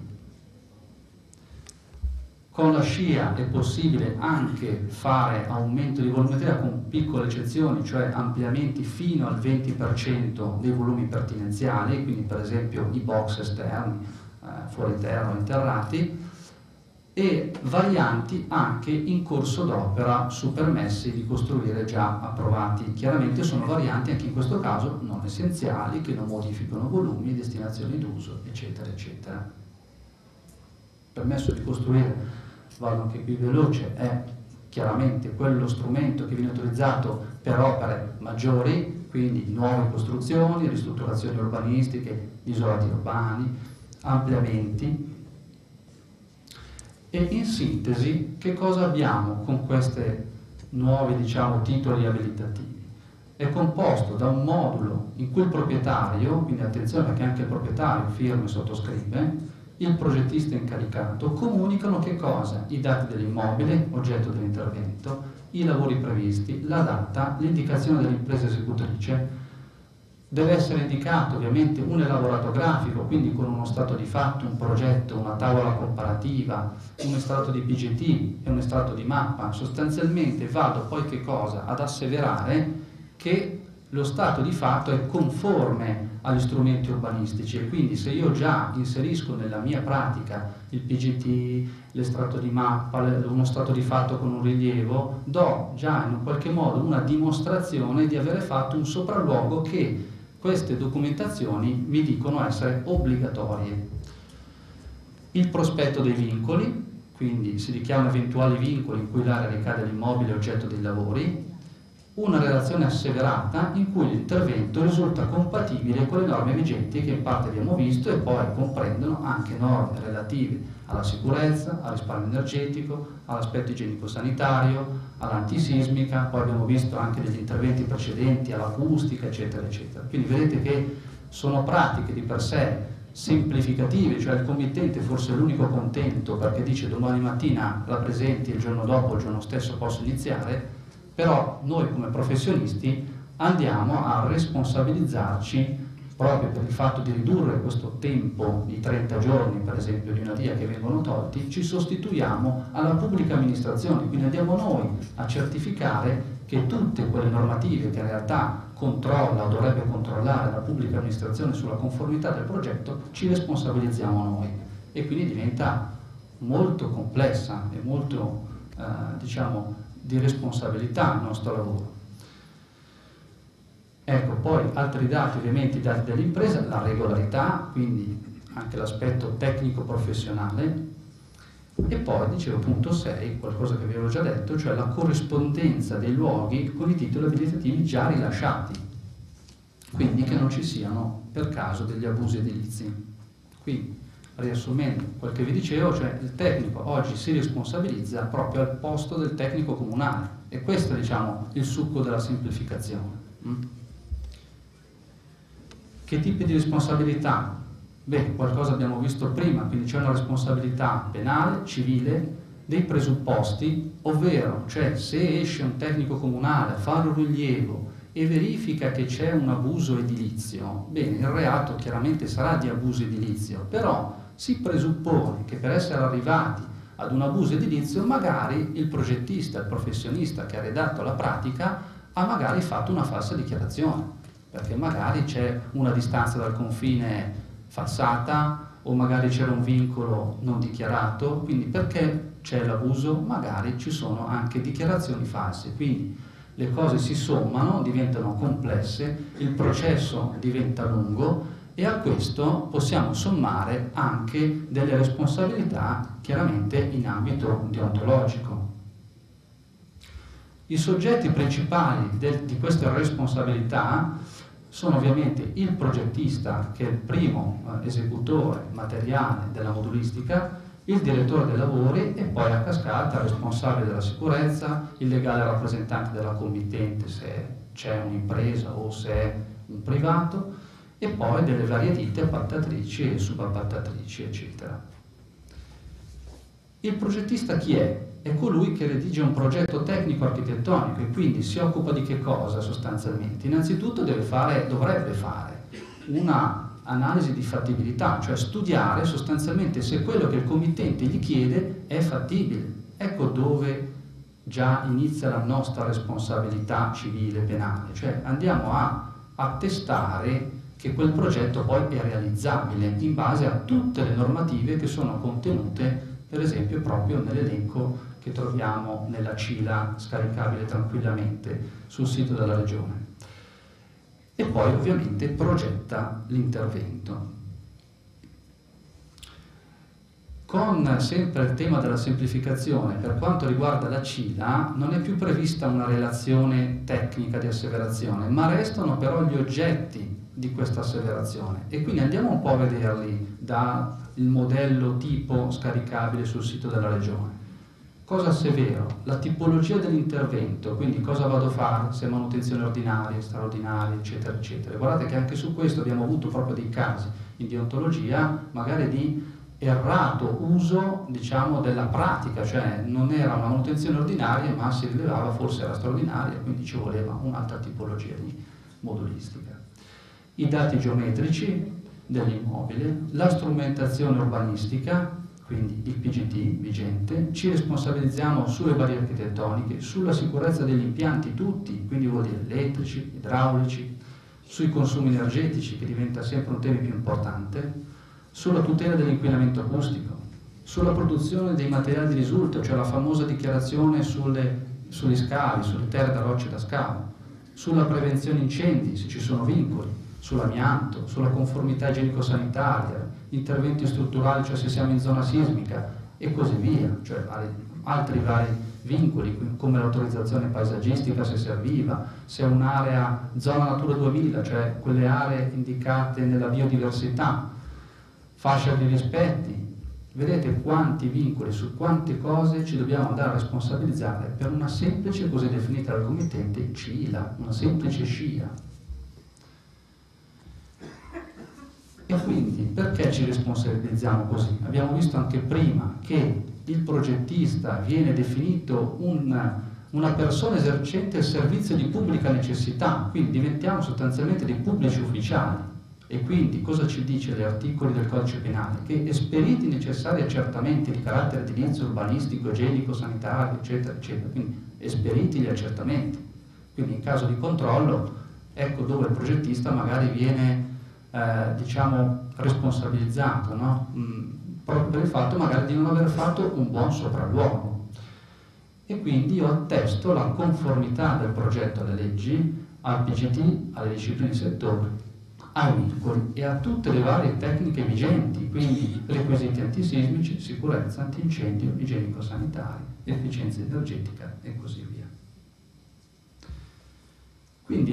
Con la SCIA è possibile anche fare aumento di volumetria con piccole eccezioni, cioè ampliamenti fino al venti per cento dei volumi pertinenziali, quindi per esempio i box esterni, eh, fuori terra o interrati, e varianti anche in corso d'opera su permessi di costruire già approvati. Chiaramente sono varianti anche in questo caso non essenziali, che non modificano volumi, destinazioni d'uso, eccetera, eccetera. Permesso di costruire, vado anche qui veloce, è chiaramente quello strumento che viene utilizzato per opere maggiori, quindi nuove costruzioni, ristrutturazioni urbanistiche, isolati urbani, ampliamenti. E in sintesi, che cosa abbiamo con questi nuovi, diciamo, titoli abilitativi? È composto da un modulo in cui il proprietario, quindi attenzione perché anche il proprietario firma e sottoscrive, il progettista incaricato, comunicano che cosa? I dati dell'immobile, oggetto dell'intervento, i lavori previsti, la data, l'indicazione dell'impresa esecutrice. Deve essere indicato ovviamente un elaborato grafico, quindi con uno stato di fatto, un progetto, una tavola comparativa, un estratto di P G T e un estratto di mappa. Sostanzialmente vado poi che cosa? Ad asseverare che lo stato di fatto è conforme agli strumenti urbanistici e quindi se io già inserisco nella mia pratica il P G T, l'estratto di mappa, uno stato di fatto con un rilievo, do già in un qualche modo una dimostrazione di avere fatto un sopralluogo che queste documentazioni mi dicono essere obbligatorie. Il prospetto dei vincoli, quindi si richiama eventuali vincoli in cui l'area ricade l'immobile oggetto dei lavori, una relazione asseverata in cui l'intervento risulta compatibile con le norme vigenti che in parte abbiamo visto e poi comprendono anche norme relative alla sicurezza, al risparmio energetico, all'aspetto igienico-sanitario, all'antisismica, poi abbiamo visto anche degli interventi precedenti all'acustica, eccetera, eccetera. Quindi vedete che sono pratiche di per sé semplificative, cioè il committente forse è l'unico contento perché dice domani mattina la presenti e il giorno dopo, il giorno stesso posso iniziare, però noi come professionisti andiamo a responsabilizzarci proprio per il fatto di ridurre questo tempo di trenta giorni, per esempio, di una via che vengono tolti, ci sostituiamo alla pubblica amministrazione, quindi andiamo noi a certificare che tutte quelle normative che in realtà controlla o dovrebbe controllare la pubblica amministrazione sulla conformità del progetto, ci responsabilizziamo noi e quindi diventa molto complessa e molto, eh, diciamo, di responsabilità il nostro lavoro. Ecco, poi altri dati, ovviamente i dati dell'impresa, la regolarità, quindi anche l'aspetto tecnico-professionale, e poi, dicevo, punto sei, qualcosa che vi avevo già detto, cioè la corrispondenza dei luoghi con i titoli abilitativi già rilasciati. quindi che non ci siano per caso degli abusi edilizi. Quindi, riassumendo quel che vi dicevo, cioè il tecnico oggi si responsabilizza proprio al posto del tecnico comunale, e questo è, diciamo, il succo della semplificazione. Mm? Che tipi di responsabilità? Beh, qualcosa abbiamo visto prima, quindi c'è una responsabilità penale, civile, dei presupposti, ovvero, cioè se esce un tecnico comunale a fare un rilievo e verifica che c'è un abuso edilizio, bene, il reato chiaramente sarà di abuso edilizio, però si presuppone che per essere arrivati ad un abuso edilizio magari il progettista, il professionista che ha redatto la pratica ha magari fatto una falsa dichiarazione, perché magari c'è una distanza dal confine falsata o magari c'era un vincolo non dichiarato, quindi perché c'è l'abuso magari ci sono anche dichiarazioni false, quindi le cose si sommano, diventano complesse, il processo diventa lungo e a questo possiamo sommare anche delle responsabilità chiaramente in ambito deontologico. I soggetti principali del, di queste responsabilità sono ovviamente il progettista, che è il primo eh, esecutore materiale della modulistica, il direttore dei lavori e poi a cascata il responsabile della sicurezza, il legale rappresentante della committente se c'è un'impresa o se è un privato, e poi delle varie ditte appaltatrici e subappaltatrici, eccetera. Il progettista chi è? È colui che redige un progetto tecnico-architettonico e quindi si occupa di che cosa sostanzialmente? Innanzitutto deve fare, dovrebbe fare una analisi di fattibilità, cioè studiare sostanzialmente se quello che il committente gli chiede è fattibile. Ecco dove già inizia la nostra responsabilità civile e penale, cioè andiamo a attestare che quel progetto poi è realizzabile in base a tutte le normative che sono contenute per esempio proprio nell'elenco che troviamo nella C I L A scaricabile tranquillamente sul sito della Regione. E poi ovviamente progetta l'intervento. Con sempre il tema della semplificazione, per quanto riguarda la C I L A, non è più prevista una relazione tecnica di asseverazione, ma restano però gli oggetti di questa asseverazione. E quindi andiamo un po' a vederli dal modello tipo scaricabile sul sito della Regione. Cosa assevero? La tipologia dell'intervento, quindi cosa vado a fare, se è manutenzione ordinaria, straordinaria, eccetera, eccetera. Guardate che anche su questo abbiamo avuto proprio dei casi in deontologia, magari di errato uso, diciamo, della pratica, cioè non era una manutenzione ordinaria, ma si rilevava forse era straordinaria, quindi ci voleva un'altra tipologia di modulistica. I dati geometrici dell'immobile, la strumentazione urbanistica, quindi il P G T vigente, ci responsabilizziamo sulle barriere architettoniche, sulla sicurezza degli impianti tutti, quindi vuol dire elettrici, idraulici, sui consumi energetici, che diventa sempre un tema più importante, sulla tutela dell'inquinamento acustico, sulla produzione dei materiali di risulto, cioè la famosa dichiarazione sulle, sugli scavi, sulle terre da rocce da scavo, sulla prevenzione incendi, se ci sono vincoli, sull'amianto, sulla conformità igienico-sanitaria, interventi strutturali, cioè se siamo in zona sismica e così via, cioè altri vari vincoli come l'autorizzazione paesaggistica se serviva, se è un'area zona Natura duemila, cioè quelle aree indicate nella biodiversità, fascia di rispetti. Vedete quanti vincoli, su quante cose ci dobbiamo andare a responsabilizzare per una semplice, così definita dal committente, C I L A, una semplice scia. E quindi perché ci responsabilizziamo così? Abbiamo visto anche prima che il progettista viene definito un, una persona esercente il servizio di pubblica necessità, quindi diventiamo sostanzialmente dei pubblici ufficiali. E quindi cosa ci dice gli articoli del codice penale? Che esperiti i necessari accertamenti di carattere edilizio, urbanistico, igienico, sanitario, eccetera, eccetera, quindi esperiti gli accertamenti. Quindi in caso di controllo, ecco dove il progettista magari viene Eh, diciamo responsabilizzato, no? Mm, proprio per il fatto magari di non aver fatto un buon sopralluogo. E quindi io attesto la conformità del progetto alle leggi, al P G T, alle discipline di settore, ai vincoli e a tutte le varie tecniche vigenti, quindi requisiti antisismici, sicurezza, antincendio, igienico-sanitari, efficienza energetica e così via. Quindi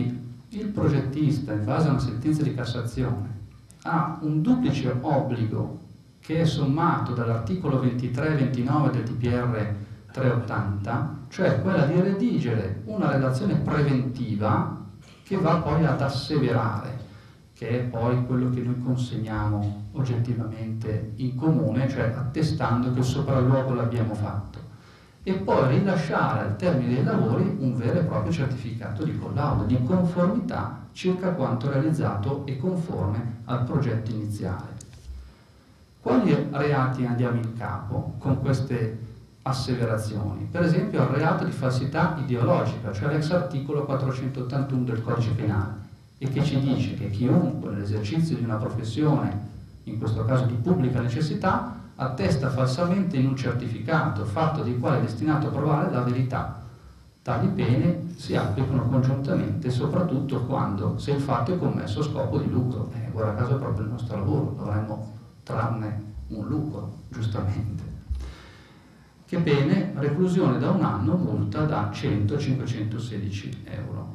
il progettista, in base a una sentenza di Cassazione, ha un duplice obbligo che è sommato dall'articolo ventitré e ventinove del D P R trecentottanta, cioè quella di redigere una relazione preventiva che va poi ad asseverare, che è poi quello che noi consegniamo oggettivamente in comune, cioè attestando che il sopralluogo l'abbiamo fatto, e poi rilasciare al termine dei lavori un vero e proprio certificato di collaudo, di conformità circa quanto realizzato e conforme al progetto iniziale. Quali reati andiamo in capo con queste asseverazioni? Per esempio il reato di falsità ideologica, cioè l'ex articolo quattrocentottantuno del Codice Penale, e che ci dice che chiunque nell'esercizio di una professione, in questo caso di pubblica necessità, attesta falsamente in un certificato fatto di quale è destinato a provare la verità. Tali pene si applicano congiuntamente, soprattutto quando, se il fatto è commesso a scopo di lucro. Eh, guarda caso è proprio il nostro lavoro, dovremmo trarne un lucro, giustamente. Che pene? Reclusione da un anno, multa da cento a cinquecentosedici euro.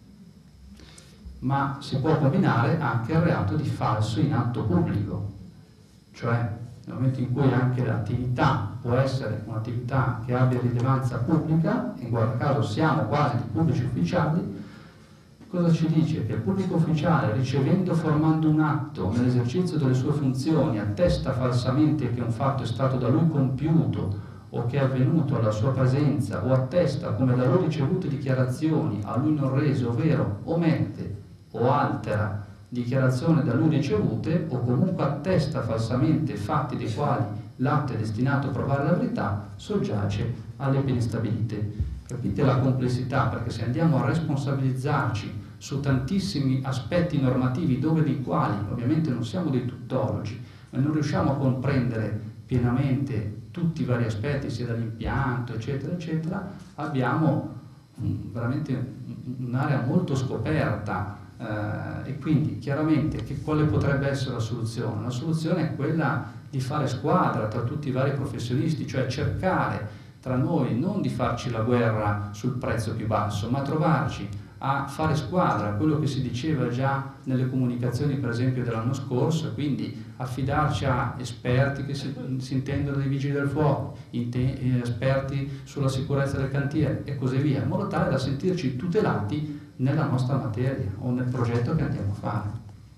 Ma si può combinare anche il reato di falso in atto pubblico, cioè nel momento in cui anche l'attività può essere un'attività che abbia rilevanza pubblica, in guarda caso siamo quasi di pubblici ufficiali, cosa ci dice? Che il pubblico ufficiale, ricevendo o formando un atto nell'esercizio delle sue funzioni, attesta falsamente che un fatto è stato da lui compiuto o che è avvenuto alla sua presenza, o attesta come da lui ricevute dichiarazioni a lui non rese, ovvero omette o altera dichiarazioni da lui ricevute, o comunque attesta falsamente fatti dei quali l'atto è destinato a provare la verità, soggiace alle pene stabilite. Capite la complessità? Perché se andiamo a responsabilizzarci su tantissimi aspetti normativi, dove nei quali ovviamente non siamo dei tuttologi, ma non riusciamo a comprendere pienamente tutti i vari aspetti, sia dall'impianto, eccetera, eccetera, abbiamo um, veramente un'area molto scoperta. Uh, e quindi chiaramente che quale potrebbe essere la soluzione? La soluzione è quella di fare squadra tra tutti i vari professionisti, cioè cercare tra noi non di farci la guerra sul prezzo più basso, ma trovarci a fare squadra, quello che si diceva già nelle comunicazioni per esempio dell'anno scorso, quindi affidarci a esperti che si, si intendono dei vigili del fuoco, esperti sulla sicurezza del cantiere e così via, in modo tale da sentirci tutelati nella nostra materia o nel progetto che andiamo a fare.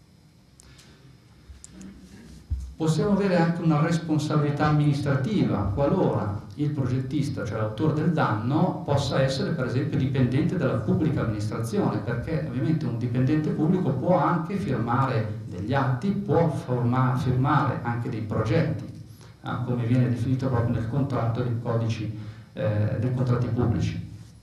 Possiamo avere anche una responsabilità amministrativa qualora il progettista, cioè l'autore del danno, possa essere per esempio dipendente dalla pubblica amministrazione, perché ovviamente un dipendente pubblico può anche firmare degli atti, può forma, firmare anche dei progetti, eh, come viene definito proprio nel contratto dei codici eh, dei contratti pubblici.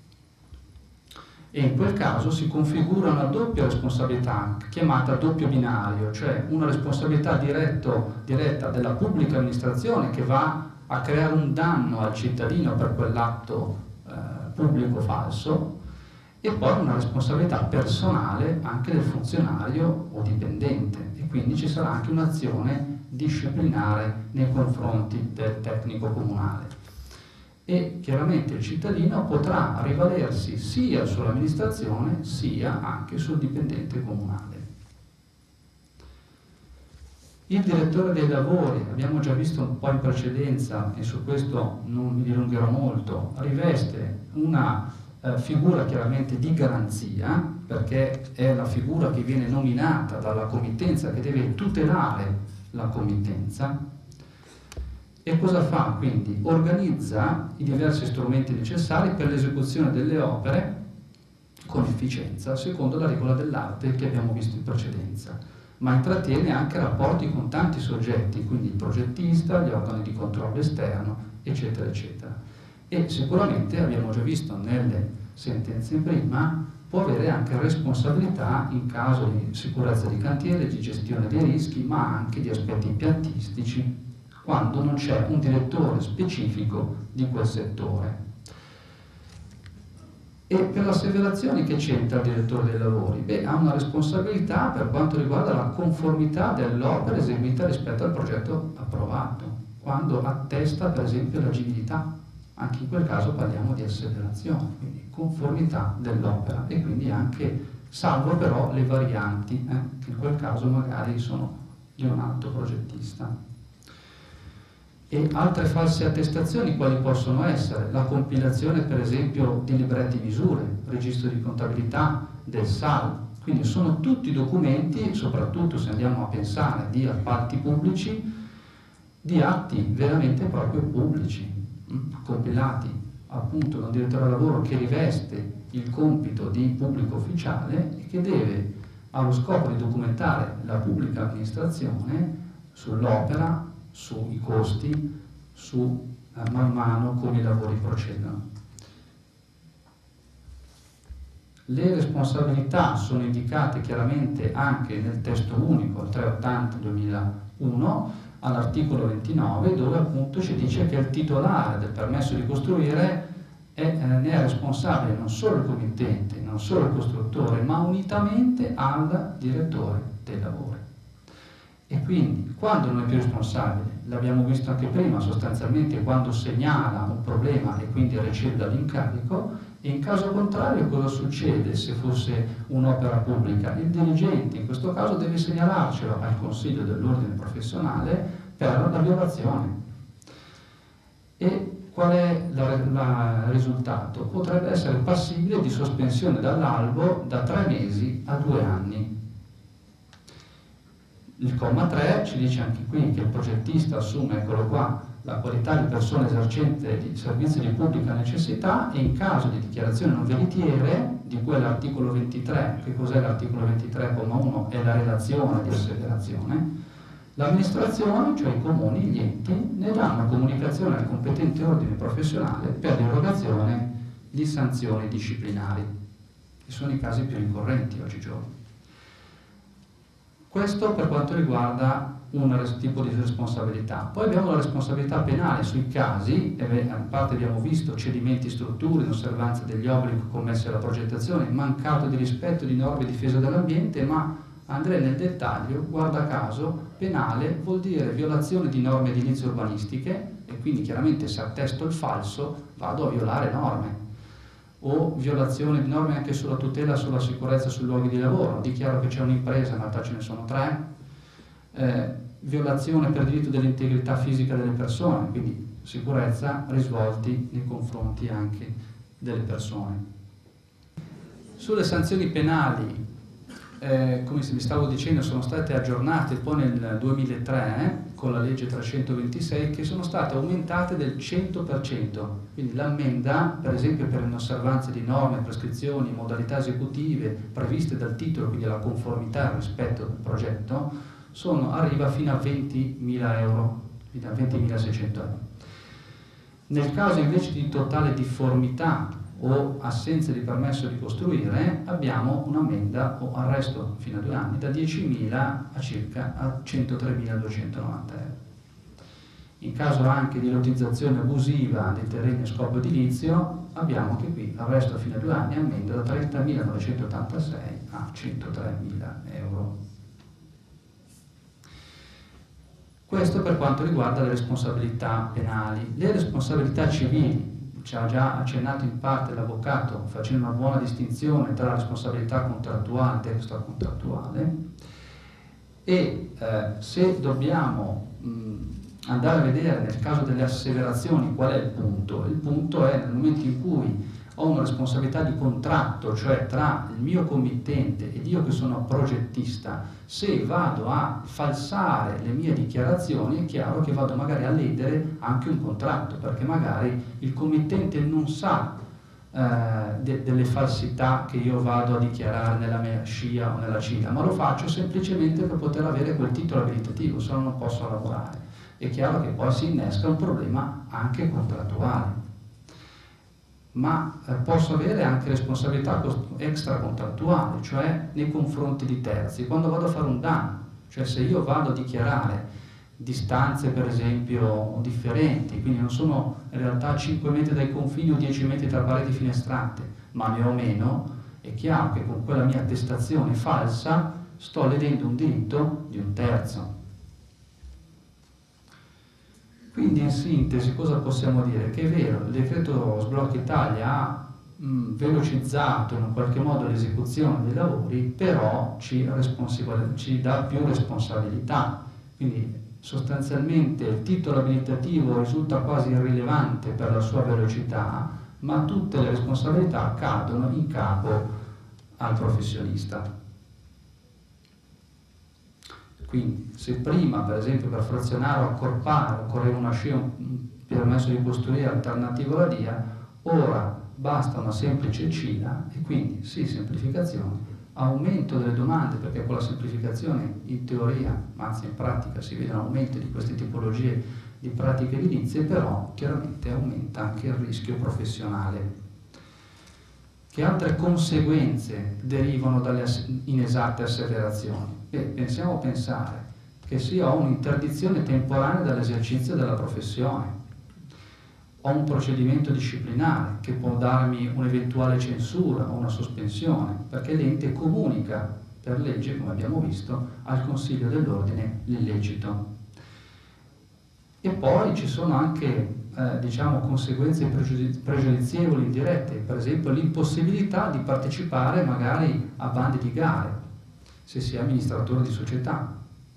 E in quel caso si configura una doppia responsabilità chiamata doppio binario, cioè una responsabilità diretto, diretta della pubblica amministrazione che va a creare un danno al cittadino per quell'atto eh, pubblico falso, e poi una responsabilità personale anche del funzionario o dipendente, e quindi ci sarà anche un'azione disciplinare nei confronti del tecnico comunale. E chiaramente il cittadino potrà rivalersi sia sull'amministrazione sia anche sul dipendente comunale. Il direttore dei lavori, abbiamo già visto un po' in precedenza e su questo non mi dilungherò molto, riveste una eh, figura chiaramente di garanzia, perché è la figura che viene nominata dalla committenza, che deve tutelare la committenza. E cosa fa quindi? Organizza i diversi strumenti necessari per l'esecuzione delle opere con efficienza, secondo la regola dell'arte che abbiamo visto in precedenza, ma intrattiene anche rapporti con tanti soggetti, quindi il progettista, gli organi di controllo esterno, eccetera, eccetera. E sicuramente, abbiamo già visto nelle sentenze prima, può avere anche responsabilità in caso di sicurezza di cantiere, di gestione dei rischi, ma anche di aspetti impiantistici, quando non c'è un direttore specifico di quel settore. E per l'asseverazione che c'entra il direttore dei lavori? Beh, ha una responsabilità per quanto riguarda la conformità dell'opera eseguita rispetto al progetto approvato, quando attesta per esempio l'agibilità. Anche in quel caso parliamo di asseverazione, quindi conformità dell'opera, e quindi anche salvo però le varianti, eh, che in quel caso magari sono di un altro progettista. E altre false attestazioni quali possono essere? La compilazione per esempio di libretti misure, registro di contabilità, del S A L, quindi sono tutti documenti, soprattutto se andiamo a pensare di appalti pubblici, di atti veramente proprio pubblici, mh, compilati appunto da un direttore del lavoro che riveste il compito di pubblico ufficiale e che deve, allo scopo di documentare la pubblica amministrazione sull'opera, sui costi, su eh, man mano come i lavori procedono. Le responsabilità sono indicate chiaramente anche nel testo unico trecentottanta duemilauno all'articolo ventinove, dove appunto ci dice che il titolare del permesso di costruire è, eh, ne è responsabile non solo il committente, non solo il costruttore, ma unitamente al direttore dei lavori. E quindi quando non è più responsabile, l'abbiamo visto anche prima, sostanzialmente quando segnala un problema e quindi riceve dall'incarico, e in caso contrario cosa succede se fosse un'opera pubblica? Il dirigente in questo caso deve segnalarcelo al Consiglio dell'Ordine Professionale per la violazione. E qual è il risultato? Potrebbe essere passibile di sospensione dall'albo da tre mesi a due anni. Il comma tre ci dice anche qui che il progettista assume, eccolo qua, la qualità di persona esercente di servizi di pubblica necessità e in caso di dichiarazione non veritiere, di cui è l'articolo ventitré, che cos'è l'articolo ventitré, comma uno? È la relazione di asseverazione, l'amministrazione, cioè i comuni, gli enti, ne danno comunicazione al competente ordine professionale per l'erogazione di sanzioni disciplinari, che sono i casi più ricorrenti oggigiorno. Questo per quanto riguarda un tipo di responsabilità. Poi abbiamo la responsabilità penale sui casi, e a parte abbiamo visto cedimenti strutture, inosservanza degli obblighi commessi alla progettazione, mancato di rispetto di norme di difesa dell'ambiente, ma andrei nel dettaglio, guarda caso, penale vuol dire violazione di norme edilizie urbanistiche, e quindi chiaramente se attesto il falso vado a violare norme, o violazione di norme anche sulla tutela, sulla sicurezza sui luoghi di lavoro, dichiaro che c'è un'impresa, in realtà ce ne sono tre, eh, violazione per diritto dell'integrità fisica delle persone, quindi sicurezza, risvolti nei confronti anche delle persone. Sulle sanzioni penali, eh, come vi stavo dicendo, sono state aggiornate poi nel duemilatré eh, con la legge trecentoventisei, che sono state aumentate del cento per cento, quindi l'ammenda, per esempio per inosservanze di norme, prescrizioni, modalità esecutive previste dal titolo, quindi la conformità e il rispetto del progetto, sono, arriva fino a ventimila euro, fino a ventimilaseicento euro. Nel caso invece di totale difformità o assenza di permesso di costruire, abbiamo un'ammenda o arresto fino a due anni da diecimila a circa a centotremiladuecentonovanta euro. In caso anche di lottizzazione abusiva dei terreni a scopo edilizio, abbiamo anche qui arresto fino a due anni e ammenda da trentamilanovecentottantasei a centotremila euro. Questo per quanto riguarda le responsabilità penali. Le responsabilità civili, ci ha già accennato in parte l'avvocato facendo una buona distinzione tra responsabilità contrattuale e extracontrattuale, e eh, se dobbiamo mh, andare a vedere nel caso delle asseverazioni qual è il punto, il punto è nel momento in cui ho una responsabilità di contratto, cioè tra il mio committente ed io che sono progettista, se vado a falsare le mie dichiarazioni è chiaro che vado magari a ledere anche un contratto, perché magari il committente non sa eh, de delle falsità che io vado a dichiarare nella mia scia o nella CILA, ma lo faccio semplicemente per poter avere quel titolo abilitativo, se no non posso lavorare. È chiaro che poi si innesca un problema anche contrattuale. Ma eh, posso avere anche responsabilità extracontrattuali, cioè nei confronti di terzi, quando vado a fare un danno, cioè se io vado a dichiarare distanze per esempio differenti, quindi non sono in realtà cinque metri dai confini o dieci metri tra pareti finestrate, ma ne ho meno, è chiaro che con quella mia attestazione falsa sto ledendo un diritto di un terzo. Quindi in sintesi cosa possiamo dire? Che è vero, il decreto Sblocca Italia ha mh, velocizzato in un qualche modo l'esecuzione dei lavori, però ci, ci dà più responsabilità. Quindi sostanzialmente il titolo abilitativo risulta quasi irrilevante per la sua velocità, ma tutte le responsabilità cadono in capo al professionista. Quindi se prima, per esempio, per frazionare o accorpare occorreva una scia, un permesso di costruire alternativo alla via, ora basta una semplice cila e quindi sì, semplificazione, aumento delle domande, perché con la semplificazione in teoria, ma anzi in pratica, si vede un aumento di queste tipologie di pratiche edilizie, però chiaramente aumenta anche il rischio professionale. Che altre conseguenze derivano dalle inesatte asseverazioni? Beh, pensiamo a pensare che se io ho un'interdizione temporanea dall'esercizio della professione, ho un procedimento disciplinare che può darmi un'eventuale censura o una sospensione, perché l'ente comunica per legge, come abbiamo visto, al Consiglio dell'Ordine l'illecito. E poi ci sono anche eh, diciamo, conseguenze pregiudiz- pregiudizievoli indirette, per esempio l'impossibilità di partecipare magari a bandi di gare, se si è amministratore di società.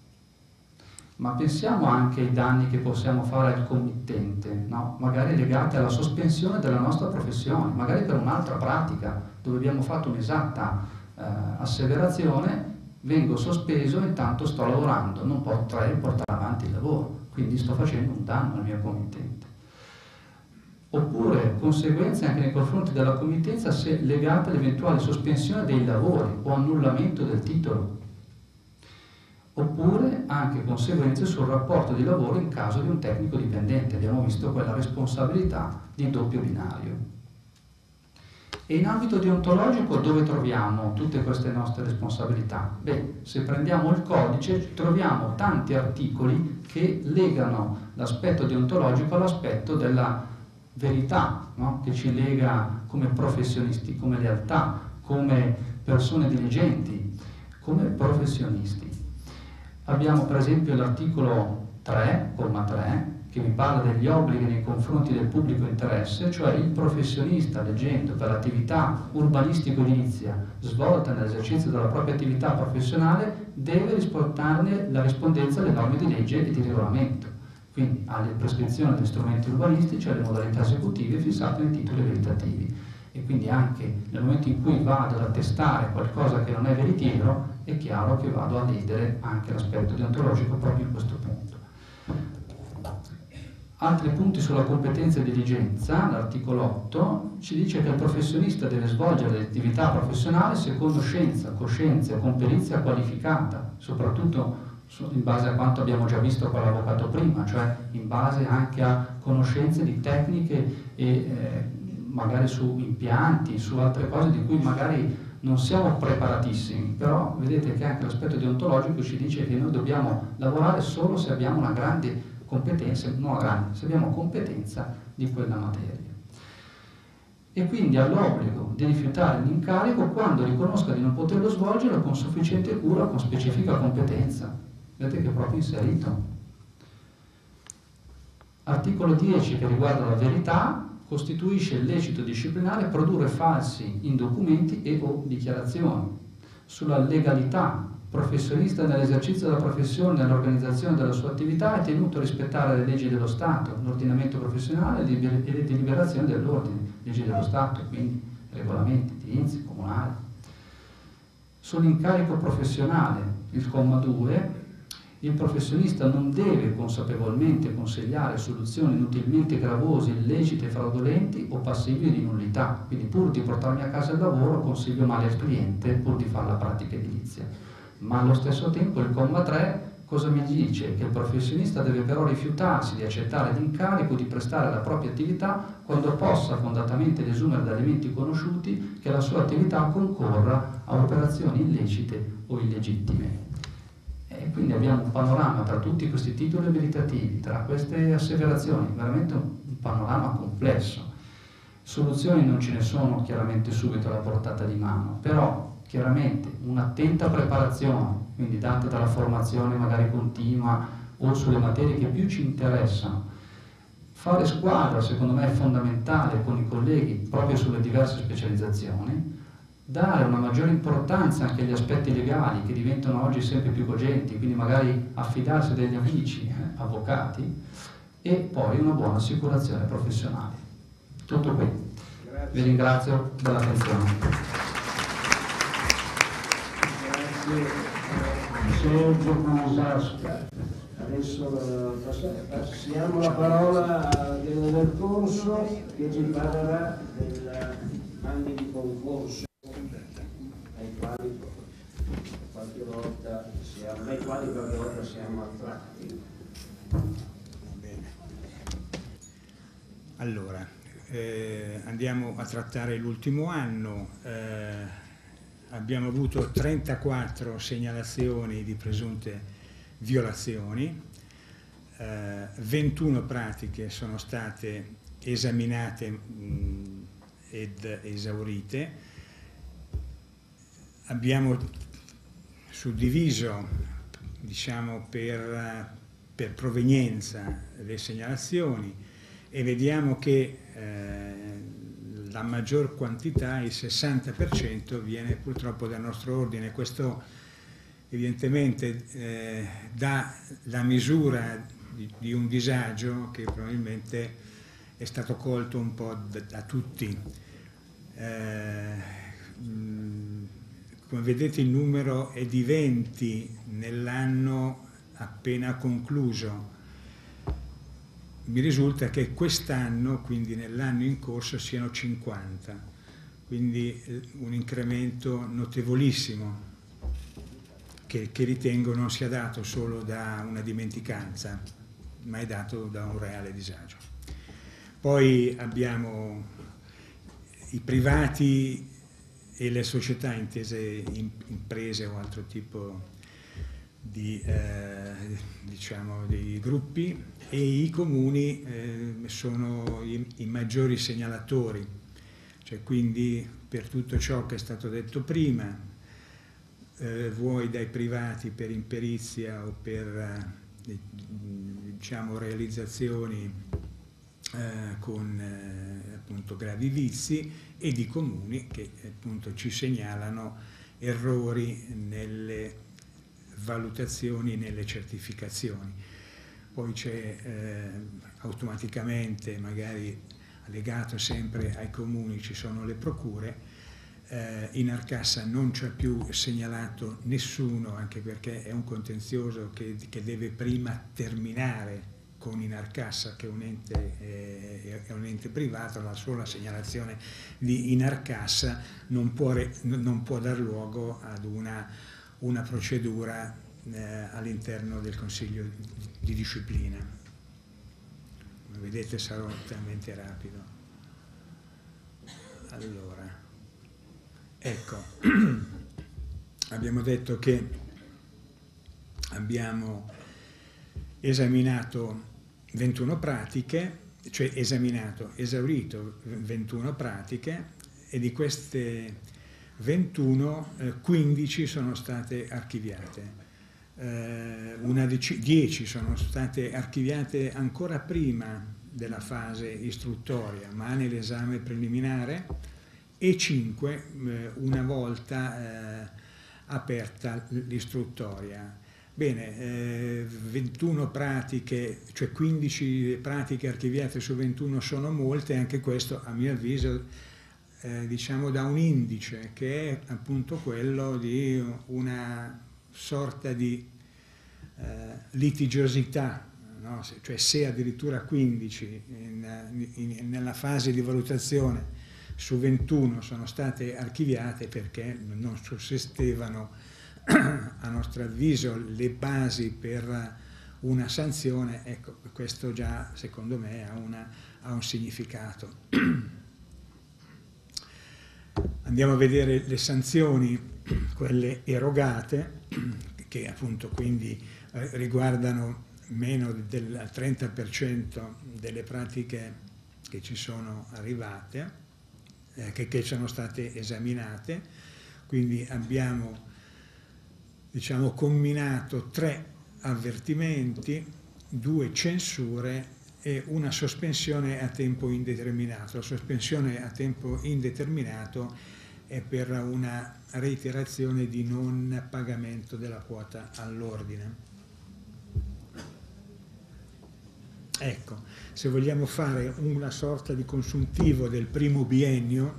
Ma pensiamo anche ai danni che possiamo fare al committente, no? Magari legati alla sospensione della nostra professione, magari per un'altra pratica, dove abbiamo fatto un'esatta eh, asseverazione, vengo sospeso e intanto sto lavorando, non potrei portare avanti il lavoro, quindi sto facendo un danno al mio committente. Oppure conseguenze anche nei confronti della committenza se legate all'eventuale sospensione dei lavori o annullamento del titolo. Oppure anche conseguenze sul rapporto di lavoro in caso di un tecnico dipendente. Abbiamo visto quella responsabilità di doppio binario. E in ambito deontologico dove troviamo tutte queste nostre responsabilità? Beh, se prendiamo il codice troviamo tanti articoli che legano l'aspetto deontologico all'aspetto della verità, no? Che ci lega come professionisti, come lealtà, come persone diligenti, come professionisti. Abbiamo per esempio l'articolo tre, comma tre, che mi parla degli obblighi nei confronti del pubblico interesse, cioè il professionista, leggendo, per l'attività urbanistico-edilizia svolta nell'esercizio della propria attività professionale, deve rispettarne la rispondenza alle norme di legge e di regolamento, quindi alle prescrizioni degli strumenti urbanistici e alle modalità esecutive fissate nei titoli abilitativi. E quindi anche nel momento in cui vado ad attestare qualcosa che non è veritiero, è chiaro che vado a ledere anche l'aspetto deontologico proprio in questo punto. Altri punti sulla competenza e diligenza, l'articolo otto ci dice che il professionista deve svolgere l'attività professionale secondo scienza, coscienza e con perizia qualificata, soprattutto in base a quanto abbiamo già visto con l'avvocato prima, cioè in base anche a conoscenze di tecniche e eh, magari su impianti, su altre cose di cui magari non siamo preparatissimi, però vedete che anche l'aspetto deontologico ci dice che noi dobbiamo lavorare solo se abbiamo una grande competenza, non grande, se abbiamo competenza di quella materia. E quindi ha l'obbligo di rifiutare l'incarico quando riconosca di non poterlo svolgere con sufficiente cura o con specifica competenza. Vedete che è proprio inserito. Articolo dieci che riguarda la verità. Costituisce illecito disciplinare produrre falsi in documenti e o dichiarazioni. Sulla legalità, professionista nell'esercizio della professione, nell'organizzazione della sua attività è tenuto a rispettare le leggi dello Stato, l'ordinamento professionale e le deliberazioni dell'ordine, leggi dello Stato, quindi regolamenti edilizi, comunali. Sull'incarico professionale, il comma due, il professionista non deve consapevolmente consigliare soluzioni inutilmente gravose, illecite, fraudolenti o passibili di nullità. Quindi pur di portarmi a casa il lavoro consiglio male al cliente pur di fare la pratica edilizia. Ma allo stesso tempo il comma tre cosa mi dice? Che il professionista deve però rifiutarsi di accettare l'incarico di prestare la propria attività quando possa fondatamente desumere da elementi conosciuti che la sua attività concorra a operazioni illecite o illegittime. E quindi abbiamo un panorama tra tutti questi titoli abilitativi, tra queste asseverazioni, veramente un panorama complesso. Soluzioni non ce ne sono chiaramente subito alla portata di mano, però chiaramente un'attenta preparazione, quindi data dalla formazione magari continua o sulle materie che più ci interessano, fare squadra secondo me è fondamentale con i colleghi proprio sulle diverse specializzazioni, dare una maggiore importanza anche agli aspetti legali che diventano oggi sempre più cogenti, quindi magari affidarsi a degli amici, eh, avvocati, e poi una buona assicurazione professionale. Tutto qui. Grazie. Vi ringrazio dell'attenzione. Grazie. Sergio Musasca. Adesso passiamo la parola a Della del Corso che ci parlerà dei bandi di concorso ai quali qualche volta siamo, ai quali qualche volta siamo attratti. Bene. Allora, eh, andiamo a trattare l'ultimo anno. Eh, abbiamo avuto trentaquattro segnalazioni di presunte violazioni, eh, ventuno pratiche sono state esaminate mh, ed esaurite. Abbiamo suddiviso, diciamo, per, per provenienza le segnalazioni e vediamo che eh, la maggior quantità, il sessanta per cento, viene purtroppo dal nostro ordine. Questo evidentemente eh, dà la misura di, di un disagio che probabilmente è stato colto un po' da, da tutti. Eh, mh, come vedete il numero è di venti nell'anno appena concluso. Mi risulta che quest'anno, quindi nell'anno in corso, siano cinquanta, quindi eh, un incremento notevolissimo. Che, che ritengo non sia dato solo da una dimenticanza, ma è dato da un reale disagio. Poi abbiamo i privati e le società intese in, imprese o altro tipo di, eh, diciamo, di gruppi, e i comuni eh, sono i, i maggiori segnalatori, cioè quindi per tutto ciò che è stato detto prima, Eh, vuoi dai privati per imperizia o per eh, diciamo realizzazioni eh, con eh, appunto gravi vizi, e di comuni che appunto ci segnalano errori nelle valutazioni, nelle certificazioni. Poi c'è eh, automaticamente, magari legato sempre ai comuni, ci sono le procure. Eh, in Arcassa non c'è più segnalato nessuno, anche perché è un contenzioso che, che deve prima terminare con Inarcassa, che è un, ente, eh, è un ente privato. La sola segnalazione di Inarcassa non può, non può dar luogo ad una, una procedura eh, all'interno del Consiglio di, di disciplina. Come vedete sarò talmente rapido. Allora. Ecco, abbiamo detto che abbiamo esaminato ventuno pratiche, cioè esaminato, esaurito ventuno pratiche, e di queste ventuno, eh, quindici sono state archiviate, eh, una dieci sono state archiviate ancora prima della fase istruttoria, ma nell'esame preliminare, e cinque eh, una volta eh, aperta l'istruttoria. Bene, eh, ventuno pratiche, cioè quindici pratiche archiviate su ventuno sono molte, anche questo a mio avviso eh, diciamo dà un indice che è appunto quello di una sorta di eh, litigiosità, no? Cioè se addirittura quindici in, in, nella fase di valutazione su ventuno sono state archiviate perché non sussistevano a nostro avviso le basi per una sanzione, ecco, questo già secondo me ha, una, ha un significato. Andiamo a vedere le sanzioni, quelle erogate, che appunto quindi riguardano meno del trenta per cento delle pratiche che ci sono arrivate, eh, che, che sono state esaminate. Quindi abbiamo, diciamo, comminato tre avvertimenti, due censure e una sospensione a tempo indeterminato. La sospensione a tempo indeterminato è per una reiterazione di non pagamento della quota all'ordine. Ecco, se vogliamo fare una sorta di consuntivo del primo biennio,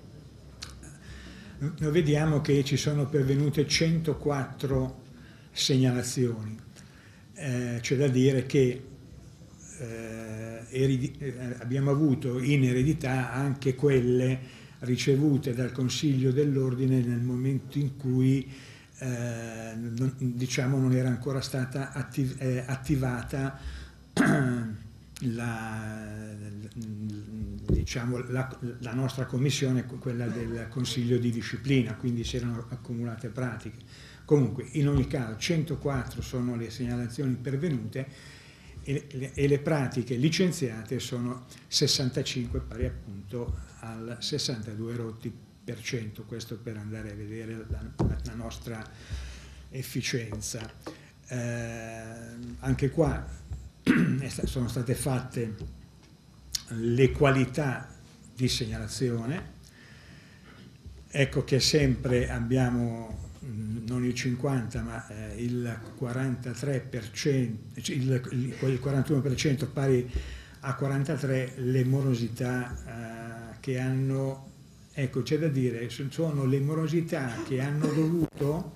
noi vediamo che ci sono pervenute centoquattro segnalazioni. Eh, c'è da dire che eh, eh, abbiamo avuto in eredità anche quelle ricevute dal Consiglio dell'Ordine nel momento in cui eh, non, diciamo, non era ancora stata attiv eh, attivata la, diciamo, la, la nostra commissione, quella del Consiglio di disciplina, quindi si erano accumulate pratiche. Comunque, in ogni caso, centoquattro sono le segnalazioni pervenute e le, e le pratiche licenziate sono sessantacinque, pari appunto al sessantadue rotti per cento, questo per andare a vedere la, la nostra efficienza. Eh, anche qua sono state fatte le qualità di segnalazione. Ecco che sempre abbiamo non il cinquanta ma eh, il quarantatré per cento, il, il, il quarantuno per cento pari a quarantatré le morosità eh, che hanno, ecco c'è da dire, sono le morosità che hanno dovuto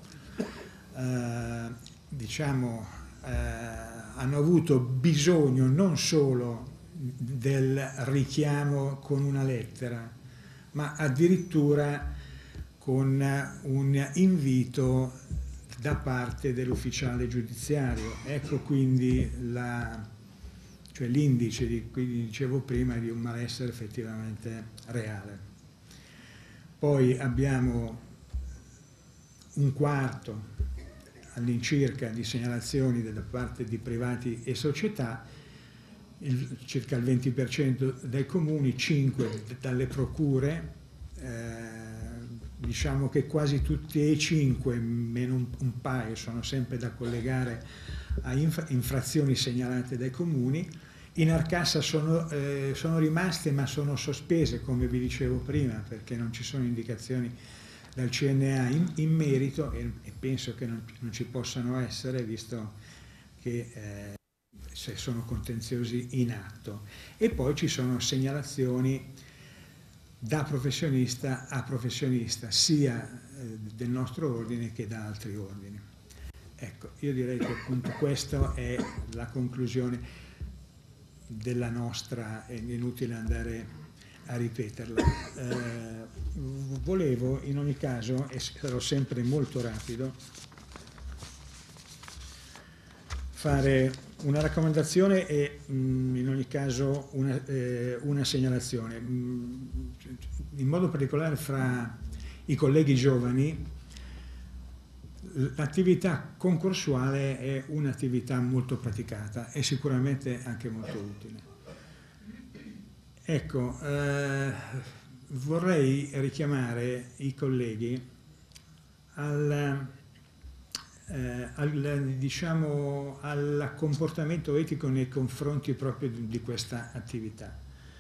eh, diciamo eh, hanno avuto bisogno non solo del richiamo con una lettera, ma addirittura con un invito da parte dell'ufficiale giudiziario. Ecco quindi la, cioè l'indice di cui dicevo prima di un malessere effettivamente reale. Poi abbiamo un quarto all'incirca di segnalazioni da parte di privati e società, il, circa il venti per cento dai comuni, cinque dalle procure, eh, diciamo che quasi tutti e cinque, meno un, un paio, sono sempre da collegare a inf infrazioni segnalate dai comuni. In Arcassa sono, eh, sono rimaste ma sono sospese, come vi dicevo prima, perché non ci sono indicazioni dal C N A in, in merito e, e penso che non, non ci possano essere, visto che eh, se sono contenziosi in atto. E poi ci sono segnalazioni da professionista a professionista, sia eh, del nostro ordine che da altri ordini. Ecco, io direi che appunto questa è la conclusione della nostra, è inutile andare a ripeterla. Eh, volevo in ogni caso, e sarò sempre molto rapido, fare una raccomandazione e mh, in ogni caso una, eh, una segnalazione. Mh, in modo particolare fra i colleghi giovani, l'attività concorsuale è un'attività molto praticata e sicuramente anche molto utile. Ecco, eh, vorrei richiamare i colleghi al, eh, al, diciamo, al comportamento etico nei confronti proprio di, di questa attività,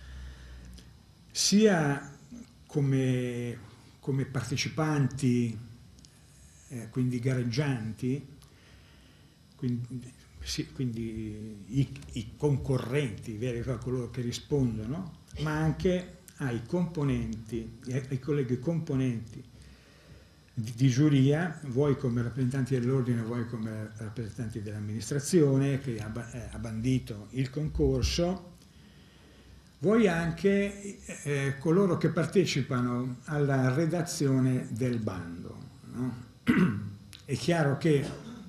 sia come, come partecipanti, eh, quindi gareggianti, quindi, sì, quindi i, i concorrenti, veri, coloro che rispondono, ma anche ai componenti, ai colleghi componenti di, di giuria, voi come rappresentanti dell'ordine, voi come rappresentanti dell'amministrazione che ha, eh, ha bandito il concorso, voi anche eh, coloro che partecipano alla redazione del bando, no? È chiaro che,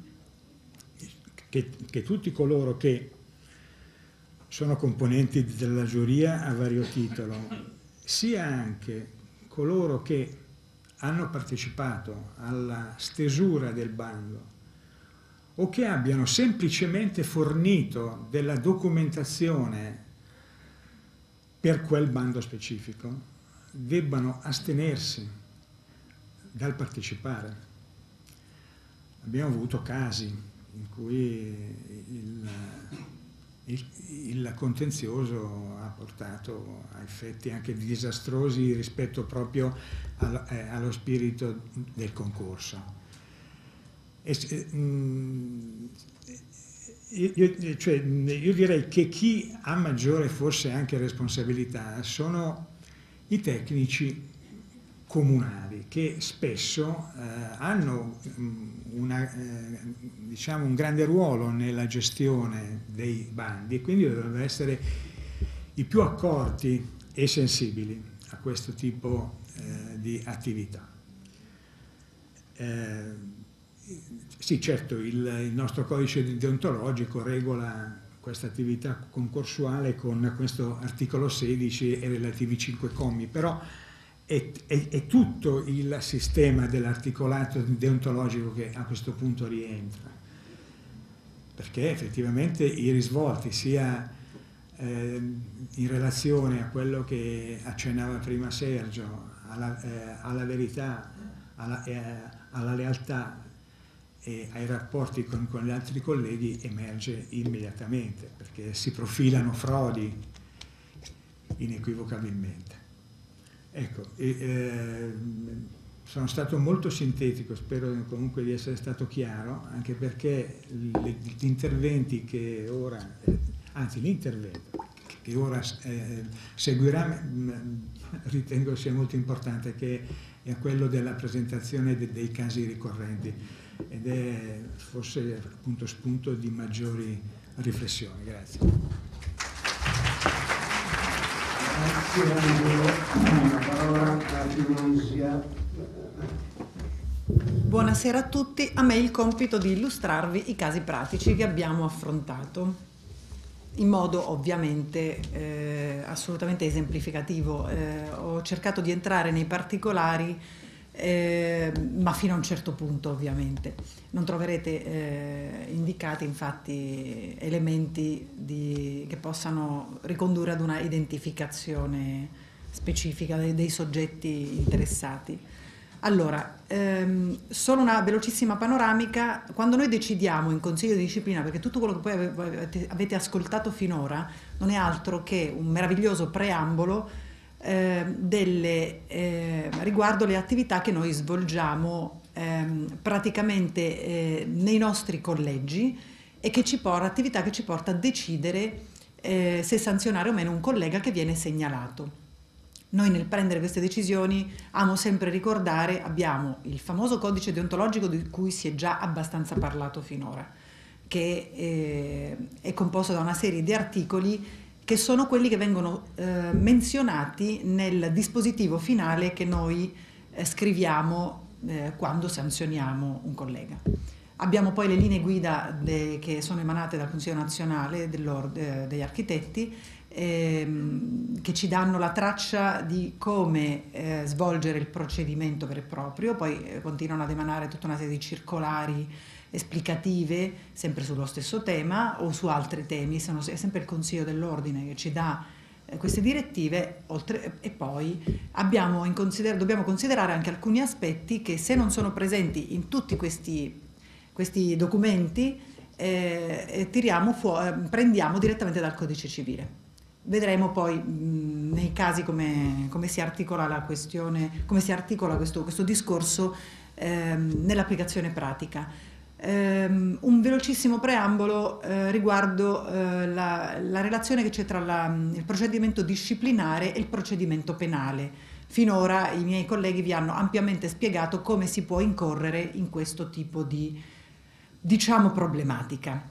che, che tutti coloro che sono componenti della giuria a vario titolo, sia anche coloro che hanno partecipato alla stesura del bando o che abbiano semplicemente fornito della documentazione per quel bando specifico, debbano astenersi dal partecipare. Abbiamo avuto casi in cui il, il, il contenzioso ha portato a effetti anche disastrosi rispetto proprio al, eh, allo spirito del concorso. E, eh, mh, io, cioè, io direi che chi ha maggiore forse anche responsabilità sono i tecnici comunali, che spesso eh, hanno una, eh, diciamo un grande ruolo nella gestione dei bandi e quindi dovrebbero essere i più accorti e sensibili a questo tipo eh, di attività. Eh, sì, certo, il, il nostro codice deontologico regola questa attività concorsuale con questo articolo sedici e relativi cinque commi, però È, è, è tutto il sistema dell'articolato deontologico che a questo punto rientra, perché effettivamente i risvolti sia eh, in relazione a quello che accennava prima Sergio, alla, eh, alla verità, alla, eh, alla lealtà e ai rapporti con, con gli altri colleghi emerge immediatamente, perché si profilano frodi inequivocabilmente. Ecco, e, eh, sono stato molto sintetico, spero comunque di essere stato chiaro, anche perché le, gli interventi che ora, eh, anzi l'intervento che ora eh, seguirà mh, ritengo sia molto importante, che è quello della presentazione de, dei casi ricorrenti ed è forse appunto spunto di maggiori riflessioni. Grazie. Grazie Angelo. La parola a Tunisia. Buonasera a tutti, a me il compito di illustrarvi i casi pratici che abbiamo affrontato, in modo ovviamente eh, assolutamente esemplificativo. Eh, ho cercato di entrare nei particolari, eh, ma fino a un certo punto ovviamente. Non troverete eh, indicati infatti elementi di, che possano ricondurre ad una identificazione specifica dei, dei soggetti interessati. Allora, ehm, solo una velocissima panoramica. Quando noi decidiamo in Consiglio di Disciplina, perché tutto quello che poi avete, avete ascoltato finora non è altro che un meraviglioso preambolo eh, delle, eh, riguardo le attività che noi svolgiamo ehm, praticamente eh, nei nostri collegi e che ci porta, attività che ci porta a decidere eh, se sanzionare o meno un collega che viene segnalato. Noi nel prendere queste decisioni amo sempre ricordare, abbiamo il famoso codice deontologico di cui si è già abbastanza parlato finora, che eh, è composto da una serie di articoli che sono quelli che vengono eh, menzionati nel dispositivo finale che noi eh, scriviamo eh, quando sanzioniamo un collega. Abbiamo poi le linee guida de, che sono emanate dal Consiglio nazionale eh, degli architetti, Ehm, che ci danno la traccia di come eh, svolgere il procedimento vero e proprio. Poi eh, continuano ad emanare tutta una serie di circolari esplicative sempre sullo stesso tema o su altri temi. Sono, è sempre il Consiglio dell'Ordine che ci dà eh, queste direttive, oltre, e poi abbiamo in consider- dobbiamo considerare anche alcuni aspetti che, se non sono presenti in tutti questi, questi documenti, eh, tiriamo fuori, eh, prendiamo direttamente dal Codice Civile. Vedremo poi mh, nei casi come, come si articola la questione, come si articola questo, questo discorso ehm, nell'applicazione pratica. Ehm, un velocissimo preambolo eh, riguardo eh, la, la relazione che c'è tra la, il procedimento disciplinare e il procedimento penale. Finora i miei colleghi vi hanno ampiamente spiegato come si può incorrere in questo tipo di, diciamo, problematica.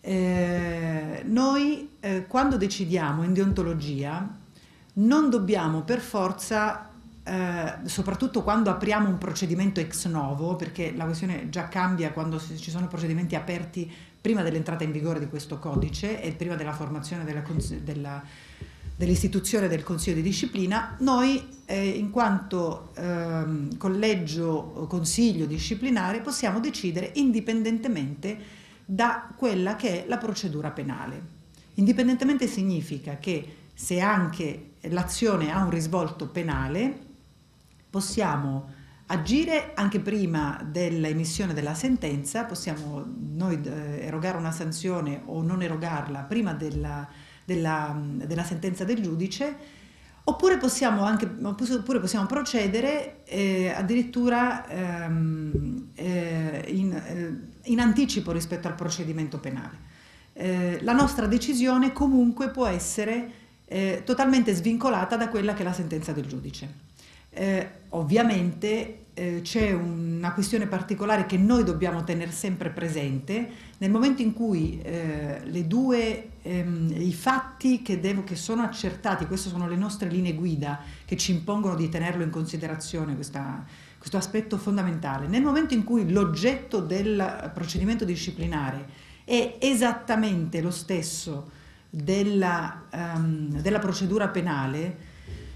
Eh, noi eh, quando decidiamo in deontologia non dobbiamo per forza, eh, soprattutto quando apriamo un procedimento ex novo, perché la questione già cambia quando ci sono procedimenti aperti prima dell'entrata in vigore di questo codice e prima della formazione della, della, dell'istituzione del Consiglio di Disciplina. Noi eh, in quanto eh, collegio o consiglio disciplinare possiamo decidere indipendentemente da quella che è la procedura penale. Indipendentemente significa che se anche l'azione ha un risvolto penale, possiamo agire anche prima dell'emissione della sentenza, possiamo noi eh, erogare una sanzione o non erogarla prima della, della, della sentenza del giudice, oppure possiamo, anche, oppure possiamo procedere eh, addirittura ehm, eh, in, eh, in anticipo rispetto al procedimento penale. Eh, la nostra decisione comunque può essere eh, totalmente svincolata da quella che è la sentenza del giudice. Eh, ovviamente eh, c'è una questione particolare che noi dobbiamo tenere sempre presente nel momento in cui eh, le due, ehm, i fatti che, devo, che sono accertati, queste sono le nostre linee guida che ci impongono di tenerlo in considerazione, questa, questo aspetto fondamentale. Nel momento in cui l'oggetto del procedimento disciplinare è esattamente lo stesso della, um, della procedura penale,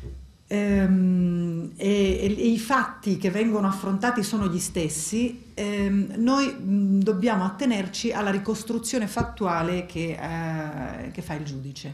Ehm, e, e i fatti che vengono affrontati sono gli stessi, ehm, noi mh, dobbiamo attenerci alla ricostruzione fattuale che, eh, che fa il giudice.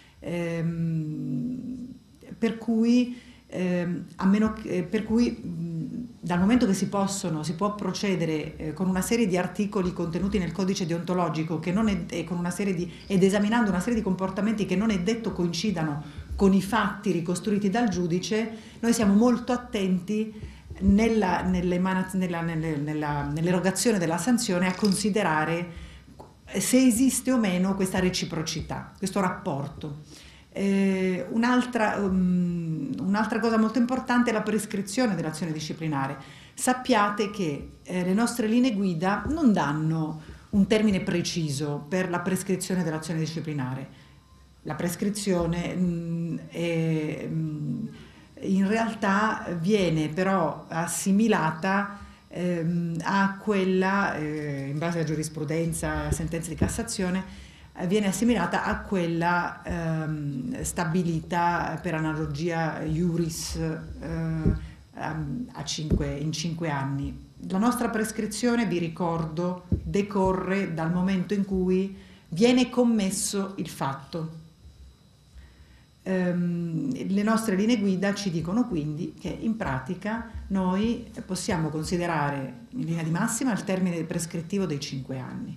Ehm, per cui, ehm, a meno che, per cui mh, dal momento che si possono, si può procedere eh, con una serie di articoli contenuti nel codice deontologico che non è, eh, con una serie di, ed esaminando una serie di comportamenti che non è detto coincidano con i fatti ricostruiti dal giudice, noi siamo molto attenti nella, nella, nella, nella, nell'erogazione della sanzione a considerare se esiste o meno questa reciprocità, questo rapporto. Eh, un'altra, um, un'altra cosa molto importante è la prescrizione dell'azione disciplinare. Sappiate che eh, le nostre linee guida non danno un termine preciso per la prescrizione dell'azione disciplinare. La prescrizione mh, è, mh, in realtà viene però assimilata ehm, a quella, eh, in base alla giurisprudenza, a sentenze di Cassazione, eh, viene assimilata a quella ehm, stabilita per analogia iuris eh, a cinque, in cinque anni. La nostra prescrizione, vi ricordo, decorre dal momento in cui viene commesso il fatto. Le nostre linee guida ci dicono quindi che in pratica noi possiamo considerare in linea di massima il termine prescrittivo dei cinque anni,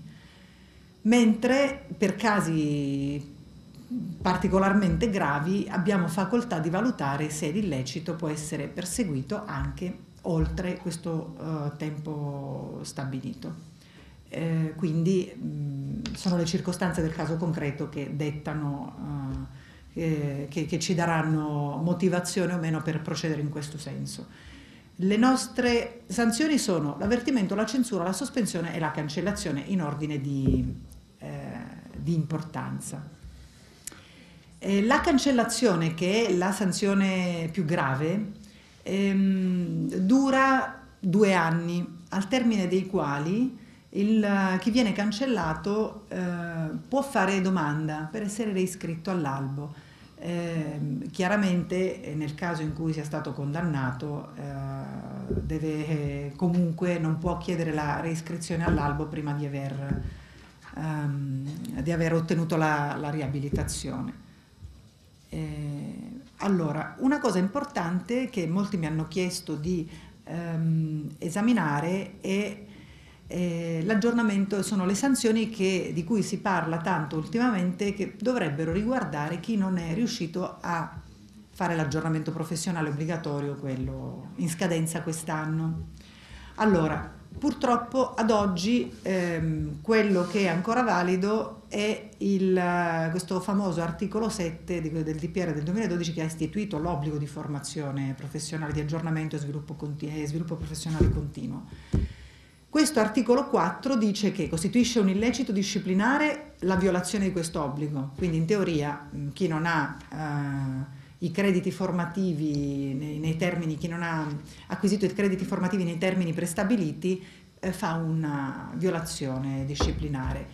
mentre per casi particolarmente gravi abbiamo facoltà di valutare se l'illecito può essere perseguito anche oltre questo uh, tempo stabilito. Eh, quindi mh, sono le circostanze del caso concreto che dettano uh, Che, che ci daranno motivazione o meno per procedere in questo senso. Le nostre sanzioni sono l'avvertimento, la censura, la sospensione e la cancellazione in ordine di, eh, di importanza. Eh, la cancellazione, che è la sanzione più grave, ehm, dura due anni, al termine dei quali il, chi viene cancellato eh, può fare domanda per essere reiscritto all'albo. Eh, chiaramente eh, nel caso in cui sia stato condannato eh, deve eh, comunque non può chiedere la reiscrizione all'albo prima di aver, ehm, di aver ottenuto la, la riabilitazione. Eh, allora, una cosa importante che molti mi hanno chiesto di ehm, esaminare è Eh, l'aggiornamento, sono le sanzioni che, di cui si parla tanto ultimamente, che dovrebbero riguardare chi non è riuscito a fare l'aggiornamento professionale obbligatorio, quello in scadenza quest'anno. Allora, purtroppo ad oggi ehm, quello che è ancora valido è il, questo famoso articolo sette di, del D P R del duemiladodici, che ha istituito l'obbligo di formazione professionale, di aggiornamento e sviluppo, continu- e sviluppo professionale continuo. Questo articolo quattro dice che costituisce un illecito disciplinare la violazione di questo obbligo, quindi in teoria chi non ha eh, i crediti formativi nei, nei termini, chi non ha acquisito i crediti formativi nei termini prestabiliti eh, fa una violazione disciplinare.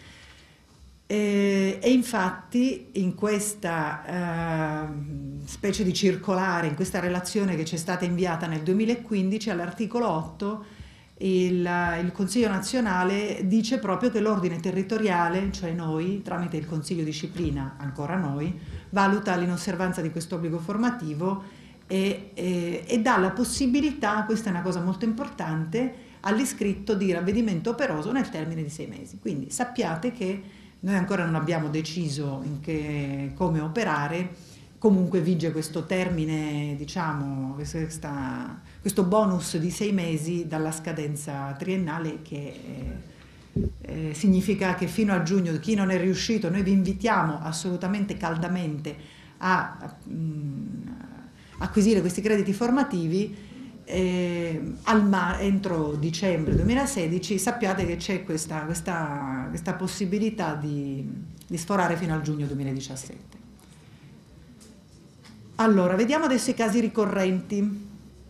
E, e infatti in questa eh, specie di circolare, in questa relazione che ci è stata inviata nel duemilaquindici, all'articolo otto, Il, il Consiglio nazionale dice proprio che l'ordine territoriale, cioè noi, tramite il Consiglio disciplina, ancora noi, valuta l'inosservanza di questo obbligo formativo e, e, e dà la possibilità, questa è una cosa molto importante, all'iscritto di ravvedimento operoso nel termine di sei mesi. Quindi sappiate che noi ancora non abbiamo deciso in che, come operare, comunque vige questo termine, diciamo, questa, questo bonus di sei mesi dalla scadenza triennale che eh, eh, significa che fino a giugno chi non è riuscito, noi vi invitiamo assolutamente caldamente a, a mh, acquisire questi crediti formativi. Eh, al ma- entro dicembre duemilasedici sappiate che c'è questa, questa, questa possibilità di, di sforare fino al giugno duemiladiciassette. Allora, vediamo adesso i casi ricorrenti.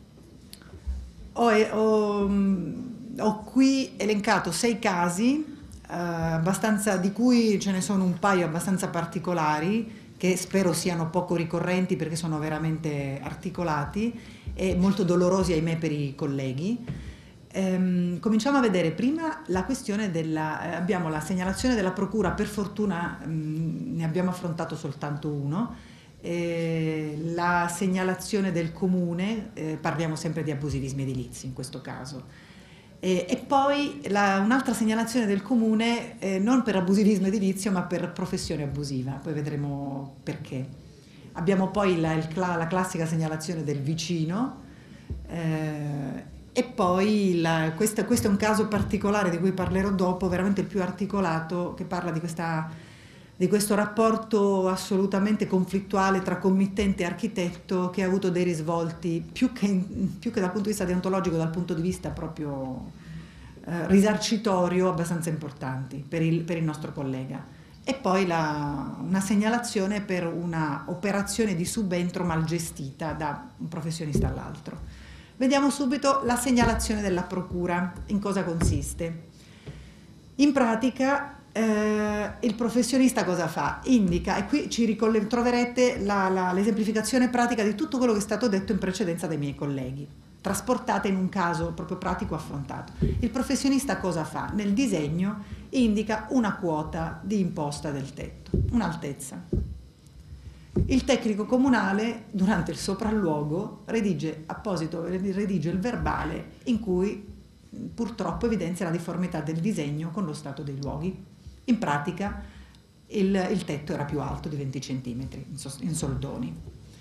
Ho, ho, ho qui elencato sei casi, eh, abbastanza, di cui ce ne sono un paio abbastanza particolari, che spero siano poco ricorrenti perché sono veramente articolati e molto dolorosi, ahimè, per i colleghi. Ehm, cominciamo a vedere prima la questione della... Eh, abbiamo la segnalazione della procura, per fortuna mh, ne abbiamo affrontato soltanto uno, eh, la segnalazione del comune, eh, parliamo sempre di abusivismi edilizi in questo caso, e, e poi la, un'altra segnalazione del comune, eh, non per abusivismo edilizio ma per professione abusiva, poi vedremo perché. Abbiamo poi la, il, la classica segnalazione del vicino, eh, e poi la, questo, questo è un caso particolare di cui parlerò dopo, veramente il più articolato, che parla di, questa, di questo rapporto assolutamente conflittuale tra committente e architetto, che ha avuto dei risvolti più che, più che dal punto di vista deontologico, dal punto di vista proprio eh, risarcitorio, abbastanza importanti per il, per il nostro collega. E poi la, una segnalazione per una operazione di subentro mal gestita da un professionista all'altro. Vediamo subito la segnalazione della procura, in cosa consiste. In pratica eh, il professionista cosa fa? Indica, e qui ci ricolle, troverete la, la, l'esemplificazione pratica di tutto quello che è stato detto in precedenza dai miei colleghi, trasportate in un caso proprio pratico affrontato. Il professionista cosa fa? Nel disegno indica una quota di imposta del tetto, un'altezza. Il tecnico comunale, durante il sopralluogo, redige, apposito, redige il verbale in cui purtroppo evidenzia la difformità del disegno con lo stato dei luoghi. In pratica il, il tetto era più alto di venti centimetri in, so, in soldoni.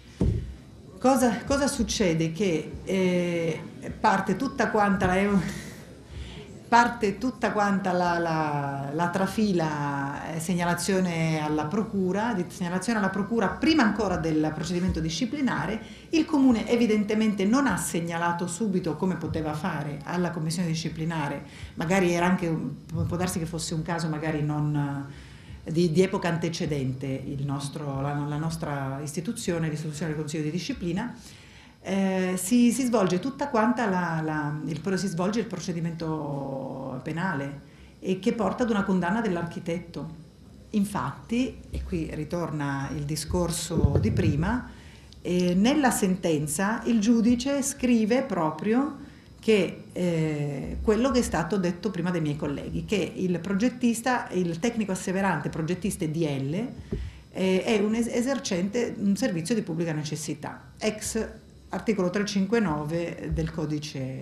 Cosa, cosa succede? Che eh, parte tutta quanta la... Parte tutta quanta la, la, la trafila eh, segnalazione alla procura, di segnalazione alla procura prima ancora del procedimento disciplinare. Il comune evidentemente non ha segnalato subito, come poteva fare, alla commissione disciplinare, magari era anche, può darsi che fosse un caso magari non di, di epoca antecedente il nostro, la, la nostra istituzione, l'istituzione del Consiglio di Disciplina. Eh, si, si svolge tutta quanta la, la, il, si svolge il procedimento penale e che porta ad una condanna dell'architetto. Infatti, e qui ritorna il discorso di prima, eh, nella sentenza il giudice scrive proprio che eh, quello che è stato detto prima dai miei colleghi, che il progettista, il tecnico asseverante progettista D L eh, è un es- esercente un servizio di pubblica necessità, ex articolo trecentocinquantanove del codice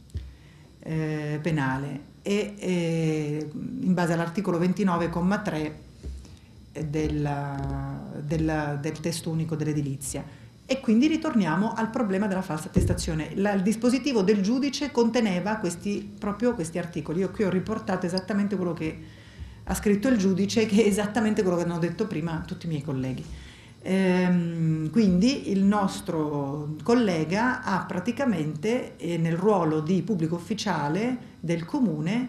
eh, penale e eh, in base all'articolo ventinove comma tre del, del, del testo unico dell'edilizia. E quindi ritorniamo al problema della falsa attestazione. La, il dispositivo del giudice conteneva questi, proprio questi articoli. Io qui ho riportato esattamente quello che ha scritto il giudice, che è esattamente quello che hanno detto prima tutti i miei colleghi. Ehm, quindi il nostro collega ha praticamente eh, nel ruolo di pubblico ufficiale del comune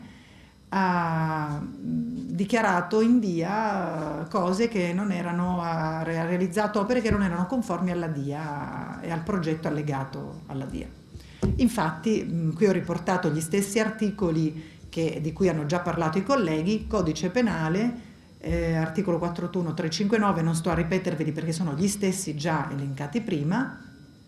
ha dichiarato in via cose che non erano, ha realizzato opere che non erano conformi alla D I A e al progetto allegato alla D I A. Infatti qui ho riportato gli stessi articoli che, di cui hanno già parlato i colleghi, codice penale, Eh, articolo quattrocentottantuno trecentocinquantanove, non sto a ripeterveli perché sono gli stessi già elencati prima,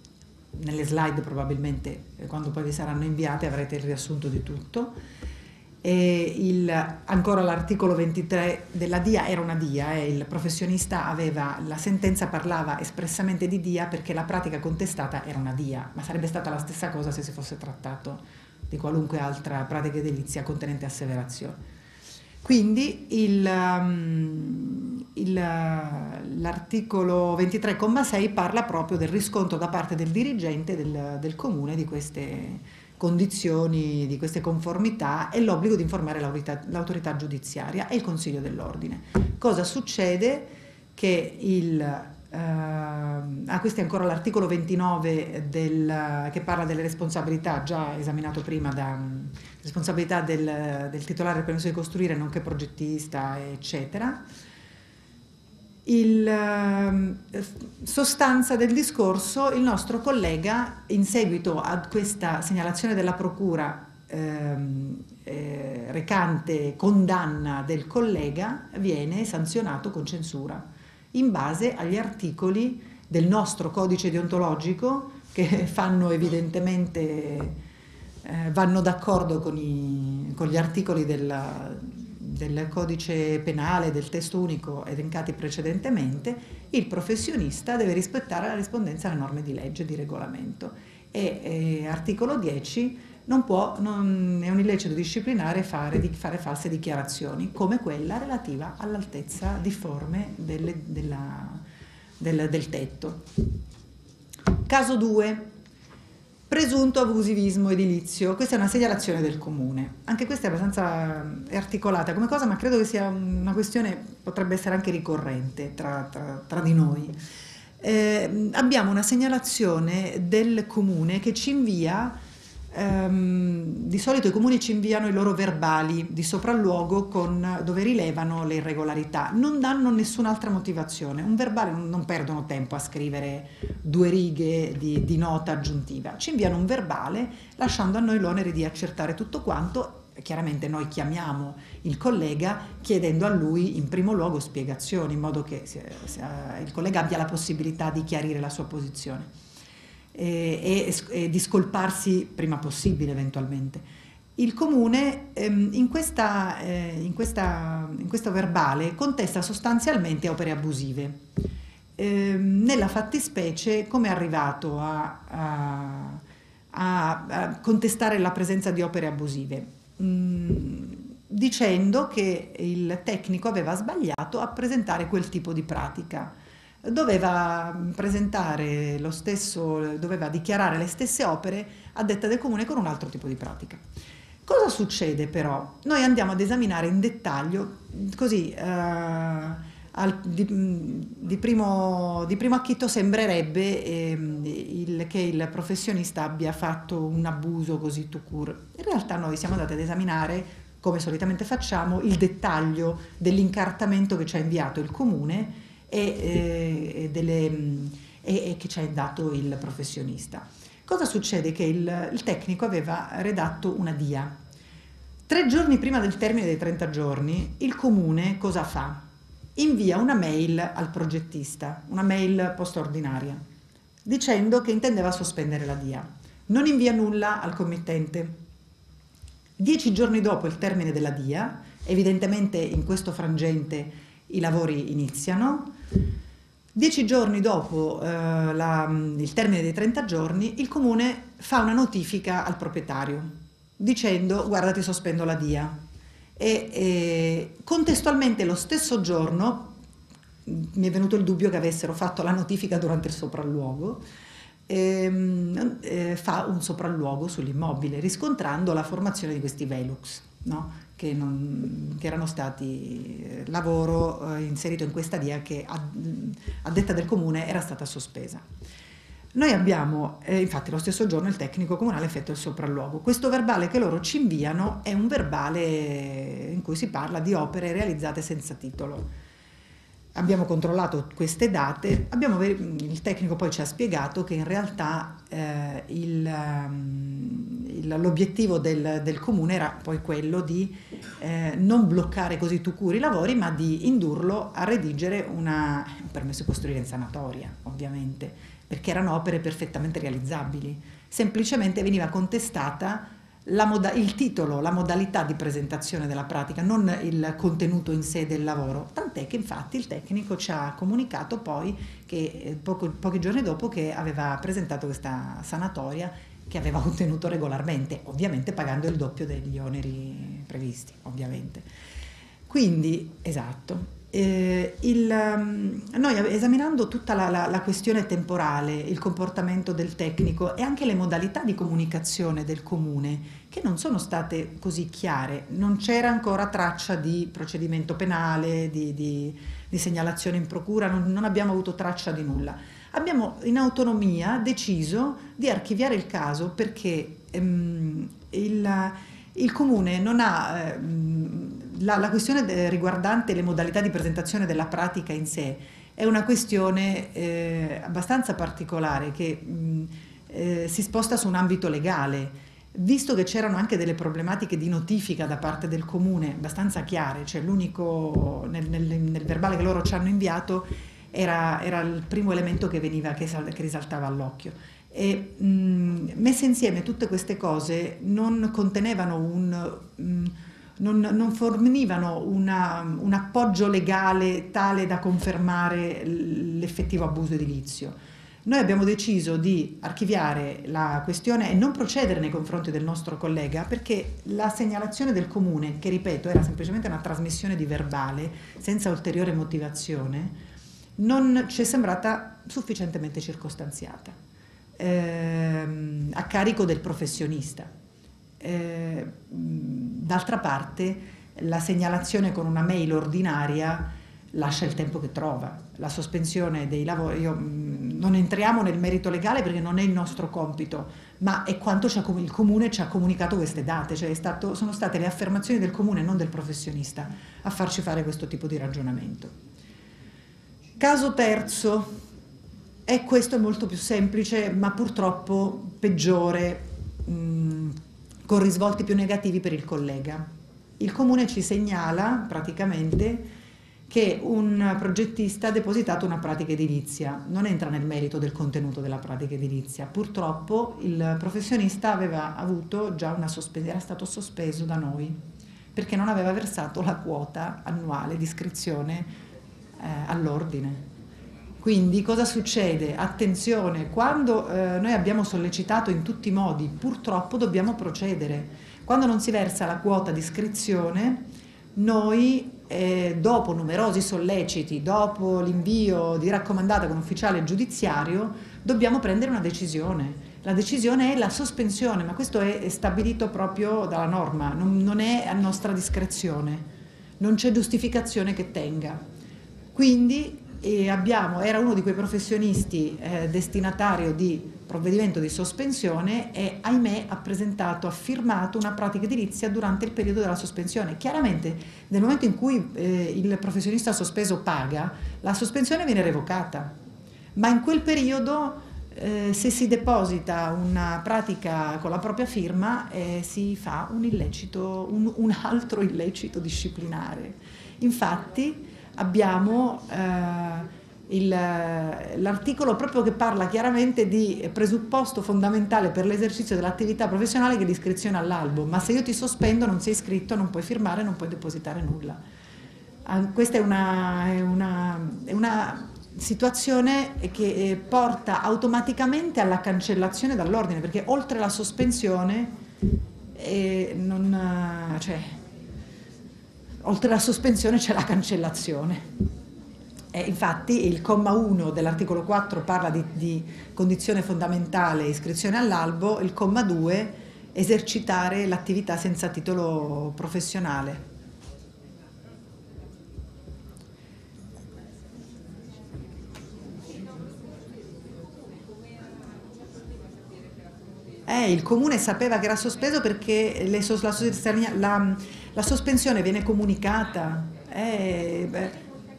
nelle slide probabilmente eh, quando poi vi saranno inviate avrete il riassunto di tutto, E il, ancora l'articolo ventitré della D I A era una D I A, eh, il professionista aveva, la sentenza parlava espressamente di D I A perché la pratica contestata era una D I A, ma sarebbe stata la stessa cosa se si fosse trattato di qualunque altra pratica edilizia contenente asseverazione. Quindi il, um, il, l'articolo ventitré comma sei parla proprio del riscontro da parte del dirigente del, del comune di queste condizioni, di queste conformità e l'obbligo di informare l'autorità, l'autorità giudiziaria e il Consiglio dell'Ordine. Cosa succede? Che il, eh, ah, questo è ancora l'articolo ventinove del, che parla delle responsabilità, già esaminato prima, da responsabilità del, del titolare del permesso di costruire, nonché progettista, eccetera. Il, eh, sostanza del discorso, il nostro collega, in seguito a questa segnalazione della procura ehm, eh, recante condanna del collega, viene sanzionato con censura in base agli articoli del nostro codice deontologico che fanno evidentemente eh, vanno d'accordo con, i, con gli articoli della del codice penale, del testo unico elencati precedentemente. Il professionista deve rispettare la rispondenza alle norme di legge e di regolamento e eh, articolo dieci non può, non, è un illecito disciplinare fare, di, fare false dichiarazioni come quella relativa all'altezza difforme delle, della, del, del tetto. Caso due. Presunto abusivismo edilizio. Questa è una segnalazione del comune. Anche questa è abbastanza è articolata come cosa, ma credo che sia una questione, potrebbe essere anche ricorrente tra, tra, tra di noi. Eh, abbiamo una segnalazione del comune che ci invia, ehm, di solito i comuni ci inviano i loro verbali di sopralluogo con, dove rilevano le irregolarità, non danno nessun'altra motivazione. Un verbale non, non perdono tempo a scrivere due righe di, di nota aggiuntiva, ci inviano un verbale lasciando a noi l'onere di accertare tutto quanto. Chiaramente noi chiamiamo il collega chiedendo a lui in primo luogo spiegazioni in modo che sia, sia, il collega abbia la possibilità di chiarire la sua posizione e, e, e di scolparsi prima possibile eventualmente. Il comune ehm, in, questa, eh, in, questa, in questo verbale contesta sostanzialmente opere abusive. Eh, nella fattispecie, come è arrivato a, a, a, a contestare la presenza di opere abusive? Mm, dicendo che il tecnico aveva sbagliato a presentare quel tipo di pratica. Doveva presentare lo stesso, doveva dichiarare le stesse opere a detta del comune con un altro tipo di pratica. Cosa succede però? Noi andiamo ad esaminare in dettaglio, così eh, al, di, di, primo, di primo acchito sembrerebbe eh, il, che il professionista abbia fatto un abuso così tout court. In realtà noi siamo andati ad esaminare, come solitamente facciamo, il dettaglio dell'incartamento che ci ha inviato il comune e, eh, delle, e, e che ci ha dato il professionista. Cosa succede? Che il, il tecnico aveva redatto una D I A. Tre giorni prima del termine dei trenta giorni, il comune cosa fa? Invia una mail al progettista, una mail postordinaria, dicendo che intendeva sospendere la D I A. Non invia nulla al committente. Dieci giorni dopo il termine della D I A, evidentemente in questo frangente i lavori iniziano. Dieci giorni dopo eh, la, il termine dei trenta giorni, il comune fa una notifica al proprietario, dicendo guarda ti sospendo la D I A. E, e contestualmente lo stesso giorno mi è venuto il dubbio che avessero fatto la notifica durante il sopralluogo, ehm, eh, fa un sopralluogo sull'immobile riscontrando la formazione di questi velux, no? che, non, che erano stati eh, lavoro eh, inserito in questa D I A che a, a detta del comune era stata sospesa. Noi abbiamo, eh, infatti lo stesso giorno il tecnico comunale effettua il sopralluogo. Questo verbale che loro ci inviano è un verbale in cui si parla di opere realizzate senza titolo. Abbiamo controllato queste date, abbiamo, il tecnico poi ci ha spiegato che in realtà eh, il, il, l'obiettivo del, del comune era poi quello di eh, non bloccare così tout court i lavori, ma di indurlo a redigere una, un permesso di costruire in sanatoria, ovviamente, perché erano opere perfettamente realizzabili. Semplicemente veniva contestata la moda- il titolo, la modalità di presentazione della pratica, non il contenuto in sé del lavoro, tant'è che infatti il tecnico ci ha comunicato poi che eh, poco, pochi giorni dopo che aveva presentato questa sanatoria che aveva ottenuto regolarmente, ovviamente pagando il doppio degli oneri previsti, ovviamente. Quindi, esatto. Eh, il, um, noi esaminando tutta la, la, la questione temporale, il comportamento del tecnico e anche le modalità di comunicazione del comune, che non sono state così chiare, non c'era ancora traccia di procedimento penale, di, di, di segnalazione in procura, non, non abbiamo avuto traccia di nulla. Abbiamo in autonomia deciso di archiviare il caso perché ehm, il, il comune non ha... Ehm, La, la questione riguardante le modalità di presentazione della pratica in sé è una questione eh, abbastanza particolare che mh, eh, si sposta su un ambito legale, visto che c'erano anche delle problematiche di notifica da parte del comune abbastanza chiare, cioè l'unico nel, nel, nel verbale che loro ci hanno inviato era, era il primo elemento che, veniva, che, sal, che risaltava all'occhio. E mh, messe insieme tutte queste cose non contenevano un... Mh, Non, non fornivano una, un appoggio legale tale da confermare l'effettivo abuso edilizio. Noi abbiamo deciso di archiviare la questione e non procedere nei confronti del nostro collega perché la segnalazione del comune, che ripeto era semplicemente una trasmissione di verbale senza ulteriore motivazione, non ci è sembrata sufficientemente circostanziata, ehm, a carico del professionista. Eh, d'altra parte la segnalazione con una mail ordinaria lascia il tempo che trova. La sospensione dei lavori, io, mh, non entriamo nel merito legale perché non è il nostro compito, ma è quanto ci ha, il comune ci ha comunicato queste date, cioè è stato, sono state le affermazioni del comune, non del professionista, a farci fare questo tipo di ragionamento. Caso terzo, e questo è molto più semplice ma purtroppo peggiore, mh, con risvolti più negativi per il collega. Il comune ci segnala praticamente che un progettista ha depositato una pratica edilizia, non entra nel merito del contenuto della pratica edilizia. Purtroppo il professionista aveva avuto già una sospensione, era stato sospeso da noi perché non aveva versato la quota annuale di iscrizione eh, all'ordine. Quindi cosa succede? Attenzione, quando eh, noi abbiamo sollecitato in tutti i modi, purtroppo dobbiamo procedere. Quando non si versa la quota di iscrizione, noi eh, dopo numerosi solleciti, dopo l'invio di raccomandata con ufficiale giudiziario, dobbiamo prendere una decisione. La decisione è la sospensione, ma questo è, è stabilito proprio dalla norma, non, non è a nostra discrezione, non c'è giustificazione che tenga. Quindi e abbiamo, era uno di quei professionisti eh, destinatario di provvedimento di sospensione e ahimè ha presentato, ha firmato una pratica edilizia durante il periodo della sospensione. Chiaramente nel momento in cui eh, il professionista sospeso paga, la sospensione viene revocata, ma in quel periodo eh, se si deposita una pratica con la propria firma eh, si fa un illecito, un, un altro illecito disciplinare. Infatti abbiamo eh, l'articolo proprio che parla chiaramente di presupposto fondamentale per l'esercizio dell'attività professionale che è l'iscrizione all'albo, ma se io ti sospendo non sei iscritto, non puoi firmare, non puoi depositare nulla. Ah, questa è una, è, una, è una situazione che porta automaticamente alla cancellazione dall'ordine, perché oltre la sospensione eh, non, cioè, oltre la sospensione c'è la cancellazione. E infatti il comma uno dell'articolo quattro parla di, di condizione fondamentale iscrizione all'albo, il comma due esercitare l'attività senza titolo professionale. Eh, il comune sapeva che era sospeso perché le, la, la, la sospensione viene comunicata, eh, beh,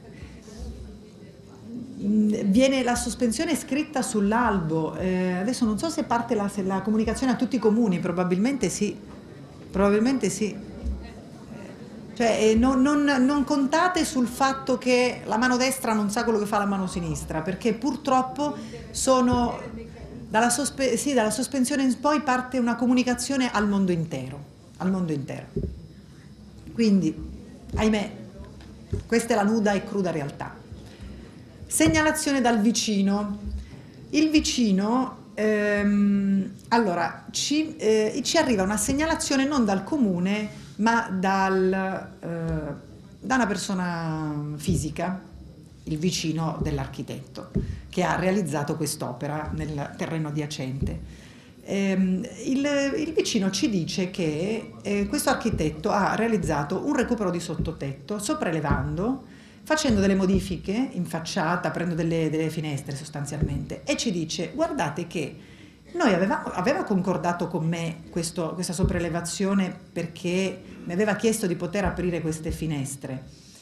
viene la sospensione scritta sull'albo, eh, adesso non so se parte la, se la comunicazione a tutti i comuni, probabilmente sì, probabilmente sì. Cioè, eh, non, non, non contate sul fatto che la mano destra non sa quello che fa la mano sinistra, perché purtroppo sono... Dalla, sospe- sì, dalla sospensione in poi parte una comunicazione al mondo intero, al mondo intero. Quindi, ahimè, questa è la nuda e cruda realtà. Segnalazione dal vicino. Il vicino, ehm, allora, ci, eh, ci arriva una segnalazione non dal comune, ma dal, eh, da una persona fisica, il vicino dell'architetto, che ha realizzato quest'opera nel terreno adiacente. Ehm, il, il vicino ci dice che eh, questo architetto ha realizzato un recupero di sottotetto, sopraelevando, facendo delle modifiche in facciata, aprendo delle, delle finestre sostanzialmente, e ci dice: guardate che noi avevamo, aveva concordato con me questo, questa sopraelevazione perché mi aveva chiesto di poter aprire queste finestre,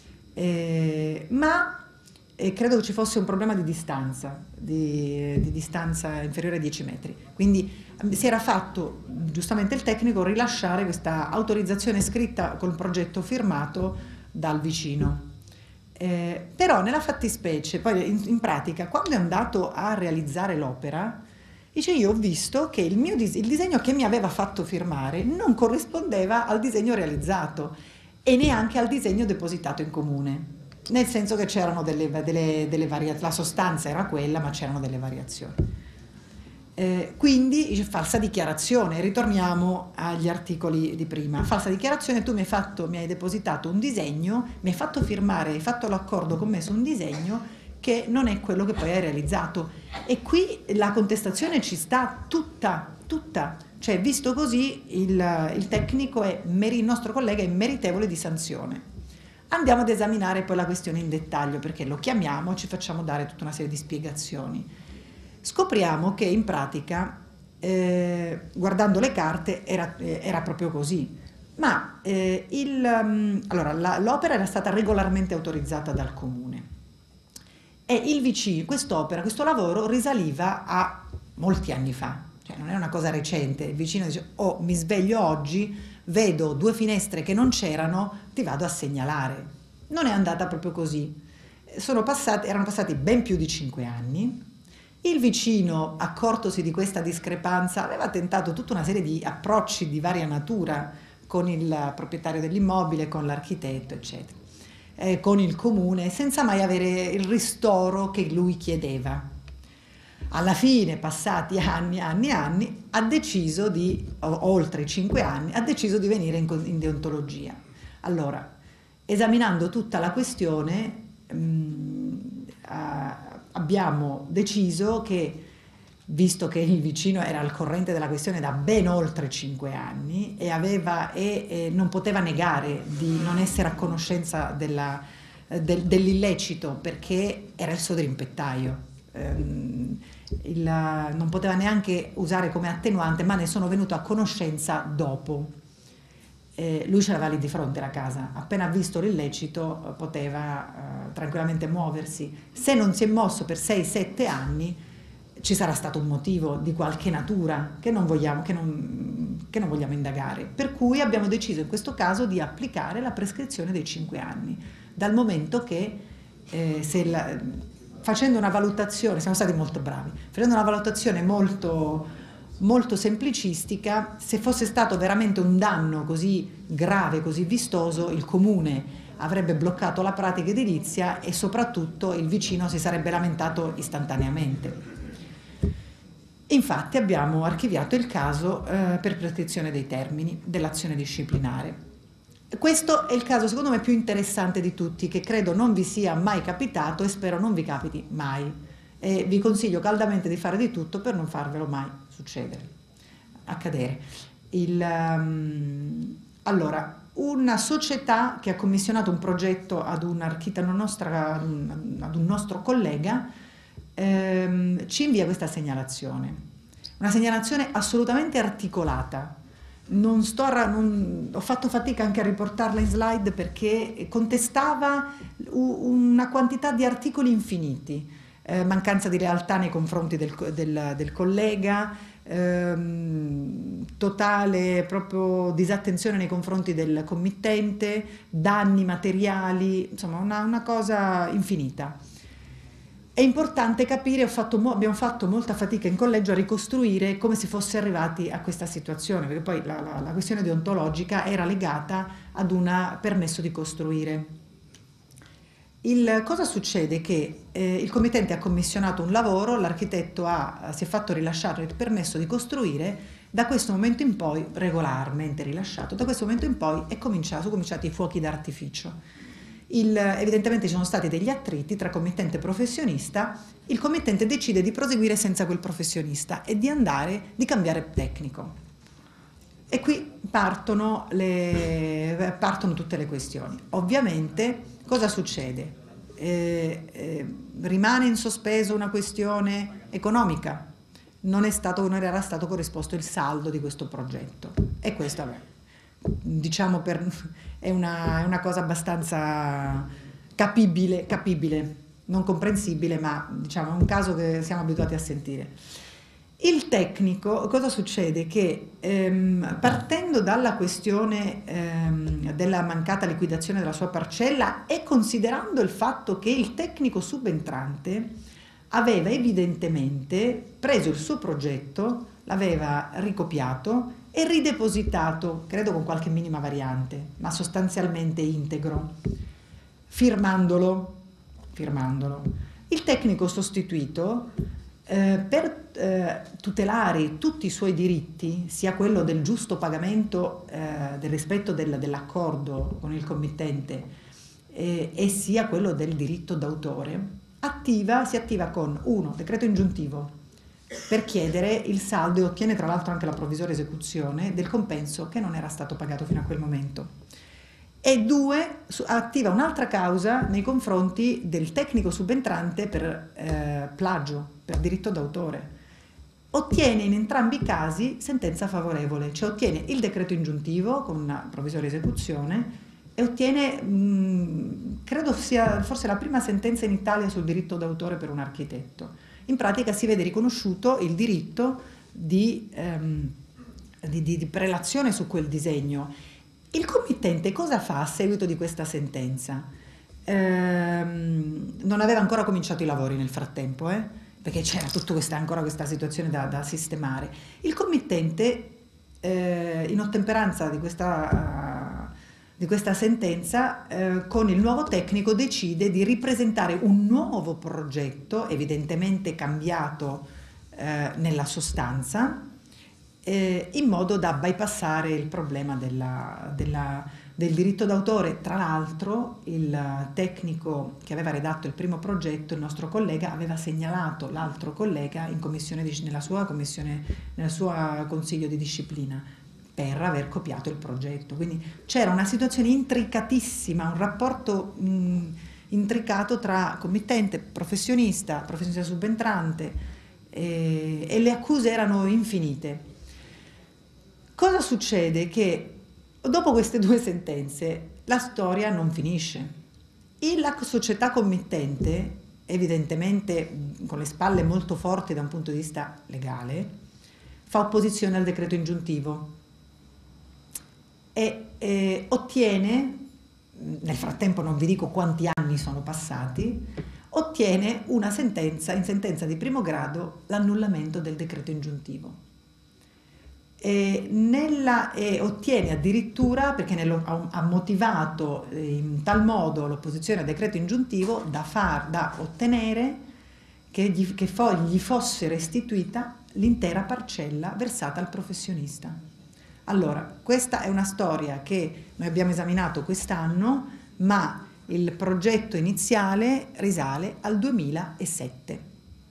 eh, ma e credo che ci fosse un problema di distanza, di, di distanza inferiore a dieci metri. Quindi si era fatto, giustamente il tecnico, rilasciare questa autorizzazione scritta col progetto firmato dal vicino. Eh, però nella fattispecie, poi in, in pratica, quando è andato a realizzare l'opera, dice: io ho visto che il, mio dis- il disegno che mi aveva fatto firmare non corrispondeva al disegno realizzato e neanche al disegno depositato in comune. Nel senso che c'erano delle, delle, delle variazioni, la sostanza era quella, ma c'erano delle variazioni. Eh, quindi falsa dichiarazione, ritorniamo agli articoli di prima. Falsa dichiarazione: tu mi hai, fatto, mi hai depositato un disegno, mi hai fatto firmare, hai fatto l'accordo con me su un disegno che non è quello che poi hai realizzato. E qui la contestazione ci sta tutta, tutta. Cioè, visto così, il, il tecnico, è, il nostro collega è meritevole di sanzione. Andiamo ad esaminare poi la questione in dettaglio, perché lo chiamiamo e ci facciamo dare tutta una serie di spiegazioni. Scopriamo che in pratica, eh, guardando le carte, era, eh, era proprio così. Ma eh, il, um, allora, la, l'opera era stata regolarmente autorizzata dal comune e il vicino, quest'opera, questo lavoro risaliva a molti anni fa, cioè non è una cosa recente. Il vicino dice: oh, mi sveglio oggi, vedo due finestre che non c'erano, ti vado a segnalare. Non è andata proprio così. Sono passati, erano passati ben più di cinque anni. Il vicino, accortosi di questa discrepanza, aveva tentato tutta una serie di approcci di varia natura con il proprietario dell'immobile, con l'architetto, eccetera, eh, con il comune, senza mai avere il ristoro che lui chiedeva. Alla fine, passati anni, anni, anni, ha deciso di, oltre cinque anni, ha deciso di venire in, in deontologia. Allora, esaminando tutta la questione, mh, abbiamo deciso che, visto che il vicino era al corrente della questione da ben oltre cinque anni e, aveva, e, e non poteva negare di non essere a conoscenza della, del, dell'illecito, perché era il suo dirimpettaio. Ehm, il, non poteva neanche usare come attenuante, ma ne sono venuto a conoscenza dopo. Eh, lui ce l'aveva lì di fronte la casa, appena ha visto l'illecito poteva eh, tranquillamente muoversi. Se non si è mosso per sei sette anni, ci sarà stato un motivo di qualche natura che non vogliamo, che non, che non vogliamo indagare, per cui abbiamo deciso in questo caso di applicare la prescrizione dei cinque anni, dal momento che eh, se la, facendo una valutazione, siamo stati molto bravi, facendo una valutazione molto molto semplicistica, se fosse stato veramente un danno così grave, così vistoso, il comune avrebbe bloccato la pratica edilizia e soprattutto il vicino si sarebbe lamentato istantaneamente. Infatti abbiamo archiviato il caso eh, per prescrizione dei termini dell'azione disciplinare. Questo è il caso secondo me più interessante di tutti, che credo non vi sia mai capitato e spero non vi capiti mai. E vi consiglio caldamente di fare di tutto per non farvelo mai succedere, accadere. Il, um, allora, una società che ha commissionato un progetto ad un architetto nostra, ad un nostro collega, ehm, ci invia questa segnalazione, una segnalazione assolutamente articolata. Non sto, non, ho fatto fatica anche a riportarla in slide perché contestava una quantità di articoli infiniti. Eh, mancanza di lealtà nei confronti del, del, del collega, ehm, totale proprio disattenzione nei confronti del committente, danni materiali, insomma una, una cosa infinita. è importante capire, ho fatto, abbiamo fatto molta fatica in collegio a ricostruire come si fosse arrivati a questa situazione, perché poi la, la, la questione deontologica era legata ad un permesso di costruire. Il, cosa succede? Che eh, il committente ha commissionato un lavoro, l'architetto ha, si è fatto rilasciare il permesso di costruire, da questo momento in poi, regolarmente rilasciato, da questo momento in poi è cominciato, sono cominciati i fuochi d'artificio. Il, evidentemente ci sono stati degli attriti tra committente e professionista, il committente decide di proseguire senza quel professionista e di andare, di cambiare tecnico. E qui partono, le, partono tutte le questioni. Ovviamente cosa succede? Eh, eh, rimane in sospeso una questione economica, non, è stato, non era stato corrisposto il saldo di questo progetto e questo vabbè, diciamo per, è, una, è una cosa abbastanza capibile, capibile, non comprensibile, ma diciamo è un caso che siamo abituati a sentire. Il tecnico, cosa succede? Che ehm, partendo dalla questione ehm, della mancata liquidazione della sua parcella e considerando il fatto che il tecnico subentrante aveva evidentemente preso il suo progetto, l'aveva ricopiato e ridepositato, credo con qualche minima variante, ma sostanzialmente integro, firmandolo. firmandolo. Il tecnico sostituito, eh, per eh, tutelare tutti i suoi diritti, sia quello del giusto pagamento, eh, del rispetto del, dell'accordo con il committente, eh, e sia quello del diritto d'autore, attiva, si attiva con uno, decreto ingiuntivo, per chiedere il saldo e ottiene tra l'altro anche la provvisoria esecuzione del compenso che non era stato pagato fino a quel momento. E due, attiva un'altra causa nei confronti del tecnico subentrante per eh, plagio, per diritto d'autore. Ottiene in entrambi i casi sentenza favorevole, cioè ottiene il decreto ingiuntivo con una provvisoria esecuzione e ottiene, mh, credo sia forse la prima sentenza in Italia sul diritto d'autore per un architetto. In pratica si vede riconosciuto il diritto di, ehm, di, di, di prelazione su quel disegno. Il committente cosa fa a seguito di questa sentenza? Ehm, non aveva ancora cominciato i lavori nel frattempo, eh? Perché c'era tutta questa, ancora questa situazione da, da sistemare. Il committente, eh, in ottemperanza di questa, uh, di questa sentenza, eh, con il nuovo tecnico decide di ripresentare un nuovo progetto, evidentemente cambiato eh, nella sostanza, eh, in modo da bypassare il problema della, della, del diritto d'autore. Tra l'altro il tecnico che aveva redatto il primo progetto, il nostro collega, aveva segnalato l'altro collega in commissione di, nella sua commissione, nel suo consiglio di disciplina, per aver copiato il progetto. Quindi c'era una situazione intricatissima, un rapporto mh, intricato tra committente, professionista, professionista subentrante, eh, e le accuse erano infinite. Cosa succede? Che dopo queste due sentenze la storia non finisce. E la società committente, evidentemente con le spalle molto forti da un punto di vista legale, fa opposizione al decreto ingiuntivo e eh, ottiene, nel frattempo non vi dico quanti anni sono passati, ottiene una sentenza, in sentenza di primo grado, l'annullamento del decreto ingiuntivo. E, nella, e ottiene addirittura, perché nello, ha, ha motivato in tal modo l'opposizione al decreto ingiuntivo, da, far, da ottenere che, gli, che fo, gli fosse restituita l'intera parcella versata al professionista. Allora, questa è una storia che noi abbiamo esaminato quest'anno, ma il progetto iniziale risale al duemilasette.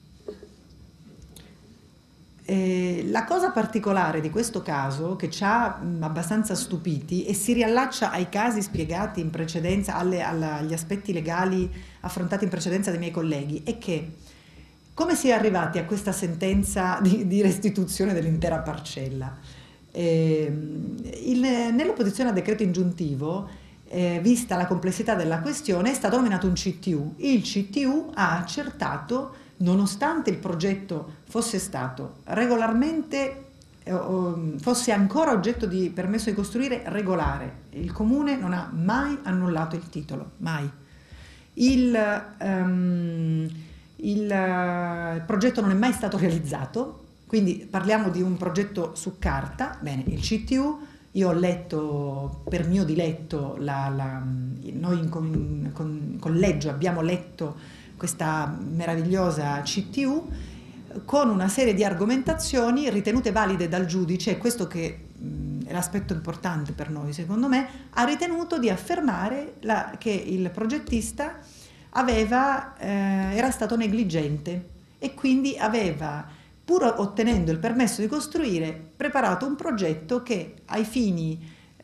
Eh, la cosa particolare di questo caso, che ci ha mh, abbastanza stupiti e si riallaccia ai casi spiegati in precedenza, alle, alla, agli aspetti legali affrontati in precedenza dai miei colleghi, è che come si è arrivati a questa sentenza di, di restituzione dell'intera parcella? Eh, il, nell'opposizione al decreto ingiuntivo, eh, vista la complessità della questione, è stato nominato un C T U. Il C T U ha accertato, nonostante il progetto fosse stato regolarmente, eh, fosse ancora oggetto di permesso di costruire regolare, il comune non ha mai annullato il titolo, mai. Il, um, il, il progetto non è mai stato realizzato, quindi parliamo di un progetto su carta. Bene, il C T U, io ho letto per mio diletto, la, la, noi in, in, in collegio abbiamo letto questa meravigliosa C T U con una serie di argomentazioni ritenute valide dal giudice, e questo che mh, è l'aspetto importante per noi secondo me, ha ritenuto di affermare la, che il progettista aveva, eh, era stato negligente e quindi aveva, pur ottenendo il permesso di costruire, preparato un progetto che ai fini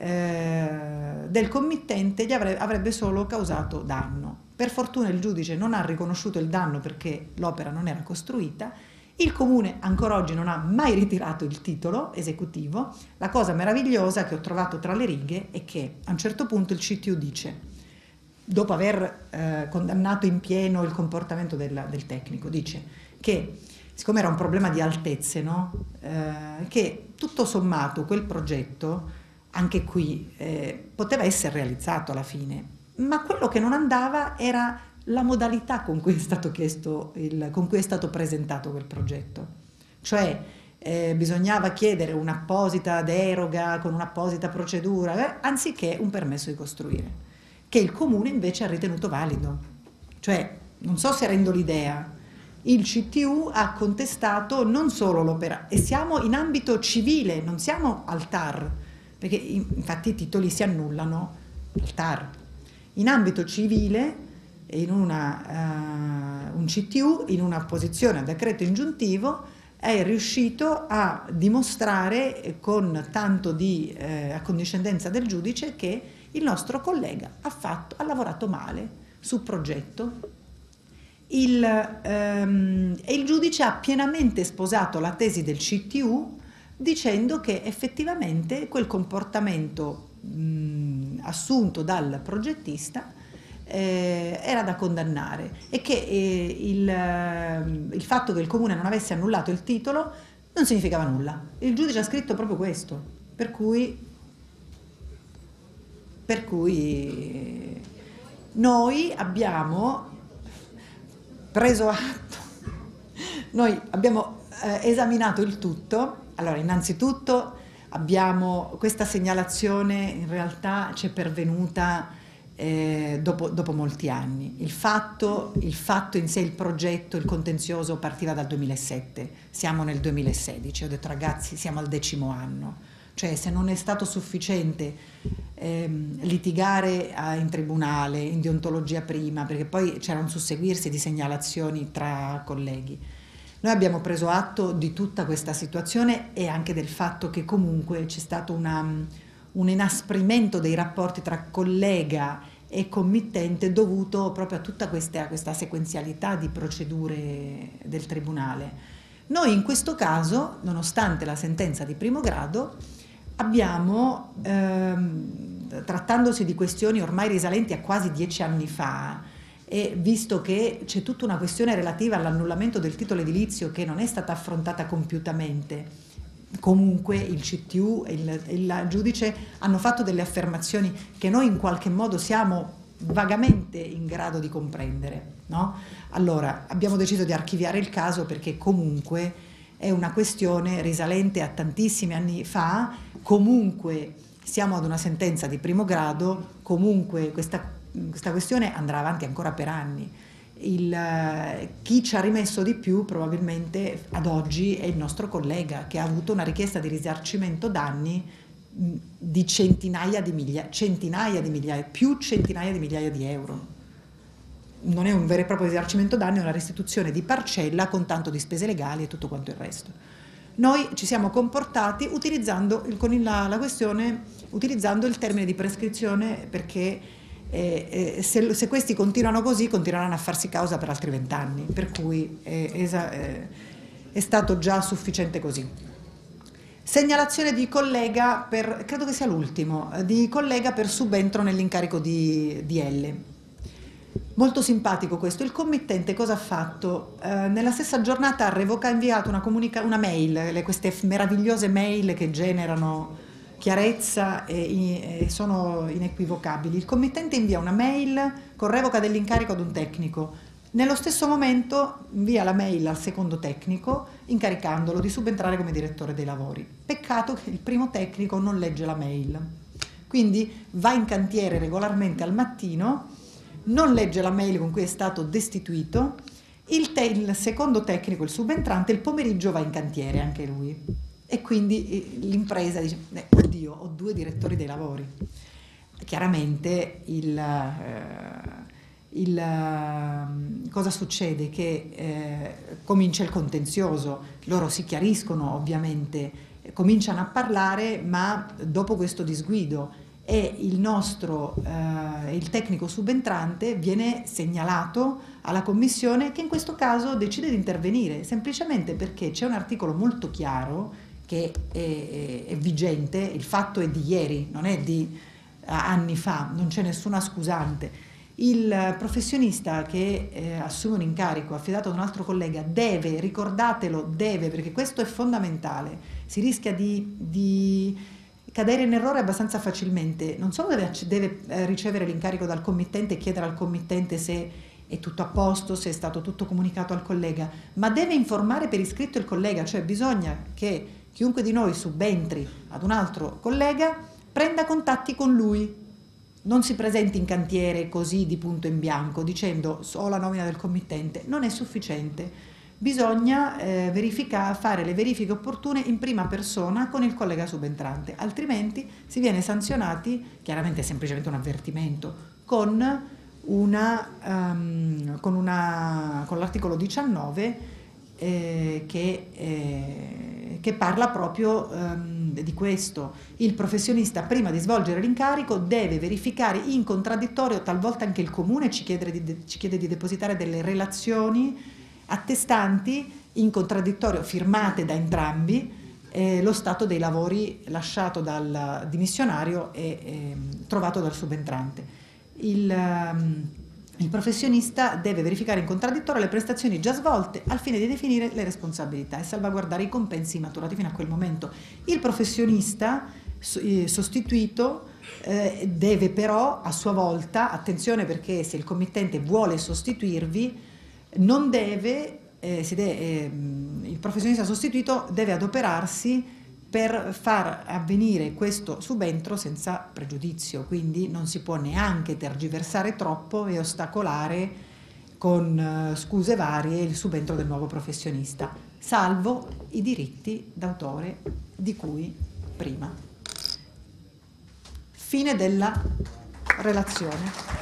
eh, del committente gli avrebbe, avrebbe solo causato danno. Per fortuna il giudice non ha riconosciuto il danno perché l'opera non era costruita. Il comune ancora oggi non ha mai ritirato il titolo esecutivo. La cosa meravigliosa che ho trovato tra le righe è che a un certo punto il C T U dice, dopo aver eh, condannato in pieno il comportamento del, del tecnico, dice che siccome era un problema di altezze, no? eh, che tutto sommato quel progetto, anche qui, eh, poteva essere realizzato alla fine, ma quello che non andava era la modalità con cui è stato chiesto, il, con cui è stato presentato quel progetto. Cioè eh, bisognava chiedere un'apposita deroga con un'apposita procedura, eh, anziché un permesso di costruire, che il comune invece ha ritenuto valido. Cioè, non so se rendo l'idea, il C T U ha contestato non solo l'opera, e siamo in ambito civile, non siamo al T A R, perché infatti i titoli si annullano al T A R. In ambito civile, in una, uh, un C T U, in una posizione a decreto ingiuntivo, è riuscito a dimostrare con tanto di eh, accondiscendenza del giudice che il nostro collega ha, fatto, ha lavorato male sul progetto. Il, ehm, e il giudice ha pienamente sposato la tesi del C T U dicendo che effettivamente quel comportamento mh, assunto dal progettista eh, era da condannare e che eh, il, il fatto che il comune non avesse annullato il titolo non significava nulla. Il giudice ha scritto proprio questo, per cui, per cui noi abbiamo preso atto, noi abbiamo eh, esaminato il tutto. Allora, innanzitutto abbiamo questa segnalazione, in realtà ci è pervenuta eh, dopo, dopo molti anni. Il fatto, il fatto in sé, il progetto, il contenzioso partiva dal duemilasette, siamo nel duemilasedici, ho detto ragazzi siamo al decimo anno. Cioè, se non è stato sufficiente ehm, litigare a, in tribunale, in deontologia prima, perché poi c'era un susseguirsi di segnalazioni tra colleghi, noi abbiamo preso atto di tutta questa situazione e anche del fatto che comunque c'è stato una, un inasprimento dei rapporti tra collega e committente dovuto proprio a tutta questa, questa sequenzialità di procedure del tribunale. Noi in questo caso, nonostante la sentenza di primo grado, abbiamo, ehm, trattandosi di questioni ormai risalenti a quasi dieci anni fa, e visto che c'è tutta una questione relativa all'annullamento del titolo edilizio che non è stata affrontata compiutamente, comunque il C T U e il, il giudice hanno fatto delle affermazioni che noi in qualche modo siamo vagamente in grado di comprendere, no? Allora abbiamo deciso di archiviare il caso perché comunque è una questione risalente a tantissimi anni fa, comunque siamo ad una sentenza di primo grado, comunque questa, questa questione andrà avanti ancora per anni. Il, chi ci ha rimesso di più probabilmente ad oggi è il nostro collega che ha avuto una richiesta di risarcimento danni di centinaia di migliaia, centinaia di migliaia, più centinaia di migliaia di euro. Non è un vero e proprio risarcimento danni, è una restituzione di parcella con tanto di spese legali e tutto quanto il resto. Noi ci siamo comportati utilizzando il, con il, la, la questione, utilizzando il termine di prescrizione perché eh, eh, se, se questi continuano così continueranno a farsi causa per altri vent'anni, per cui eh, esa, eh, è stato già sufficiente così. Segnalazione di collega per, credo che sia l'ultimo, di collega per subentro nell'incarico di, di L. Molto simpatico questo. Il committente cosa ha fatto? Eh, nella stessa giornata ha revocato, ha inviato una, comunica- una mail, le, queste meravigliose mail che generano chiarezza e, e sono inequivocabili. Il committente invia una mail con revoca dell'incarico ad un tecnico. Nello stesso momento invia la mail al secondo tecnico incaricandolo di subentrare come direttore dei lavori. Peccato che il primo tecnico non legge la mail, quindi va in cantiere regolarmente al mattino, non legge la mail con cui è stato destituito. Il, te- il secondo tecnico, il subentrante, il pomeriggio va in cantiere anche lui, e quindi l'impresa dice eh, oddio, ho due direttori dei lavori. Chiaramente il, eh, il, eh, cosa succede? Che eh, comincia il contenzioso, loro si chiariscono ovviamente, cominciano a parlare, ma dopo questo disguido e il nostro, eh, il tecnico subentrante viene segnalato alla commissione, che in questo caso decide di intervenire semplicemente perché c'è un articolo molto chiaro che è, è, è vigente, il fatto è di ieri, non è di anni fa, non c'è nessuna scusante. Il professionista che eh, assume un incarico affidato ad un altro collega deve, ricordatelo, deve, perché questo è fondamentale, si rischia di, di cadere in errore abbastanza facilmente. Non solo deve, deve eh, ricevere l'incarico dal committente e chiedere al committente se è tutto a posto, se è stato tutto comunicato al collega, ma deve informare per iscritto il collega, cioè bisogna che chiunque di noi subentri ad un altro collega prenda contatti con lui, non si presenti in cantiere così di punto in bianco dicendo ho la nomina del committente, non è sufficiente. Bisogna eh, verifica, fare le verifiche opportune in prima persona con il collega subentrante, altrimenti si viene sanzionati, chiaramente è semplicemente un avvertimento, con, una, um, con, una, con l'articolo diciannove eh, che, eh, che parla proprio um, di questo. Il professionista prima di svolgere l'incarico deve verificare in contraddittorio, talvolta anche il comune ci chiede di, ci chiede di depositare delle relazioni attestanti in contraddittorio firmate da entrambi eh, lo stato dei lavori lasciato dal dimissionario e eh, trovato dal subentrante. Il, um, il professionista deve verificare in contraddittorio le prestazioni già svolte al fine di definire le responsabilità e salvaguardare i compensi maturati fino a quel momento. Il professionista eh, sostituito eh, deve però a sua volta, attenzione perché se il committente vuole sostituirvi, non deve, eh, si deve eh, il professionista sostituito deve adoperarsi per far avvenire questo subentro senza pregiudizio, quindi non si può neanche tergiversare troppo e ostacolare con eh, scuse varie il subentro del nuovo professionista, salvo i diritti d'autore di cui prima. Fine della relazione.